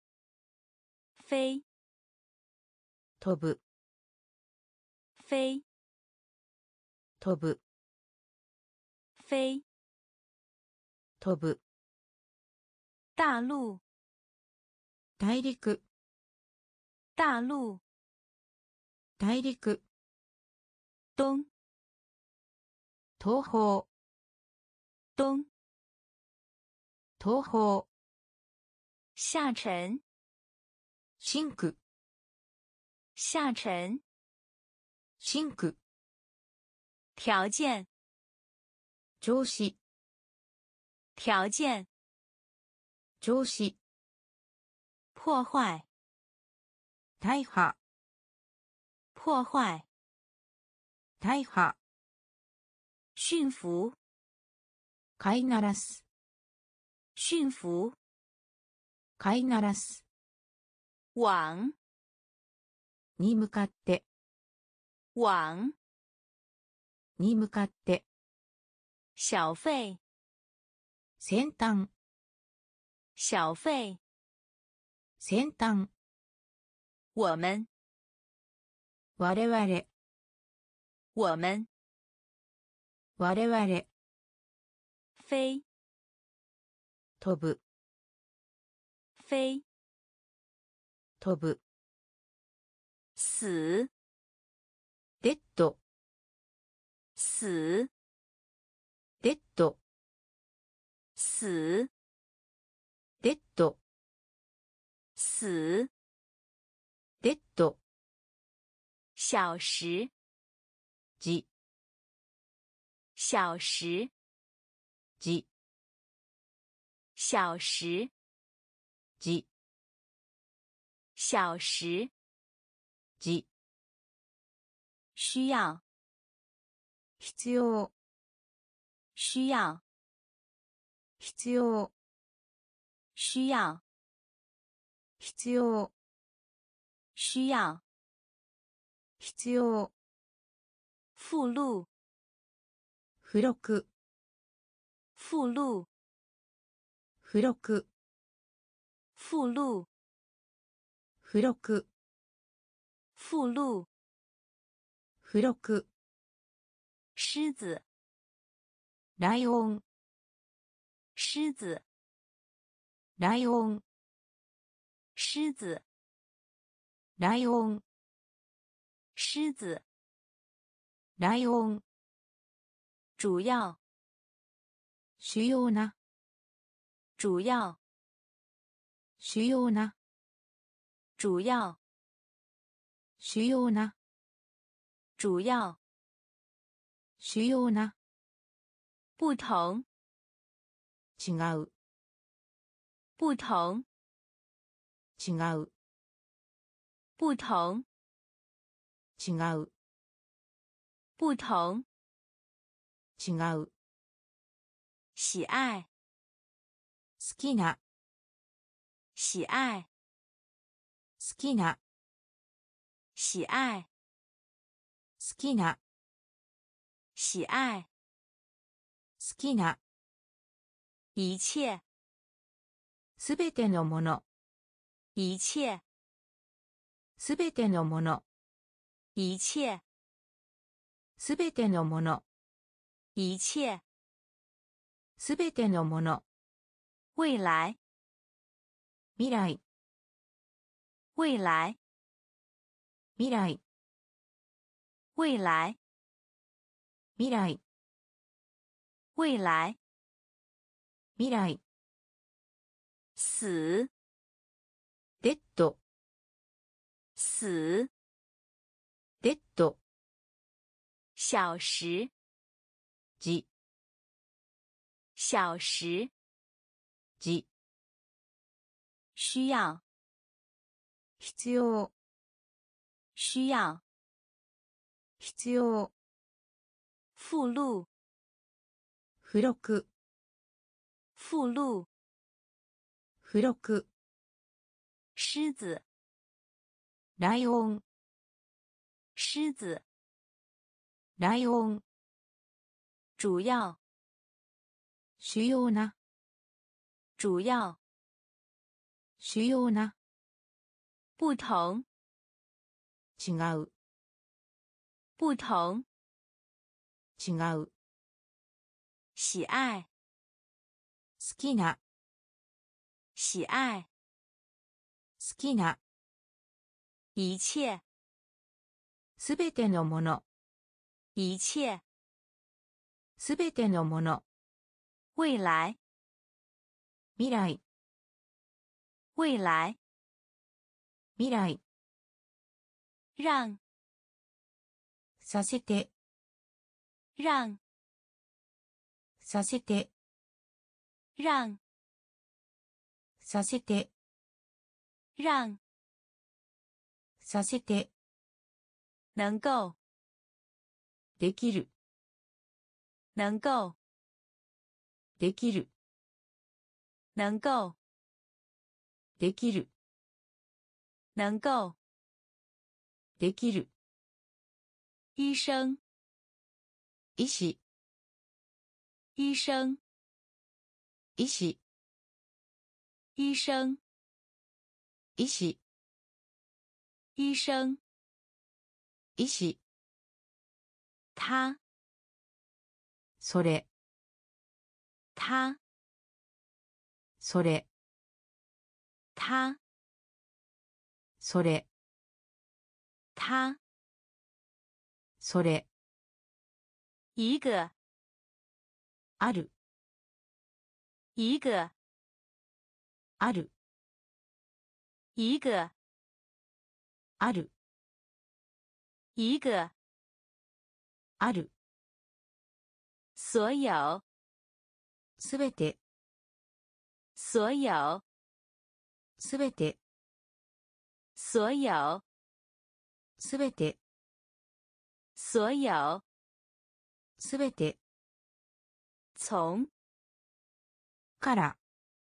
Speaker 1: 飞
Speaker 2: 飛ぶ
Speaker 1: 飞
Speaker 2: 飛ぶ
Speaker 1: 飞
Speaker 2: 飛ぶ
Speaker 1: 大陆
Speaker 2: 大陸
Speaker 1: 大陆
Speaker 2: 大陸
Speaker 1: 东
Speaker 2: 東方
Speaker 1: 东
Speaker 2: 東方
Speaker 1: 下沉
Speaker 2: シンク
Speaker 1: 下沉
Speaker 2: シンク
Speaker 1: 条件
Speaker 2: 調子
Speaker 1: 条件
Speaker 2: 調子
Speaker 1: 破坏
Speaker 2: 大破
Speaker 1: 破坏
Speaker 2: 大破
Speaker 1: 驯服
Speaker 2: 飼いならす
Speaker 1: 驯服
Speaker 2: 飼いならす
Speaker 1: 往
Speaker 2: に向かって
Speaker 1: 往
Speaker 2: に向かって
Speaker 1: 小费
Speaker 2: 先端
Speaker 1: 小费
Speaker 2: 先端
Speaker 1: 我们
Speaker 2: 我々
Speaker 1: 我们
Speaker 2: 我々
Speaker 1: 飞
Speaker 2: 飛ぶ
Speaker 1: 飞
Speaker 2: 飛ぶ
Speaker 1: 死
Speaker 2: デッド
Speaker 1: 死
Speaker 2: デッド
Speaker 1: 死
Speaker 2: デッド
Speaker 1: 死
Speaker 2: デッド
Speaker 1: 小时
Speaker 2: じ
Speaker 1: 小时
Speaker 2: じ
Speaker 1: 小时
Speaker 2: じ
Speaker 1: 小时
Speaker 2: じ
Speaker 1: 需要
Speaker 2: 必要
Speaker 1: 需要
Speaker 2: 必要
Speaker 1: 需要
Speaker 2: 必要
Speaker 1: 需要
Speaker 2: 必要
Speaker 1: 附录
Speaker 2: 付録
Speaker 1: 附录
Speaker 2: 付録
Speaker 1: 附录
Speaker 2: 付録
Speaker 1: 附录
Speaker 2: 付録
Speaker 1: 狮子
Speaker 2: ライオン
Speaker 1: 狮子
Speaker 2: ライオン
Speaker 1: 狮子
Speaker 2: ライオン
Speaker 1: 狮子
Speaker 2: ライオン
Speaker 1: 主要
Speaker 2: 主要な
Speaker 1: 主要
Speaker 2: 主要な
Speaker 1: 主要
Speaker 2: 主要な
Speaker 1: 主要
Speaker 2: 主要な
Speaker 1: 不同
Speaker 2: 違う
Speaker 1: 不同
Speaker 2: 違う
Speaker 1: 不同
Speaker 2: 違う
Speaker 1: 不同
Speaker 2: 違う
Speaker 1: 喜爱
Speaker 2: 好きな
Speaker 1: 喜爱
Speaker 2: 好きな
Speaker 1: 喜爱
Speaker 2: 好きな
Speaker 1: 喜爱
Speaker 2: 好きな
Speaker 1: 一切
Speaker 2: すべてのもの
Speaker 1: 一切
Speaker 2: すべてのもの
Speaker 1: 一切
Speaker 2: すべてのもの
Speaker 1: 一切
Speaker 2: すべてのもの
Speaker 1: 未来
Speaker 2: 未来
Speaker 1: 未来
Speaker 2: 未来
Speaker 1: 未来
Speaker 2: 未来
Speaker 1: 未来
Speaker 2: 未来
Speaker 1: 死
Speaker 2: デッド
Speaker 1: 死
Speaker 2: デッド
Speaker 1: 小时
Speaker 2: じ
Speaker 1: 小时
Speaker 2: じ
Speaker 1: 需要
Speaker 2: 必要
Speaker 1: 需要
Speaker 2: 必要
Speaker 1: 附录
Speaker 2: 付録
Speaker 1: 附录
Speaker 2: 付録
Speaker 1: 狮子
Speaker 2: ライオン
Speaker 1: 狮子
Speaker 2: ライオン
Speaker 1: 主要
Speaker 2: 主要な
Speaker 1: 主要
Speaker 2: 主要な
Speaker 1: 不同
Speaker 2: 違う
Speaker 1: 不同
Speaker 2: 違う
Speaker 1: 喜爱
Speaker 2: 好きな
Speaker 1: 喜爱
Speaker 2: 好きな
Speaker 1: 一切
Speaker 2: すべてのもの
Speaker 1: 一切
Speaker 2: すべてのもの
Speaker 1: 未来
Speaker 2: 未来
Speaker 1: 未来
Speaker 2: 未来
Speaker 1: 让
Speaker 2: させて
Speaker 1: 让
Speaker 2: させて
Speaker 1: 让
Speaker 2: させて
Speaker 1: 让
Speaker 2: させて
Speaker 1: 能够
Speaker 2: できる
Speaker 1: 能够
Speaker 2: できる
Speaker 1: 能够
Speaker 2: できる
Speaker 1: 能够
Speaker 2: できる
Speaker 1: 医生
Speaker 2: 医師
Speaker 1: 医生
Speaker 2: 医師
Speaker 1: 医生
Speaker 2: 医師
Speaker 1: 医生
Speaker 2: 医師
Speaker 1: 他
Speaker 2: それ
Speaker 1: 他
Speaker 2: それ
Speaker 1: 他
Speaker 2: それ
Speaker 1: 他
Speaker 2: それ
Speaker 1: 一个
Speaker 2: ある
Speaker 1: 一个
Speaker 2: ある
Speaker 1: 一个
Speaker 2: ある
Speaker 1: 一个
Speaker 2: ある
Speaker 1: 所有
Speaker 2: すべて
Speaker 1: 所有
Speaker 2: すべて
Speaker 1: 所有
Speaker 2: すべて
Speaker 1: 所有
Speaker 2: すべて
Speaker 1: 从
Speaker 2: から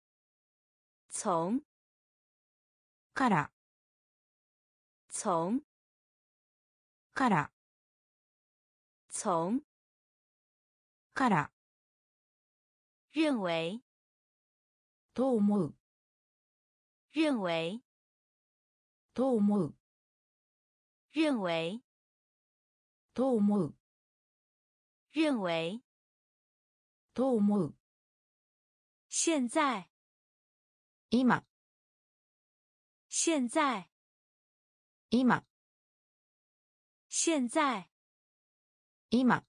Speaker 1: 从
Speaker 2: から
Speaker 1: 从
Speaker 2: から
Speaker 1: 从
Speaker 2: から
Speaker 1: 认为
Speaker 2: と思う
Speaker 1: 认为
Speaker 2: と思う
Speaker 1: 认为
Speaker 2: と思う
Speaker 1: 认为
Speaker 2: と思う
Speaker 1: 现在
Speaker 2: 今
Speaker 1: 现在
Speaker 2: 今
Speaker 1: 现在
Speaker 2: 今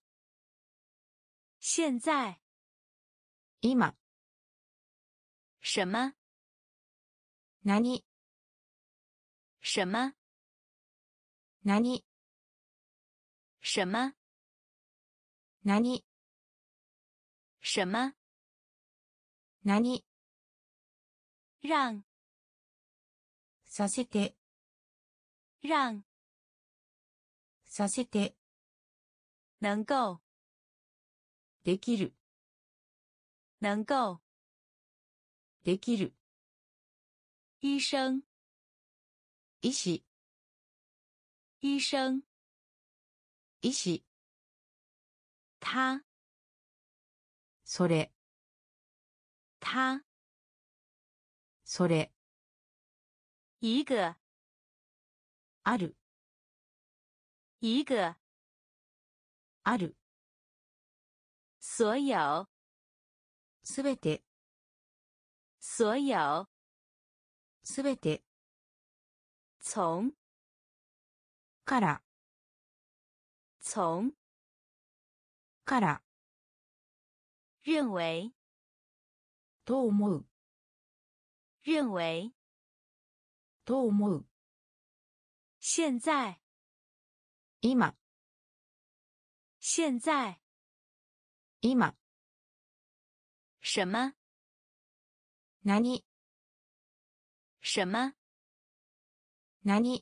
Speaker 1: 现在
Speaker 2: 今
Speaker 1: 什么
Speaker 2: 何
Speaker 1: 什么
Speaker 2: 何
Speaker 1: 什么
Speaker 2: 何
Speaker 1: 什么
Speaker 2: 何
Speaker 1: 让
Speaker 2: させて
Speaker 1: 让
Speaker 2: させて
Speaker 1: 能够
Speaker 2: できる
Speaker 1: 能够
Speaker 2: できる
Speaker 1: 医生
Speaker 2: 医師
Speaker 1: 医生。
Speaker 2: 医師。
Speaker 1: 他。
Speaker 2: それ。
Speaker 1: 他。
Speaker 2: それ。
Speaker 1: 一个。
Speaker 2: ある。
Speaker 1: 一个。
Speaker 2: ある。
Speaker 1: 所有。
Speaker 2: すべて。
Speaker 1: 所有。
Speaker 2: すべて。
Speaker 1: 从。
Speaker 2: から。
Speaker 1: 从。
Speaker 2: から。
Speaker 1: 认为。
Speaker 2: と思う。
Speaker 1: 认为。
Speaker 2: と思う。
Speaker 1: 现在。
Speaker 2: 今。
Speaker 1: 现在。
Speaker 2: 今。
Speaker 1: 什么？
Speaker 2: 何。
Speaker 1: 什么？
Speaker 2: 何。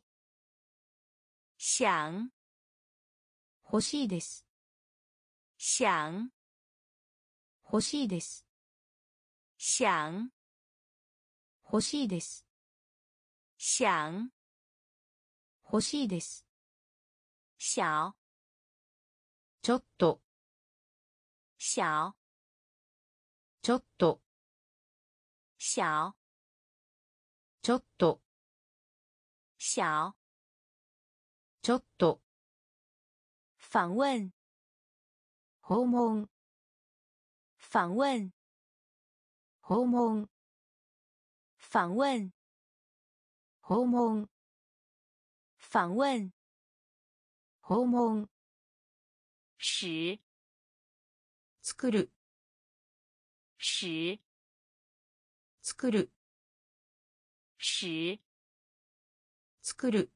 Speaker 1: 想。
Speaker 2: 欲しいです。
Speaker 1: 想。
Speaker 2: 欲しいです。
Speaker 1: 想。
Speaker 2: 欲しいです。
Speaker 1: 想。
Speaker 2: 欲しいです。
Speaker 1: 小。
Speaker 2: ちょっと。
Speaker 1: 小。
Speaker 2: ちょっと。
Speaker 1: 小。
Speaker 2: ちょっと。
Speaker 1: 小。
Speaker 2: ちょっと。
Speaker 1: 访问。
Speaker 2: 訪問。
Speaker 1: 访问。
Speaker 2: 訪問。
Speaker 1: 访问。
Speaker 2: 訪問。
Speaker 1: 访问。
Speaker 2: 訪問。
Speaker 1: 使。
Speaker 2: 作る。
Speaker 1: 使。
Speaker 2: 作る。
Speaker 1: 使。
Speaker 2: 作る。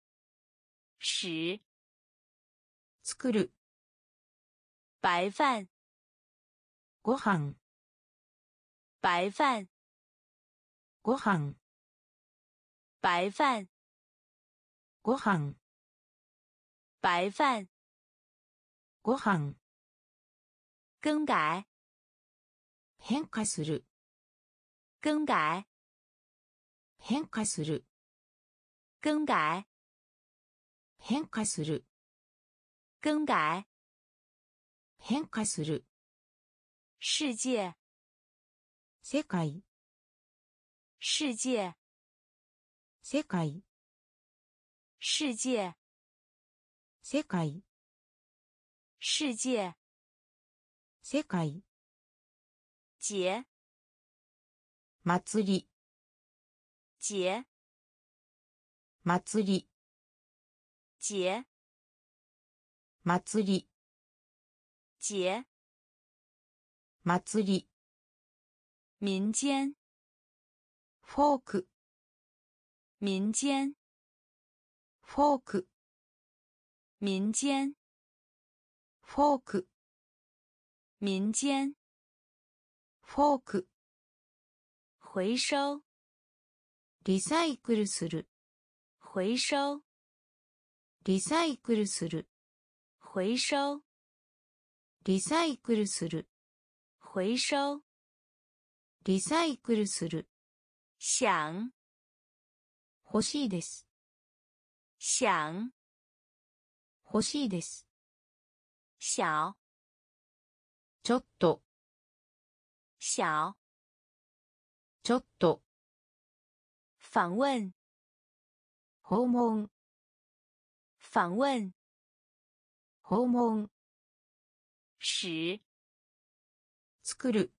Speaker 1: 使。
Speaker 2: 作る。
Speaker 1: 白饭。
Speaker 2: ご飯。
Speaker 1: 白饭。
Speaker 2: ご飯。
Speaker 1: 白饭。
Speaker 2: ご飯。
Speaker 1: 白饭。
Speaker 2: ご飯。
Speaker 1: 更改。
Speaker 2: 変化する。
Speaker 1: 更改。
Speaker 2: 変化する。
Speaker 1: 更改。
Speaker 2: 変化する。
Speaker 1: 更改。
Speaker 2: 変化する。
Speaker 1: 世界。
Speaker 2: 世界。
Speaker 1: 世界。
Speaker 2: 世界。
Speaker 1: 世界。
Speaker 2: 世界。
Speaker 1: 世界。
Speaker 2: 世界。
Speaker 1: 节。
Speaker 2: 祭り。
Speaker 1: 节。
Speaker 2: 祭り。
Speaker 1: 节。
Speaker 2: 祭り。
Speaker 1: 节。
Speaker 2: 祭り。
Speaker 1: 民间。
Speaker 2: フォーク。
Speaker 1: 民间。
Speaker 2: フォーク。
Speaker 1: 民间。
Speaker 2: フォーク。
Speaker 1: 民间。
Speaker 2: フォーク。
Speaker 1: 回收。
Speaker 2: リサイクルする。
Speaker 1: 回收。
Speaker 2: リサイクルする。
Speaker 1: 回收。
Speaker 2: リサイクルする。
Speaker 1: 回收。
Speaker 2: リサイクルする。
Speaker 1: 想。
Speaker 2: 欲しいです。
Speaker 1: 想。
Speaker 2: 欲しいです。
Speaker 1: 小。
Speaker 2: ちょっと。
Speaker 1: 小。
Speaker 2: ちょっと。
Speaker 1: 访问。
Speaker 2: 訪問。
Speaker 1: 访问。
Speaker 2: 訪問。
Speaker 1: 使。
Speaker 2: 作る。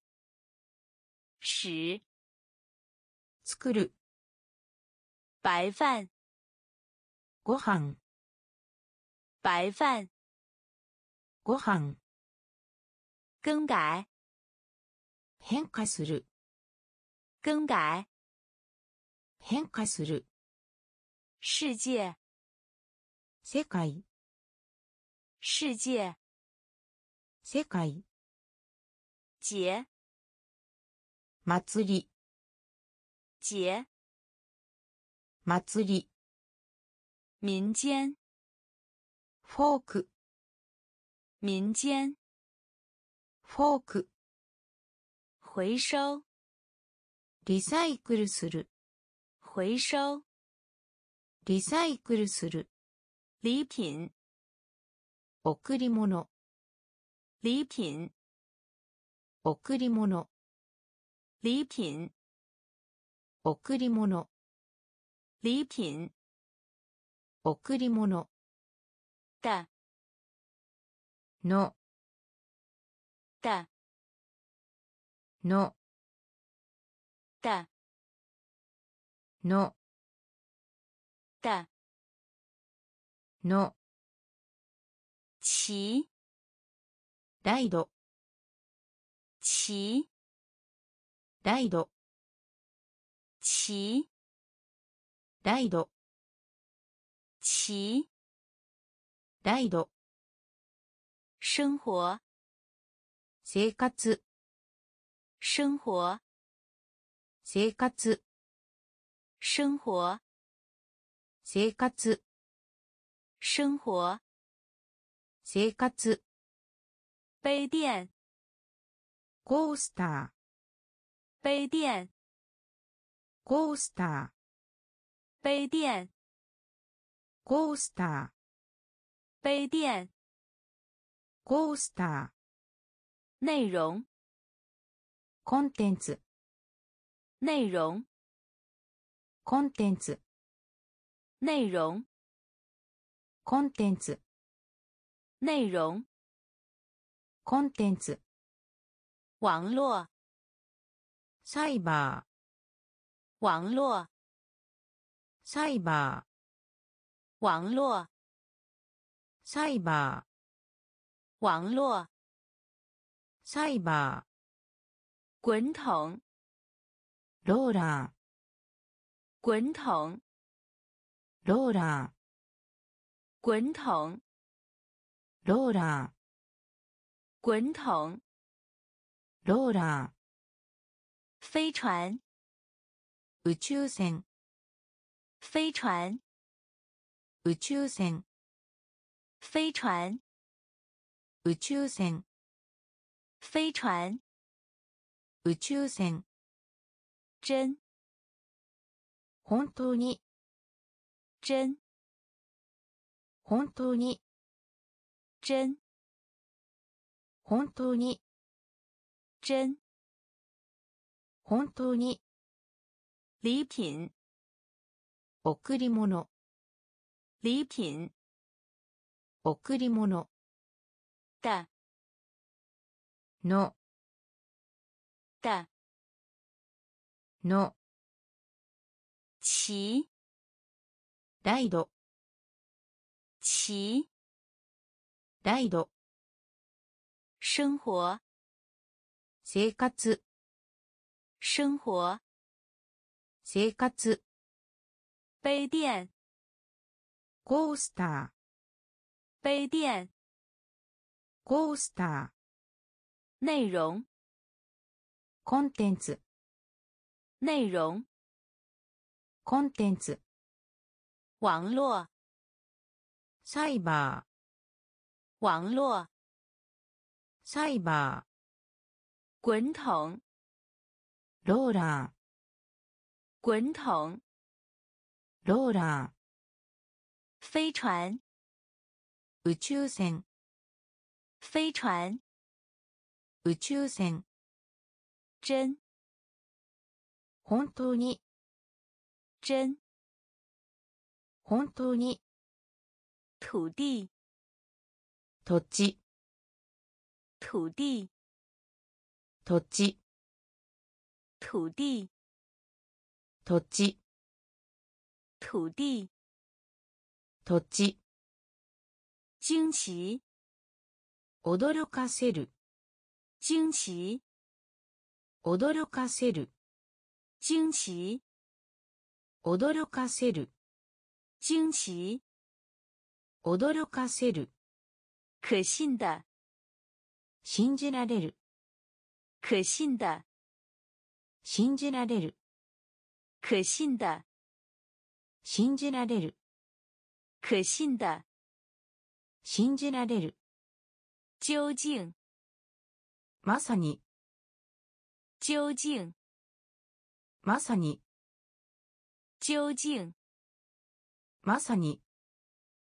Speaker 1: 使。
Speaker 2: 作る。
Speaker 1: 白饭。
Speaker 2: ご飯。
Speaker 1: 白饭。
Speaker 2: ご飯。
Speaker 1: 更改。
Speaker 2: 変化する。
Speaker 1: 更改。
Speaker 2: 変化する。
Speaker 1: 世界。
Speaker 2: 世界。
Speaker 1: 世界。
Speaker 2: 世界。
Speaker 1: 节。
Speaker 2: 祭り。
Speaker 1: 节。
Speaker 2: 祭り。
Speaker 1: 民间。
Speaker 2: フォーク。
Speaker 1: 民间。
Speaker 2: フォーク。
Speaker 1: 回收。
Speaker 2: リサイクルする。
Speaker 1: 回收。
Speaker 2: リサイクルする。
Speaker 1: 礼品。
Speaker 2: 贈り物。
Speaker 1: 礼品。
Speaker 2: 贈り物。
Speaker 1: 礼品。
Speaker 2: 贈り物。
Speaker 1: 礼品。
Speaker 2: 贈り物。
Speaker 1: 的。
Speaker 2: の。
Speaker 1: 的。
Speaker 2: の。
Speaker 1: 的。
Speaker 2: の。
Speaker 1: 的。
Speaker 2: の。
Speaker 1: 骑。
Speaker 2: ライド。
Speaker 1: 骑。
Speaker 2: ライド。
Speaker 1: 骑。
Speaker 2: ライド。
Speaker 1: 骑。
Speaker 2: ライド。
Speaker 1: 生活。
Speaker 2: 生活。
Speaker 1: 生活。
Speaker 2: 生活。
Speaker 1: 生活。
Speaker 2: 生活。
Speaker 1: 生活。
Speaker 2: 生活。
Speaker 1: 杯垫。
Speaker 2: コースター。
Speaker 1: 杯垫。
Speaker 2: コースター。
Speaker 1: 杯垫。
Speaker 2: コースター。
Speaker 1: 杯垫。
Speaker 2: コースター。
Speaker 1: 内容。
Speaker 2: コンテンツ。
Speaker 1: 内容。
Speaker 2: コンテンツ。
Speaker 1: 内容。
Speaker 2: コンテンツ。
Speaker 1: 内容。
Speaker 2: コンテンツ。
Speaker 1: 網絡。
Speaker 2: サイバー。
Speaker 1: 網絡。
Speaker 2: サイバー。
Speaker 1: 網絡。
Speaker 2: サイバー。
Speaker 1: 網絡。
Speaker 2: サイバー。
Speaker 1: 滾筒。
Speaker 2: ローラ
Speaker 1: 滾筒。
Speaker 2: ー。ローラー。
Speaker 1: 滾筒。
Speaker 2: ローラー。
Speaker 1: 滾筒。
Speaker 2: ローラ
Speaker 1: 飛船。
Speaker 2: ー。宇宙船。
Speaker 1: 飛船。
Speaker 2: 宇宙船。
Speaker 1: 飛船。
Speaker 2: 宇宙船。
Speaker 1: 飛船。
Speaker 2: 宇宙船。
Speaker 1: 真。
Speaker 2: 本当に。
Speaker 1: 真。
Speaker 2: 本当に。
Speaker 1: 真。
Speaker 2: 本当に。
Speaker 1: 真。
Speaker 2: 本当に。
Speaker 1: 礼品。
Speaker 2: 贈り物。
Speaker 1: 礼品。
Speaker 2: 贈り物。
Speaker 1: 的。
Speaker 2: の。
Speaker 1: 的。
Speaker 2: の。
Speaker 1: 骑。
Speaker 2: ライド。
Speaker 1: 骑。
Speaker 2: ライド。
Speaker 1: 生活。
Speaker 2: 生活。
Speaker 1: 生活。
Speaker 2: 生活。
Speaker 1: 杯垫。
Speaker 2: コースター。
Speaker 1: 杯垫。
Speaker 2: コースター。
Speaker 1: 内容。
Speaker 2: コンテンツ。
Speaker 1: 内容。
Speaker 2: コンテンツ。
Speaker 1: 網絡。
Speaker 2: サイバー。
Speaker 1: 網絡。
Speaker 2: サイバー。
Speaker 1: 滾筒。
Speaker 2: ローラー。
Speaker 1: 滾筒。
Speaker 2: ローラ
Speaker 1: 飛船。
Speaker 2: ー。宇宙船。
Speaker 1: 飛船。
Speaker 2: 宇宙船。
Speaker 1: 真。
Speaker 2: 本当に。
Speaker 1: 真。
Speaker 2: 本当に。
Speaker 1: 土地。
Speaker 2: 土地。
Speaker 1: 土地。
Speaker 2: 土地。
Speaker 1: 土地。
Speaker 2: 土地。
Speaker 1: 土地。
Speaker 2: 土地。
Speaker 1: 驚奇。
Speaker 2: 驚かせる。
Speaker 1: 驚奇。
Speaker 2: 驚かせる。
Speaker 1: 驚奇。
Speaker 2: 驚かせる。
Speaker 1: 驚奇。
Speaker 2: 驚かせる。
Speaker 1: 可信的。
Speaker 2: 信じられる。
Speaker 1: 可信的。
Speaker 2: 信じられる。
Speaker 1: 可信的。
Speaker 2: 信じられる。
Speaker 1: 可信的。
Speaker 2: 信じられる。
Speaker 1: 究竟。
Speaker 2: まさに。
Speaker 1: 究竟。
Speaker 2: まさに。
Speaker 1: 究竟。
Speaker 2: まさに。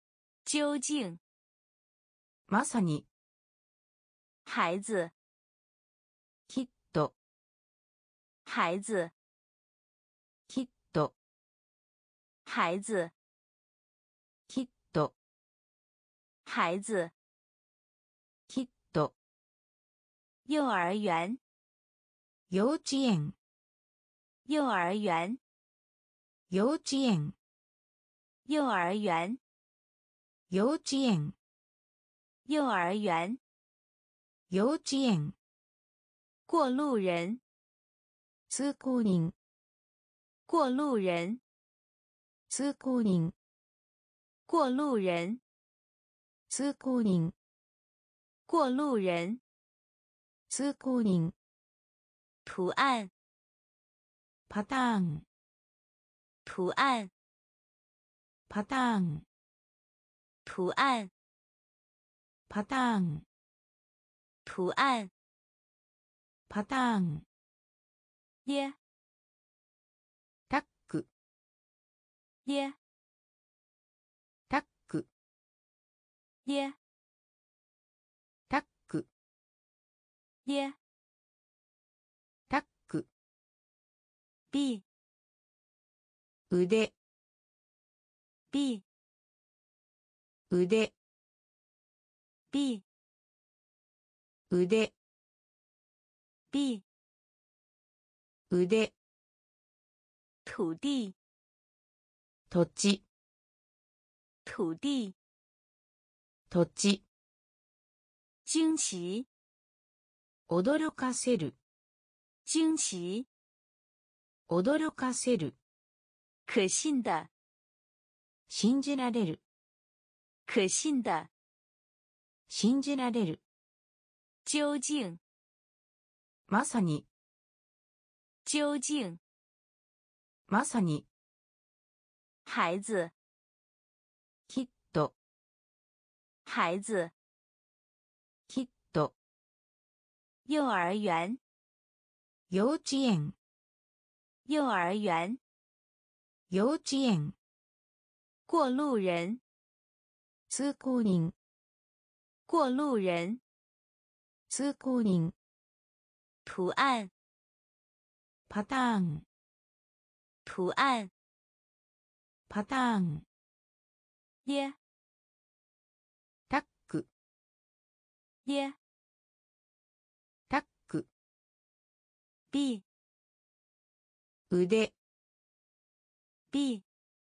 Speaker 1: 究竟。
Speaker 2: まさに。
Speaker 1: 孩子。
Speaker 2: きっと。
Speaker 1: 孩子。
Speaker 2: きっと。
Speaker 1: 孩子。
Speaker 2: きっと。
Speaker 1: 孩子。
Speaker 2: きっと。
Speaker 1: 幼儿園。
Speaker 2: 幼稚園。
Speaker 1: 幼儿園。
Speaker 2: 幼稚園。
Speaker 1: 幼儿園。
Speaker 2: 幼稚園。
Speaker 1: 幼儿園。
Speaker 2: 幼稚園。
Speaker 1: 過路人。
Speaker 2: 通行人。
Speaker 1: 過路人。
Speaker 2: 通行人。
Speaker 1: 過路人。
Speaker 2: 通行人。
Speaker 1: 過路人。
Speaker 2: 通行人。
Speaker 1: 圖案。
Speaker 2: パターン。
Speaker 1: 圖案。
Speaker 2: パターン。
Speaker 1: 圖案。
Speaker 2: パターン。
Speaker 1: 圖案。
Speaker 2: パターン。
Speaker 1: 耶。
Speaker 2: タック。
Speaker 1: 耶。
Speaker 2: タック。
Speaker 1: 耶。
Speaker 2: タック。
Speaker 1: 耶。
Speaker 2: タック。
Speaker 1: 臂。
Speaker 2: 腕。
Speaker 1: 臂。
Speaker 2: 腕。
Speaker 1: 臂。
Speaker 2: 腕。
Speaker 1: 臂。
Speaker 2: 腕。
Speaker 1: 土地。
Speaker 2: 土地。
Speaker 1: 土地。
Speaker 2: 土地。
Speaker 1: 驚奇。
Speaker 2: 驚かせる。
Speaker 1: 驚奇。
Speaker 2: 驚かせる。
Speaker 1: 可信的。
Speaker 2: 信じられる。
Speaker 1: 可信的。
Speaker 2: 信じられる。
Speaker 1: 究竟。
Speaker 2: まさに。
Speaker 1: 究竟。
Speaker 2: まさに。
Speaker 1: 孩子。
Speaker 2: きっと。
Speaker 1: 孩子。
Speaker 2: きっと。
Speaker 1: 幼儿園。
Speaker 2: 幼稚園。
Speaker 1: 幼儿園。
Speaker 2: 幼稚園。
Speaker 1: 過路人。
Speaker 2: 通行人。
Speaker 1: 過路人。
Speaker 2: 通行人。
Speaker 1: 圖案。
Speaker 2: パターン。
Speaker 1: 圖案。
Speaker 2: パターン。
Speaker 1: 耶。
Speaker 2: タック。
Speaker 1: 耶。
Speaker 2: タック。
Speaker 1: 臂。
Speaker 2: 腕。
Speaker 1: 臂。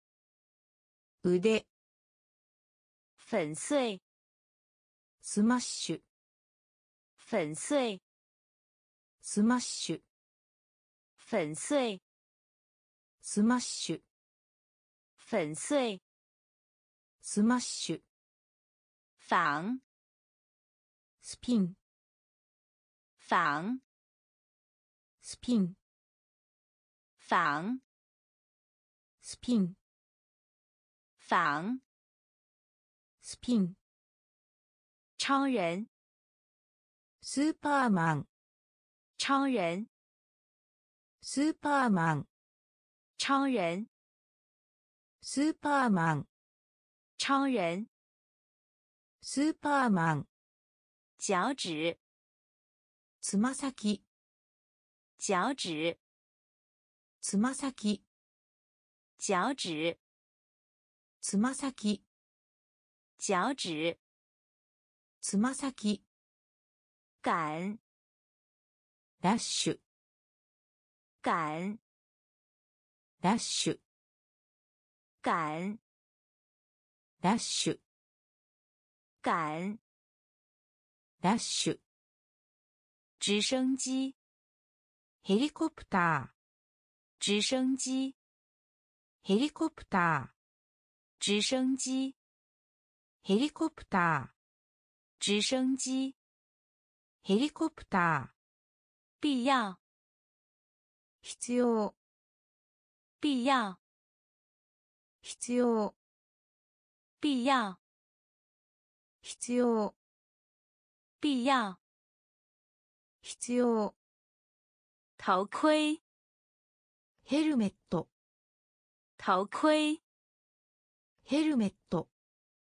Speaker 2: 腕。
Speaker 1: 粉碎。
Speaker 2: スマッシュ。
Speaker 1: 粉碎。
Speaker 2: スマッシュ。
Speaker 1: 粉碎。
Speaker 2: スマッシュ。
Speaker 1: 粉碎。
Speaker 2: スマッシュ。
Speaker 1: 仿。
Speaker 2: スピン。
Speaker 1: 仿。
Speaker 2: スピン。
Speaker 1: 仿。
Speaker 2: スピン。
Speaker 1: 仿。
Speaker 2: スピン。
Speaker 1: 超人。
Speaker 2: スーパーマン。
Speaker 1: 超人。
Speaker 2: スーパーマン。
Speaker 1: 超人。
Speaker 2: スーパーマン。
Speaker 1: 超人。
Speaker 2: スーパーマン。
Speaker 1: 脚趾。
Speaker 2: つま先。
Speaker 1: 脚趾。
Speaker 2: つま先。
Speaker 1: 脚趾。
Speaker 2: つま先。
Speaker 1: 脚趾。
Speaker 2: つま先。
Speaker 1: 赶。
Speaker 2: ラッシュ。
Speaker 1: 赶。
Speaker 2: ラッシュ。
Speaker 1: 赶。
Speaker 2: ラッシュ。
Speaker 1: 赶。
Speaker 2: ラッシュ。
Speaker 1: 直升機。
Speaker 2: ヘリコプター。
Speaker 1: 直升機。
Speaker 2: ヘリコプター。
Speaker 1: 直升機。
Speaker 2: ヘリコプター。
Speaker 1: 直升機。
Speaker 2: ヘリコプター。
Speaker 1: 必要。
Speaker 2: 必要。
Speaker 1: 必要。
Speaker 2: 必要。
Speaker 1: 必要。
Speaker 2: 必要。
Speaker 1: 必要。
Speaker 2: 必要。
Speaker 1: 頭盔。
Speaker 2: ヘルメット。
Speaker 1: 頭盔。
Speaker 2: ヘルメット。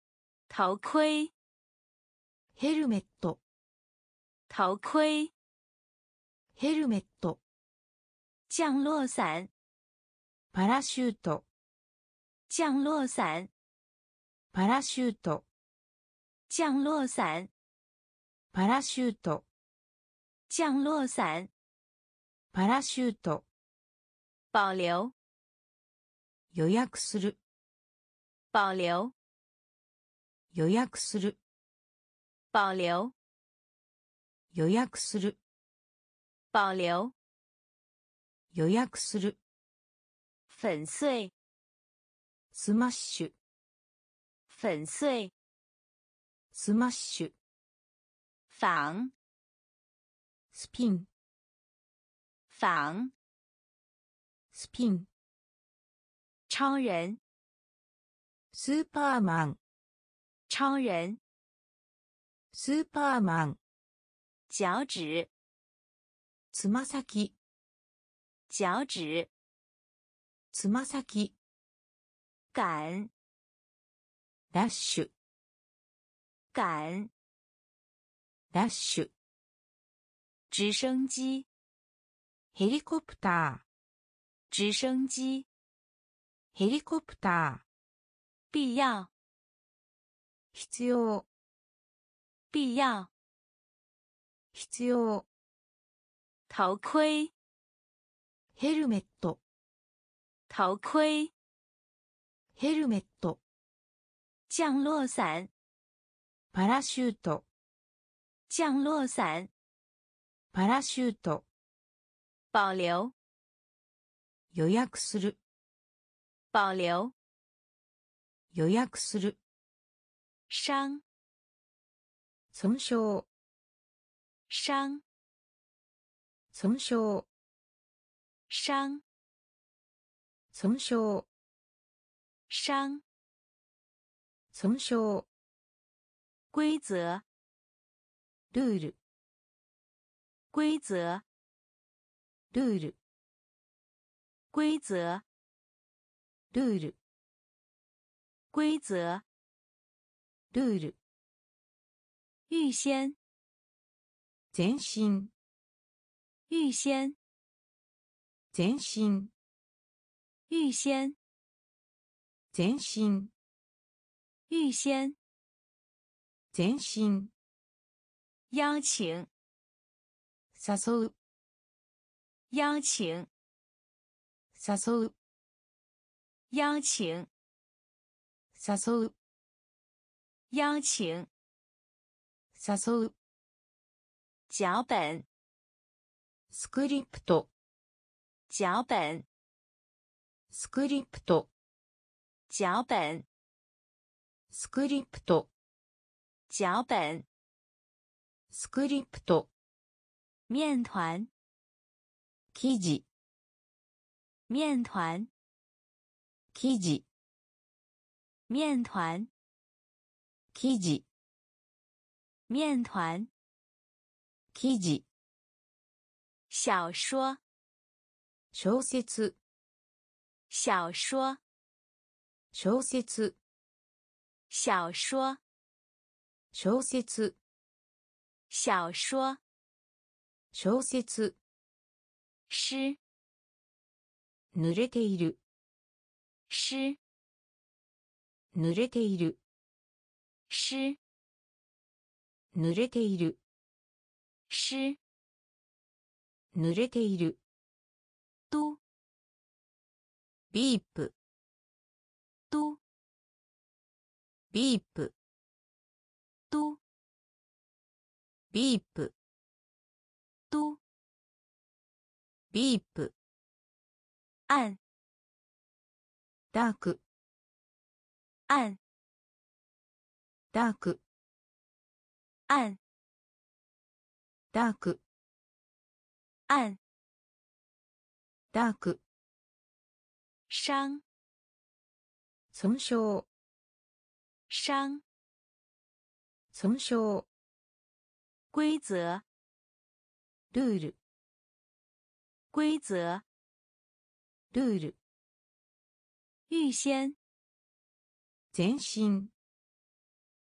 Speaker 1: 头盔
Speaker 2: ヘルメット
Speaker 1: 头盔
Speaker 2: ヘルメット
Speaker 1: 降落伞
Speaker 2: パラシュート
Speaker 1: 降落伞
Speaker 2: パラシュート
Speaker 1: 降落伞
Speaker 2: パラシュート
Speaker 1: 降落伞
Speaker 2: パラシュート
Speaker 1: 保留
Speaker 2: 予約する
Speaker 1: 保留
Speaker 2: 予約する
Speaker 1: 保留
Speaker 2: 予約する
Speaker 1: 保留
Speaker 2: 予約する
Speaker 1: 粉碎
Speaker 2: スマッシュ
Speaker 1: 粉碎
Speaker 2: スマッシュ
Speaker 1: 仿
Speaker 2: スピン
Speaker 1: 仿
Speaker 2: スピン
Speaker 1: 超人
Speaker 2: スーパーマン
Speaker 1: 超人
Speaker 2: スーパーマン
Speaker 1: 脚趾
Speaker 2: つま先
Speaker 1: 脚趾
Speaker 2: つま先
Speaker 1: 赶
Speaker 2: ダッシュ
Speaker 1: 赶
Speaker 2: ダッシュ
Speaker 1: 直升機
Speaker 2: ヘリコプタ
Speaker 1: 直升機
Speaker 2: ーヘリコプター
Speaker 1: 必要
Speaker 2: 必要
Speaker 1: 必要
Speaker 2: 必要
Speaker 1: 頭盔
Speaker 2: ヘルメット
Speaker 1: 頭盔
Speaker 2: ヘルメット
Speaker 1: 降落伞
Speaker 2: パラシュート
Speaker 1: 降落伞
Speaker 2: パラシュート
Speaker 1: 保留
Speaker 2: 予約する
Speaker 1: 保留
Speaker 2: 予約する
Speaker 1: 傷
Speaker 2: 損傷
Speaker 1: 傷
Speaker 2: 損傷
Speaker 1: 傷
Speaker 2: 損傷
Speaker 1: 傷
Speaker 2: 損傷
Speaker 1: 规则
Speaker 2: ルール
Speaker 1: 规则
Speaker 2: ルール
Speaker 1: 规则
Speaker 2: ルール
Speaker 1: 规则
Speaker 2: ルール
Speaker 1: 预先
Speaker 2: 前進
Speaker 1: 预先
Speaker 2: 前進
Speaker 1: 预先
Speaker 2: 前進
Speaker 1: 预先
Speaker 2: 前進
Speaker 1: 邀请
Speaker 2: 誘う
Speaker 1: 邀请
Speaker 2: 誘う
Speaker 1: 邀请
Speaker 2: 誘う
Speaker 1: 邀请
Speaker 2: 誘う
Speaker 1: 脚本
Speaker 2: スクリプト
Speaker 1: 脚本
Speaker 2: スクリプト
Speaker 1: 脚本
Speaker 2: スクリプト
Speaker 1: 脚本
Speaker 2: スクリプト
Speaker 1: 面团
Speaker 2: 記事
Speaker 1: 面团
Speaker 2: 記事
Speaker 1: 面团
Speaker 2: 記事
Speaker 1: 面团
Speaker 2: 記事
Speaker 1: 小说
Speaker 2: 小説
Speaker 1: 小说
Speaker 2: 小説
Speaker 1: 小说
Speaker 2: 小説
Speaker 1: 小说
Speaker 2: 小説
Speaker 1: 湿
Speaker 2: 濡れている
Speaker 1: 湿
Speaker 2: 濡れている
Speaker 1: 湿
Speaker 2: 濡れている
Speaker 1: 湿
Speaker 2: 濡れている
Speaker 1: 都
Speaker 2: ビープ
Speaker 1: 都
Speaker 2: ビープ
Speaker 1: 都
Speaker 2: ビープ
Speaker 1: 都
Speaker 2: ビープ
Speaker 1: 暗
Speaker 2: ダーク
Speaker 1: 暗
Speaker 2: ダーク
Speaker 1: 暗
Speaker 2: ダーク
Speaker 1: 暗
Speaker 2: ダーク
Speaker 1: 傷
Speaker 2: 損傷
Speaker 1: 傷
Speaker 2: 損傷
Speaker 1: 规则
Speaker 2: ルール
Speaker 1: 规则
Speaker 2: ルール
Speaker 1: 预先
Speaker 2: 前進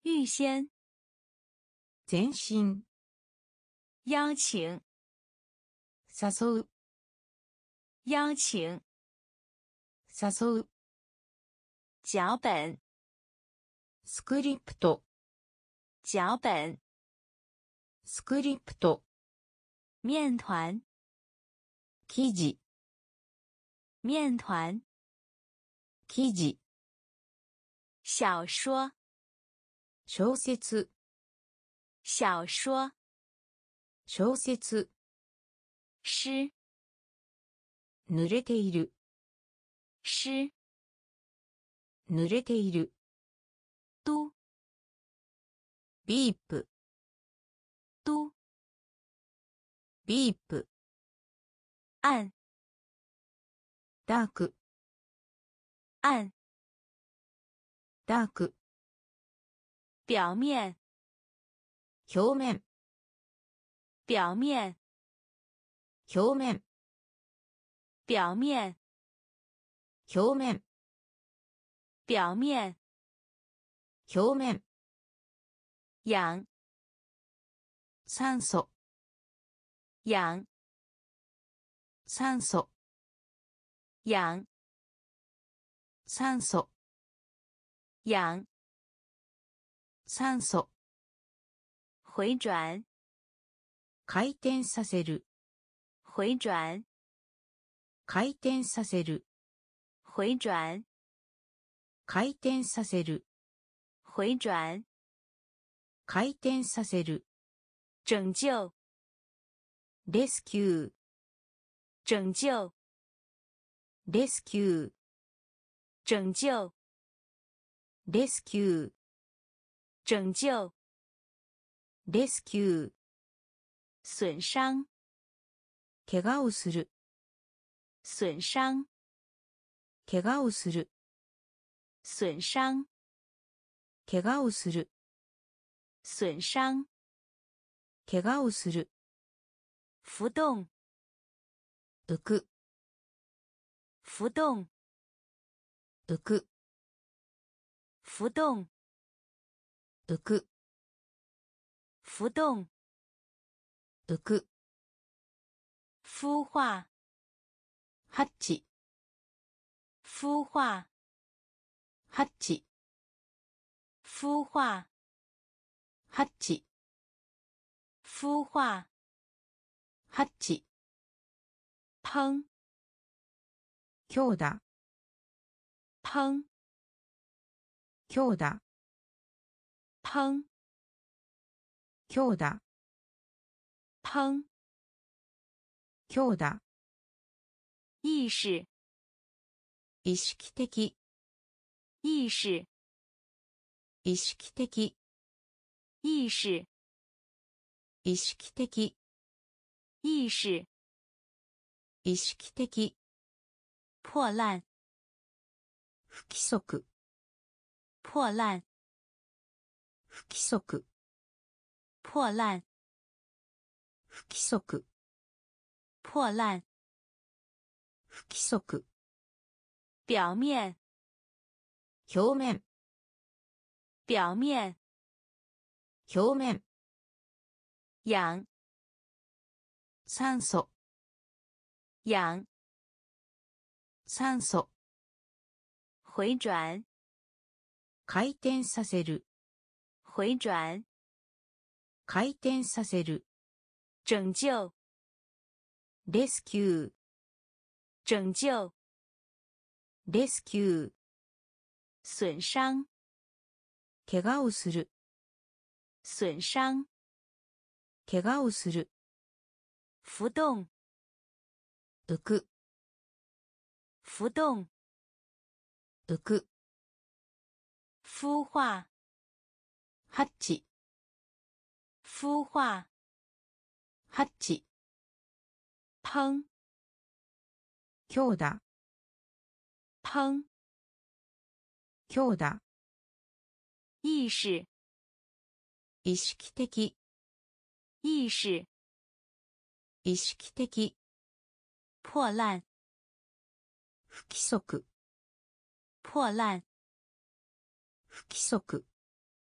Speaker 1: 预先。
Speaker 2: 前進。
Speaker 1: 邀请。
Speaker 2: 誘う。
Speaker 1: 邀请。
Speaker 2: 誘う。
Speaker 1: 脚本。
Speaker 2: スクリプト。
Speaker 1: 脚本。
Speaker 2: スクリプト。
Speaker 1: 面团。
Speaker 2: 記事。
Speaker 1: 面团。
Speaker 2: 記事。
Speaker 1: 小说。
Speaker 2: 小説。
Speaker 1: 小说。
Speaker 2: 小説。
Speaker 1: 湿。
Speaker 2: 濡れている。
Speaker 1: 湿。
Speaker 2: 濡れている。
Speaker 1: 都。
Speaker 2: ビープ。
Speaker 1: 都。
Speaker 2: ビープ。
Speaker 1: 暗。
Speaker 2: ダーク。
Speaker 1: 暗。
Speaker 2: ダーク。
Speaker 1: 表面。
Speaker 2: 表面。
Speaker 1: 表面。
Speaker 2: 表面。
Speaker 1: 表面。
Speaker 2: 表面。
Speaker 1: 表面。
Speaker 2: 表面。
Speaker 1: 氧。
Speaker 2: 酸素。
Speaker 1: 氧。
Speaker 2: 酸素。
Speaker 1: 氧。
Speaker 2: 酸素。
Speaker 1: 氧。
Speaker 2: 酸素。
Speaker 1: 回转。
Speaker 2: 回転させる。
Speaker 1: 回转。
Speaker 2: 回転させる。
Speaker 1: 回转。
Speaker 2: 回転させる。
Speaker 1: 回转。
Speaker 2: 回転させる。
Speaker 1: 拯救。
Speaker 2: レスキュー。
Speaker 1: 拯救。
Speaker 2: レスキュー。
Speaker 1: 拯救。
Speaker 2: レスキュー。
Speaker 1: 拯救。
Speaker 2: レスキュー。
Speaker 1: 损傷。
Speaker 2: 怪我をする。
Speaker 1: 损傷。
Speaker 2: 怪我をする。
Speaker 1: 损傷。
Speaker 2: 怪我をする。
Speaker 1: 损傷。
Speaker 2: 怪我をする。
Speaker 1: 浮動。
Speaker 2: 浮く。
Speaker 1: 浮動。
Speaker 2: 浮く。
Speaker 1: 浮動。
Speaker 2: 浮く。
Speaker 1: 浮動。
Speaker 2: 浮く。
Speaker 1: 孵化。
Speaker 2: ハッチ。
Speaker 1: 孵化。
Speaker 2: ハッチ。
Speaker 1: 孵化。
Speaker 2: ハッチ。
Speaker 1: 孵化。
Speaker 2: ハッチ。
Speaker 1: 烹。
Speaker 2: 強打。
Speaker 1: 烹。
Speaker 2: 強打。
Speaker 1: 烹。
Speaker 2: 強打。
Speaker 1: 烹。
Speaker 2: 強打。
Speaker 1: 意識。
Speaker 2: 意識的。
Speaker 1: 意識。
Speaker 2: 意識的。
Speaker 1: 意識。
Speaker 2: 意識的。
Speaker 1: 意識。
Speaker 2: 意識的。
Speaker 1: 破爛。
Speaker 2: 不規則。
Speaker 1: 破爛。
Speaker 2: 不規則。
Speaker 1: 破爛。
Speaker 2: 不規則。
Speaker 1: 破爛。
Speaker 2: 不規則。
Speaker 1: 表面。
Speaker 2: 表面。
Speaker 1: 表面。
Speaker 2: 表面。
Speaker 1: 氧。
Speaker 2: 酸素。
Speaker 1: 氧。
Speaker 2: 酸素。
Speaker 1: 回转。
Speaker 2: 回転させる。
Speaker 1: 回转。
Speaker 2: 回転させる。
Speaker 1: 拯救。
Speaker 2: レスキュー。
Speaker 1: 拯救。
Speaker 2: レスキュー。
Speaker 1: 損傷。
Speaker 2: 怪我をする。
Speaker 1: 損傷。
Speaker 2: 怪我をする。
Speaker 1: 浮動。
Speaker 2: 浮く。
Speaker 1: 浮動。
Speaker 2: 浮く。
Speaker 1: 孵化。
Speaker 2: ハッチ。
Speaker 1: 孵化。
Speaker 2: ハッチ。
Speaker 1: 烹。
Speaker 2: 強打。
Speaker 1: 烹。
Speaker 2: 強打。
Speaker 1: 意識。
Speaker 2: 意識的。
Speaker 1: 意識。
Speaker 2: 意識的。
Speaker 1: 破爛。
Speaker 2: 不規則。
Speaker 1: 破爛。
Speaker 2: 不規則。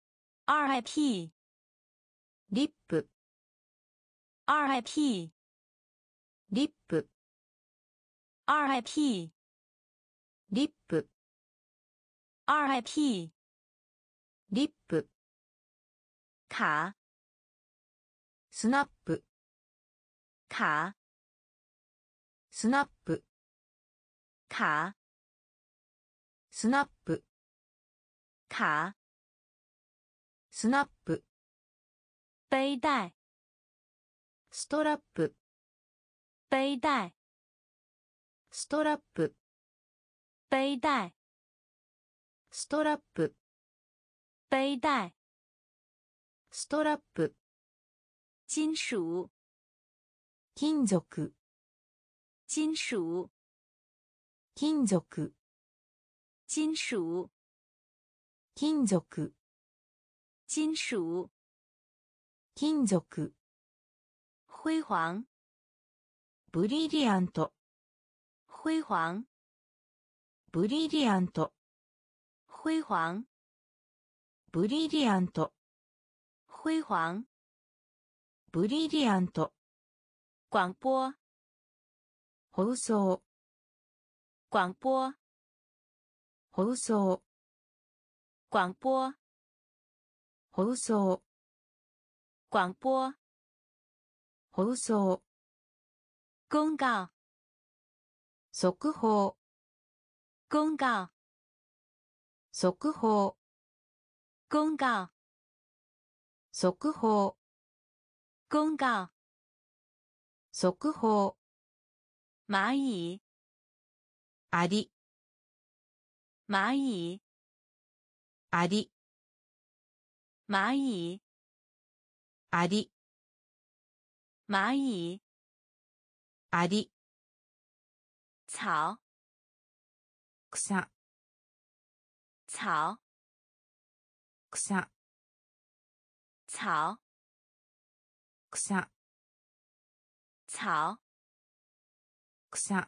Speaker 1: R I P
Speaker 2: リップ
Speaker 1: R I P
Speaker 2: リップ
Speaker 1: R I P
Speaker 2: リップ
Speaker 1: R I P
Speaker 2: リップ
Speaker 1: 卡
Speaker 2: スナップ
Speaker 1: 卡
Speaker 2: スナップ
Speaker 1: 卡
Speaker 2: スナップ
Speaker 1: 卡
Speaker 2: スナップ
Speaker 1: 背带
Speaker 2: ストラップ
Speaker 1: 背带
Speaker 2: ストラップ
Speaker 1: 背带
Speaker 2: ストラップ
Speaker 1: 背带
Speaker 2: ストラップ
Speaker 1: 金属
Speaker 2: 金属
Speaker 1: 金属
Speaker 2: 金属
Speaker 1: 金属
Speaker 2: 金属
Speaker 1: 金属
Speaker 2: 金属
Speaker 1: 辉煌
Speaker 2: ブリリアント
Speaker 1: 辉煌
Speaker 2: ブリリアント
Speaker 1: 辉煌
Speaker 2: ブリリアント
Speaker 1: 辉煌
Speaker 2: ブリリアント
Speaker 1: 广播
Speaker 2: 放送
Speaker 1: 广播
Speaker 2: 放送
Speaker 1: 广播
Speaker 2: 放送
Speaker 1: 广播
Speaker 2: 放送
Speaker 1: 公告
Speaker 2: 速報
Speaker 1: 公告
Speaker 2: 速報
Speaker 1: 公告
Speaker 2: 速報
Speaker 1: 公告
Speaker 2: 速報
Speaker 1: 蚂蚁
Speaker 2: あり
Speaker 1: 蚂蚁
Speaker 2: あり
Speaker 1: 蚂蚁
Speaker 2: あり
Speaker 1: 蚂蚁
Speaker 2: あり
Speaker 1: 草
Speaker 2: 草
Speaker 1: 草
Speaker 2: 草
Speaker 1: 草
Speaker 2: 草
Speaker 1: 草
Speaker 2: 草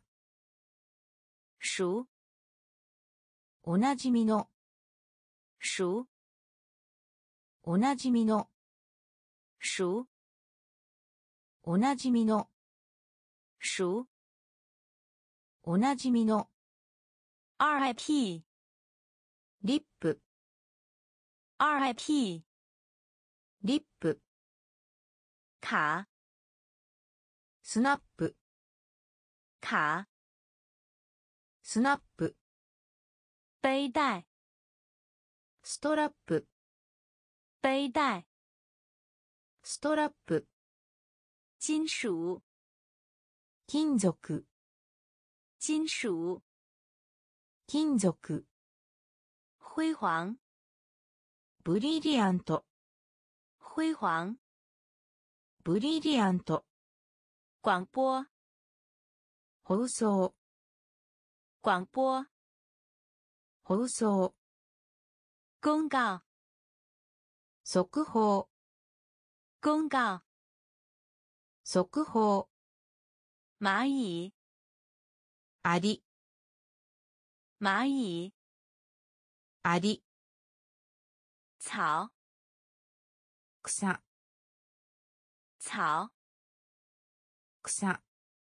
Speaker 1: 熟
Speaker 2: おなじみの
Speaker 1: 熟
Speaker 2: おなじみの
Speaker 1: 熟
Speaker 2: おなじみの
Speaker 1: 熟
Speaker 2: おなじみの
Speaker 1: R I P
Speaker 2: リップ
Speaker 1: R I P
Speaker 2: リップ
Speaker 1: 卡
Speaker 2: スナップ
Speaker 1: 卡
Speaker 2: スナップ
Speaker 1: 背带
Speaker 2: ストラップ
Speaker 1: 背带
Speaker 2: ストラップ
Speaker 1: 金属
Speaker 2: 金属
Speaker 1: 金属
Speaker 2: 金属
Speaker 1: 辉煌
Speaker 2: ブリリアント
Speaker 1: 辉煌
Speaker 2: ブリリアント
Speaker 1: 广播
Speaker 2: 放送
Speaker 1: 广播
Speaker 2: 放送
Speaker 1: 公告
Speaker 2: 速報
Speaker 1: 公告
Speaker 2: 速報
Speaker 1: 蚂蚁
Speaker 2: あり
Speaker 1: 蚂蚁
Speaker 2: あり
Speaker 1: 草
Speaker 2: 草
Speaker 1: 草
Speaker 2: 草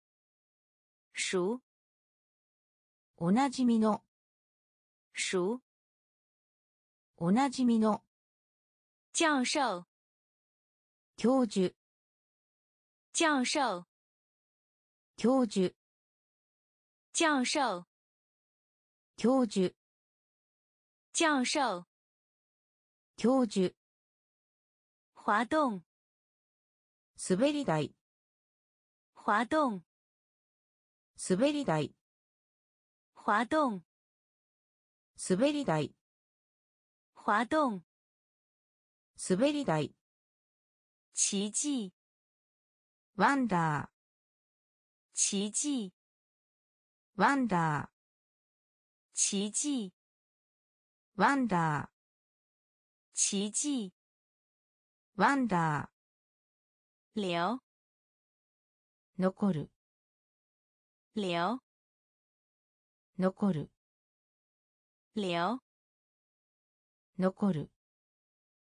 Speaker 1: 熟
Speaker 2: おなじみの
Speaker 1: 熟
Speaker 2: おなじみの
Speaker 1: 教授
Speaker 2: 教授
Speaker 1: 教授
Speaker 2: 教授
Speaker 1: 教授
Speaker 2: 教授
Speaker 1: 教授
Speaker 2: 教授
Speaker 1: 滑动
Speaker 2: 滑り台
Speaker 1: 滑動
Speaker 2: 滑り台
Speaker 1: 滑動
Speaker 2: 滑り台
Speaker 1: 滑動
Speaker 2: 滑り台
Speaker 1: 奇迹
Speaker 2: ワンダー
Speaker 1: 奇迹
Speaker 2: ワンダー
Speaker 1: 奇迹
Speaker 2: ワンダー
Speaker 1: 奇迹
Speaker 2: ワンダー
Speaker 1: 留
Speaker 2: 残る
Speaker 1: 留
Speaker 2: 残る
Speaker 1: 留
Speaker 2: 残る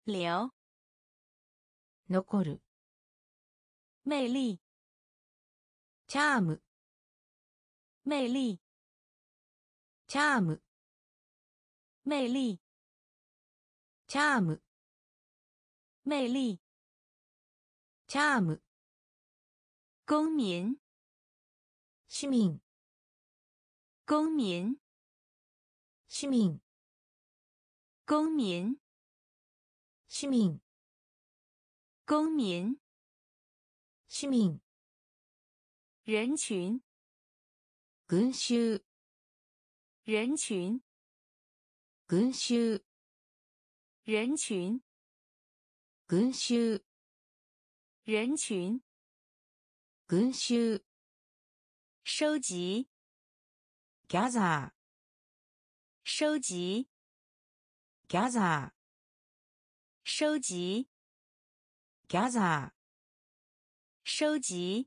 Speaker 1: 留。
Speaker 2: 残る。
Speaker 1: 魅力。
Speaker 2: チャーム。
Speaker 1: 魅力。
Speaker 2: チャーム。
Speaker 1: 魅力。
Speaker 2: チャーム。
Speaker 1: 魅力。
Speaker 2: チャーム。
Speaker 1: 公民。
Speaker 2: 市民。
Speaker 1: 公民。
Speaker 2: 市民。
Speaker 1: 公民。
Speaker 2: 市民。
Speaker 1: 公民。
Speaker 2: 市民。
Speaker 1: 人群。
Speaker 2: 群衆。
Speaker 1: 人群。
Speaker 2: 群衆。
Speaker 1: 人群。
Speaker 2: 群衆。
Speaker 1: 人群。
Speaker 2: 群衆。
Speaker 1: 收集。
Speaker 2: gather。
Speaker 1: 收集。
Speaker 2: gather。
Speaker 1: 收集。
Speaker 2: gather。
Speaker 1: 收集。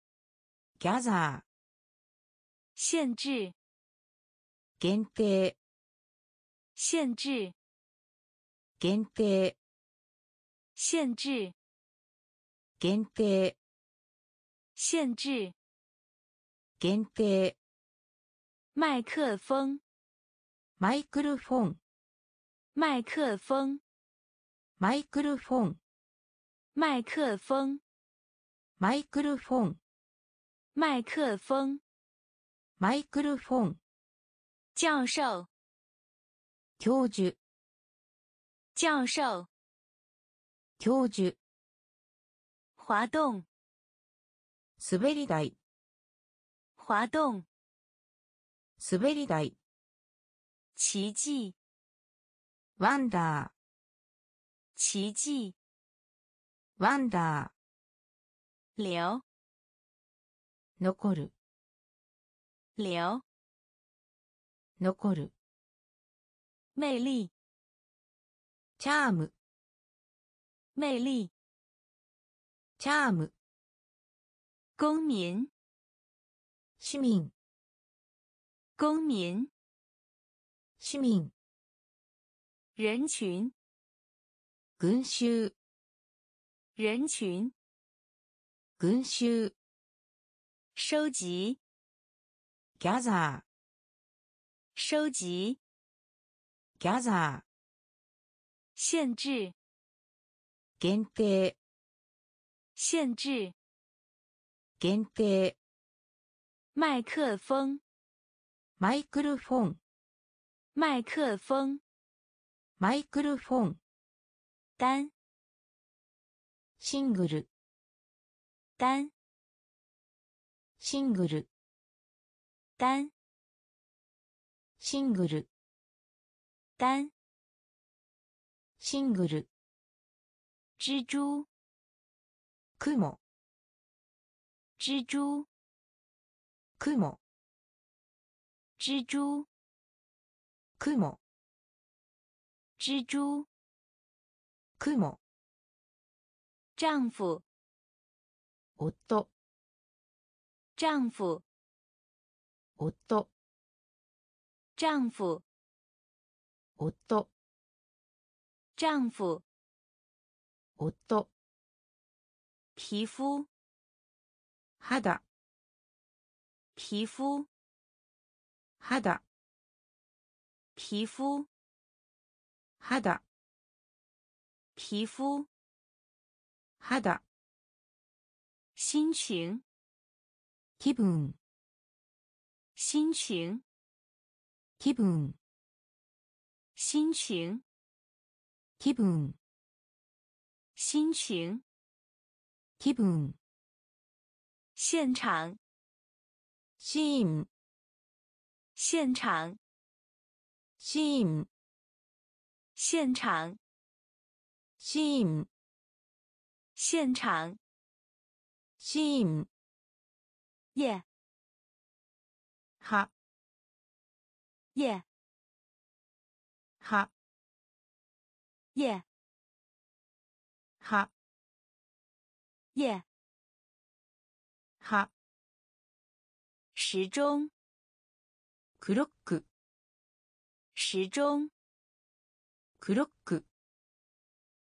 Speaker 2: gather。
Speaker 1: 限制。
Speaker 2: 限定。
Speaker 1: 限制。
Speaker 2: 限定。
Speaker 1: 限制。
Speaker 2: 限定。
Speaker 1: 限制。
Speaker 2: 限定。
Speaker 1: 麦克风。
Speaker 2: マイクロフォン。
Speaker 1: 麦克风。
Speaker 2: マイクロフォン。
Speaker 1: 麦克风。
Speaker 2: マイクロフォン。
Speaker 1: 麦克风。
Speaker 2: マイクロフォン。
Speaker 1: 教授。
Speaker 2: 教授。
Speaker 1: 教授。
Speaker 2: 教授。
Speaker 1: 滑動。
Speaker 2: 滑り台。
Speaker 1: 滑動。
Speaker 2: 滑り台。
Speaker 1: 奇迹。
Speaker 2: ワンダー。
Speaker 1: 奇迹。
Speaker 2: ワンダー。
Speaker 1: 留。
Speaker 2: 残る。
Speaker 1: 留。
Speaker 2: 残る。
Speaker 1: 魅力。
Speaker 2: チャーム。
Speaker 1: 魅力。
Speaker 2: チャーム。
Speaker 1: 公民。
Speaker 2: 市民。
Speaker 1: 公民。
Speaker 2: 市民。
Speaker 1: 人群。
Speaker 2: 群衆。
Speaker 1: 人群。
Speaker 2: 群衆。
Speaker 1: 收集。
Speaker 2: gather。
Speaker 1: 收集。
Speaker 2: gather。
Speaker 1: 限制。
Speaker 2: 限定。
Speaker 1: 限制。
Speaker 2: 限定。
Speaker 1: 麦克风。
Speaker 2: マイクロフォン。
Speaker 1: 麦克风。
Speaker 2: マイクロフォン。
Speaker 1: 单。
Speaker 2: シングル。
Speaker 1: 单。
Speaker 2: シングル。
Speaker 1: 单。
Speaker 2: シングル。
Speaker 1: 单。
Speaker 2: シングル。
Speaker 1: 蜘蛛。
Speaker 2: 雲。
Speaker 1: 蜘蛛。
Speaker 2: 雲。
Speaker 1: 蜘蛛。
Speaker 2: 雲。
Speaker 1: 蜘蛛。
Speaker 2: 雲。
Speaker 1: 丈夫。
Speaker 2: 夫。
Speaker 1: 丈夫。
Speaker 2: 夫。
Speaker 1: 丈夫。
Speaker 2: 夫。
Speaker 1: 丈夫。
Speaker 2: 夫。
Speaker 1: 皮肤。
Speaker 2: 肌。
Speaker 1: 皮肤。
Speaker 2: 肌。
Speaker 1: 皮肤。
Speaker 2: 肌。
Speaker 1: 皮肤。
Speaker 2: 肌。
Speaker 1: 心情。
Speaker 2: 気分。
Speaker 1: 心情。
Speaker 2: 気分。
Speaker 1: 心情。
Speaker 2: 気分。
Speaker 1: 心情。
Speaker 2: 気分。
Speaker 1: 现场。
Speaker 2: シーン。
Speaker 1: 现场。
Speaker 2: シーン。
Speaker 1: 现场。
Speaker 2: シーン。
Speaker 1: 现场。
Speaker 2: シーン。
Speaker 1: 耶。
Speaker 2: は。
Speaker 1: 耶。
Speaker 2: は。
Speaker 1: 耶。
Speaker 2: は。
Speaker 1: 耶。
Speaker 2: は。
Speaker 1: 时钟。
Speaker 2: クロック。
Speaker 1: 时钟。
Speaker 2: クロック。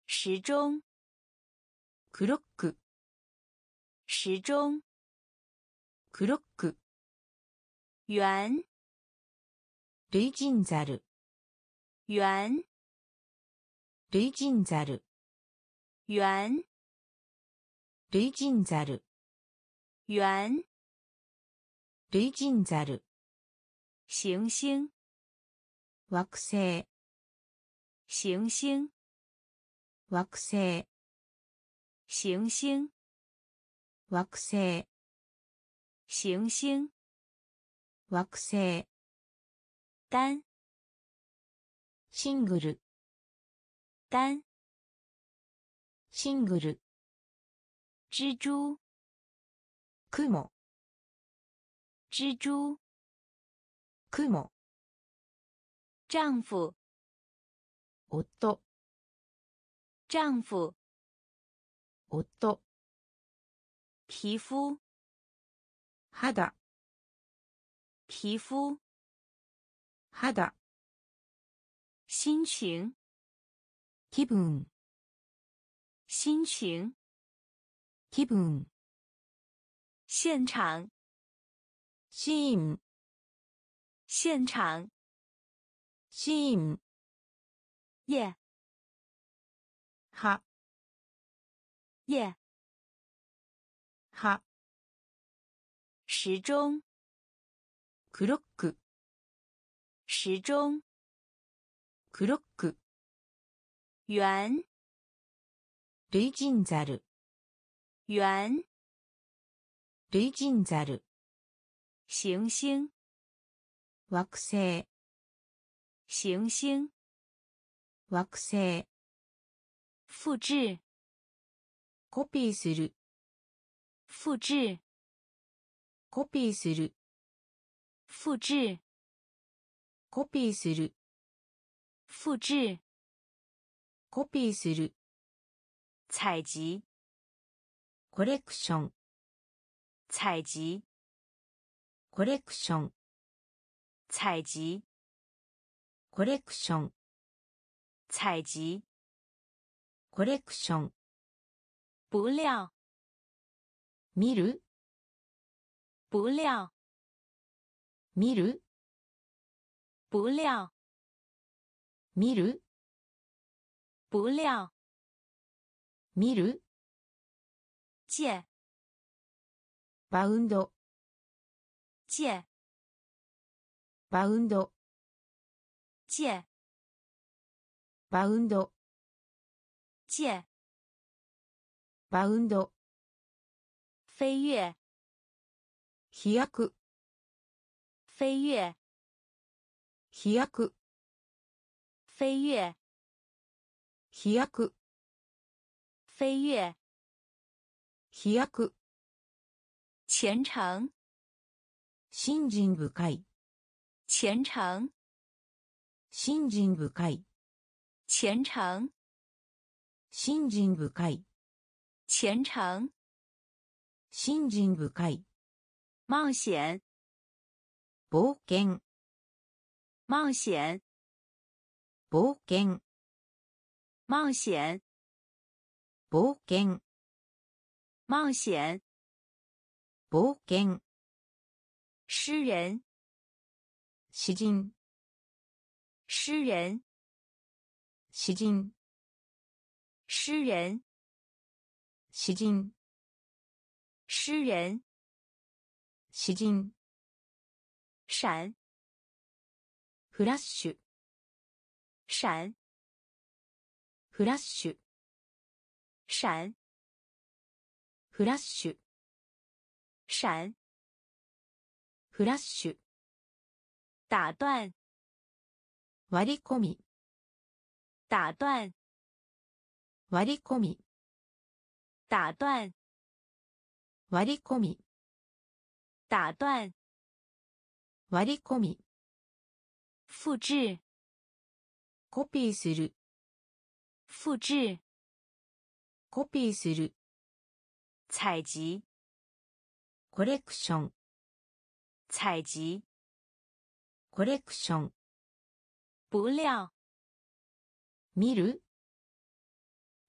Speaker 1: 时钟
Speaker 2: クロック
Speaker 1: 时钟
Speaker 2: クロック
Speaker 1: 圆
Speaker 2: 類人猿
Speaker 1: 圆
Speaker 2: 類人猿
Speaker 1: 圆
Speaker 2: 類人猿
Speaker 1: 圆
Speaker 2: 類人猿
Speaker 1: 行星
Speaker 2: 惑星
Speaker 1: 行星
Speaker 2: 惑星
Speaker 1: 行星
Speaker 2: 惑星
Speaker 1: 行星
Speaker 2: 惑星
Speaker 1: 单
Speaker 2: シングル
Speaker 1: 单
Speaker 2: シングル
Speaker 1: 蜘蛛
Speaker 2: 雲
Speaker 1: 蜘蛛
Speaker 2: 雲
Speaker 1: 丈夫
Speaker 2: 夫
Speaker 1: 丈夫
Speaker 2: 夫
Speaker 1: 皮肤
Speaker 2: 肌
Speaker 1: 皮肤
Speaker 2: 肌
Speaker 1: 心情
Speaker 2: 気分
Speaker 1: 心情
Speaker 2: 気分
Speaker 1: 现场
Speaker 2: シーン
Speaker 1: 现场
Speaker 2: シーン
Speaker 1: 耶
Speaker 2: は
Speaker 1: 耶
Speaker 2: は
Speaker 1: 时钟
Speaker 2: クロック
Speaker 1: 时钟
Speaker 2: クロック
Speaker 1: 圆
Speaker 2: 類人猿
Speaker 1: 圆
Speaker 2: 類人猿
Speaker 1: 行星
Speaker 2: 惑星
Speaker 1: 行星
Speaker 2: 惑星
Speaker 1: 复制
Speaker 2: コピーする
Speaker 1: 复制
Speaker 2: コピーする
Speaker 1: 复制
Speaker 2: コピーする
Speaker 1: 复制
Speaker 2: コピーする
Speaker 1: 采集
Speaker 2: コレクション
Speaker 1: 采集
Speaker 2: コレクション
Speaker 1: 采集
Speaker 2: コレクション
Speaker 1: 采集
Speaker 2: コレクション
Speaker 1: 不料
Speaker 2: 見る
Speaker 1: 不料
Speaker 2: 見る
Speaker 1: 不料
Speaker 2: 見る
Speaker 1: 不料
Speaker 2: 見る
Speaker 1: 借
Speaker 2: バウンド
Speaker 1: 借
Speaker 2: バウンド
Speaker 1: 借
Speaker 2: バウンド
Speaker 1: 借
Speaker 2: バウンド
Speaker 1: 飞跃
Speaker 2: 飛躍
Speaker 1: 飞跃
Speaker 2: 飛躍
Speaker 1: 飞跃
Speaker 2: 飛躍
Speaker 1: 飞跃
Speaker 2: 飛躍
Speaker 1: 虔诚
Speaker 2: 信心深い
Speaker 1: 虔诚
Speaker 2: 信心深い
Speaker 1: 虔诚
Speaker 2: 信心深い
Speaker 1: 虔诚
Speaker 2: 信心深い
Speaker 1: 冒险
Speaker 2: 冒険
Speaker 1: 冒险
Speaker 2: 冒険
Speaker 1: 冒险
Speaker 2: 冒険
Speaker 1: 冒险
Speaker 2: 冒険
Speaker 1: 诗人
Speaker 2: 詩人
Speaker 1: 诗人
Speaker 2: 詩人
Speaker 1: 诗人
Speaker 2: 詩人
Speaker 1: 诗人
Speaker 2: 詩人
Speaker 1: 闪
Speaker 2: フラッシュ
Speaker 1: 闪
Speaker 2: フラッシュ
Speaker 1: 闪
Speaker 2: フラッシュ
Speaker 1: 闪
Speaker 2: フラッシュ
Speaker 1: 打断
Speaker 2: 割り込み
Speaker 1: 打断
Speaker 2: 割り込み
Speaker 1: 打断
Speaker 2: 割り込み
Speaker 1: 打断
Speaker 2: 割り込み
Speaker 1: 复制
Speaker 2: コピーする
Speaker 1: 复制
Speaker 2: コピーする
Speaker 1: 采集
Speaker 2: コレクション
Speaker 1: 采集
Speaker 2: コレクション
Speaker 1: 不料
Speaker 2: 見る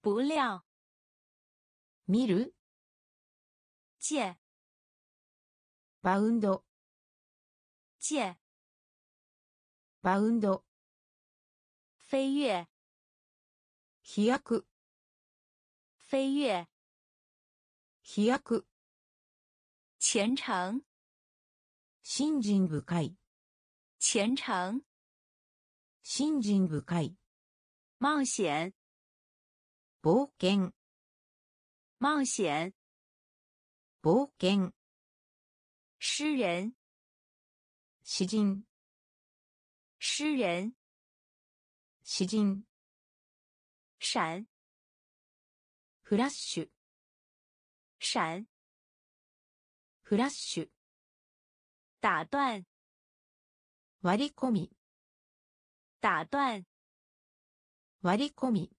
Speaker 1: 不料。
Speaker 2: 見る
Speaker 1: 借。
Speaker 2: バウンド。
Speaker 1: 借。
Speaker 2: バウンド。
Speaker 1: 飞跃。
Speaker 2: 飛躍。
Speaker 1: 飞跃。
Speaker 2: 飛躍。
Speaker 1: 虔誠。
Speaker 2: 信心深い。
Speaker 1: 虔誠。
Speaker 2: 信心深い。
Speaker 1: 冒险。
Speaker 2: 冒険。
Speaker 1: 冒险。
Speaker 2: 冒険。
Speaker 1: 诗人。
Speaker 2: 詩人。
Speaker 1: 诗人。
Speaker 2: 詩人。
Speaker 1: 闪。
Speaker 2: フラッシュ。
Speaker 1: 闪。
Speaker 2: フラッシュ。
Speaker 1: 打断。
Speaker 2: 割り込み。
Speaker 1: 打断。
Speaker 2: 割り込み。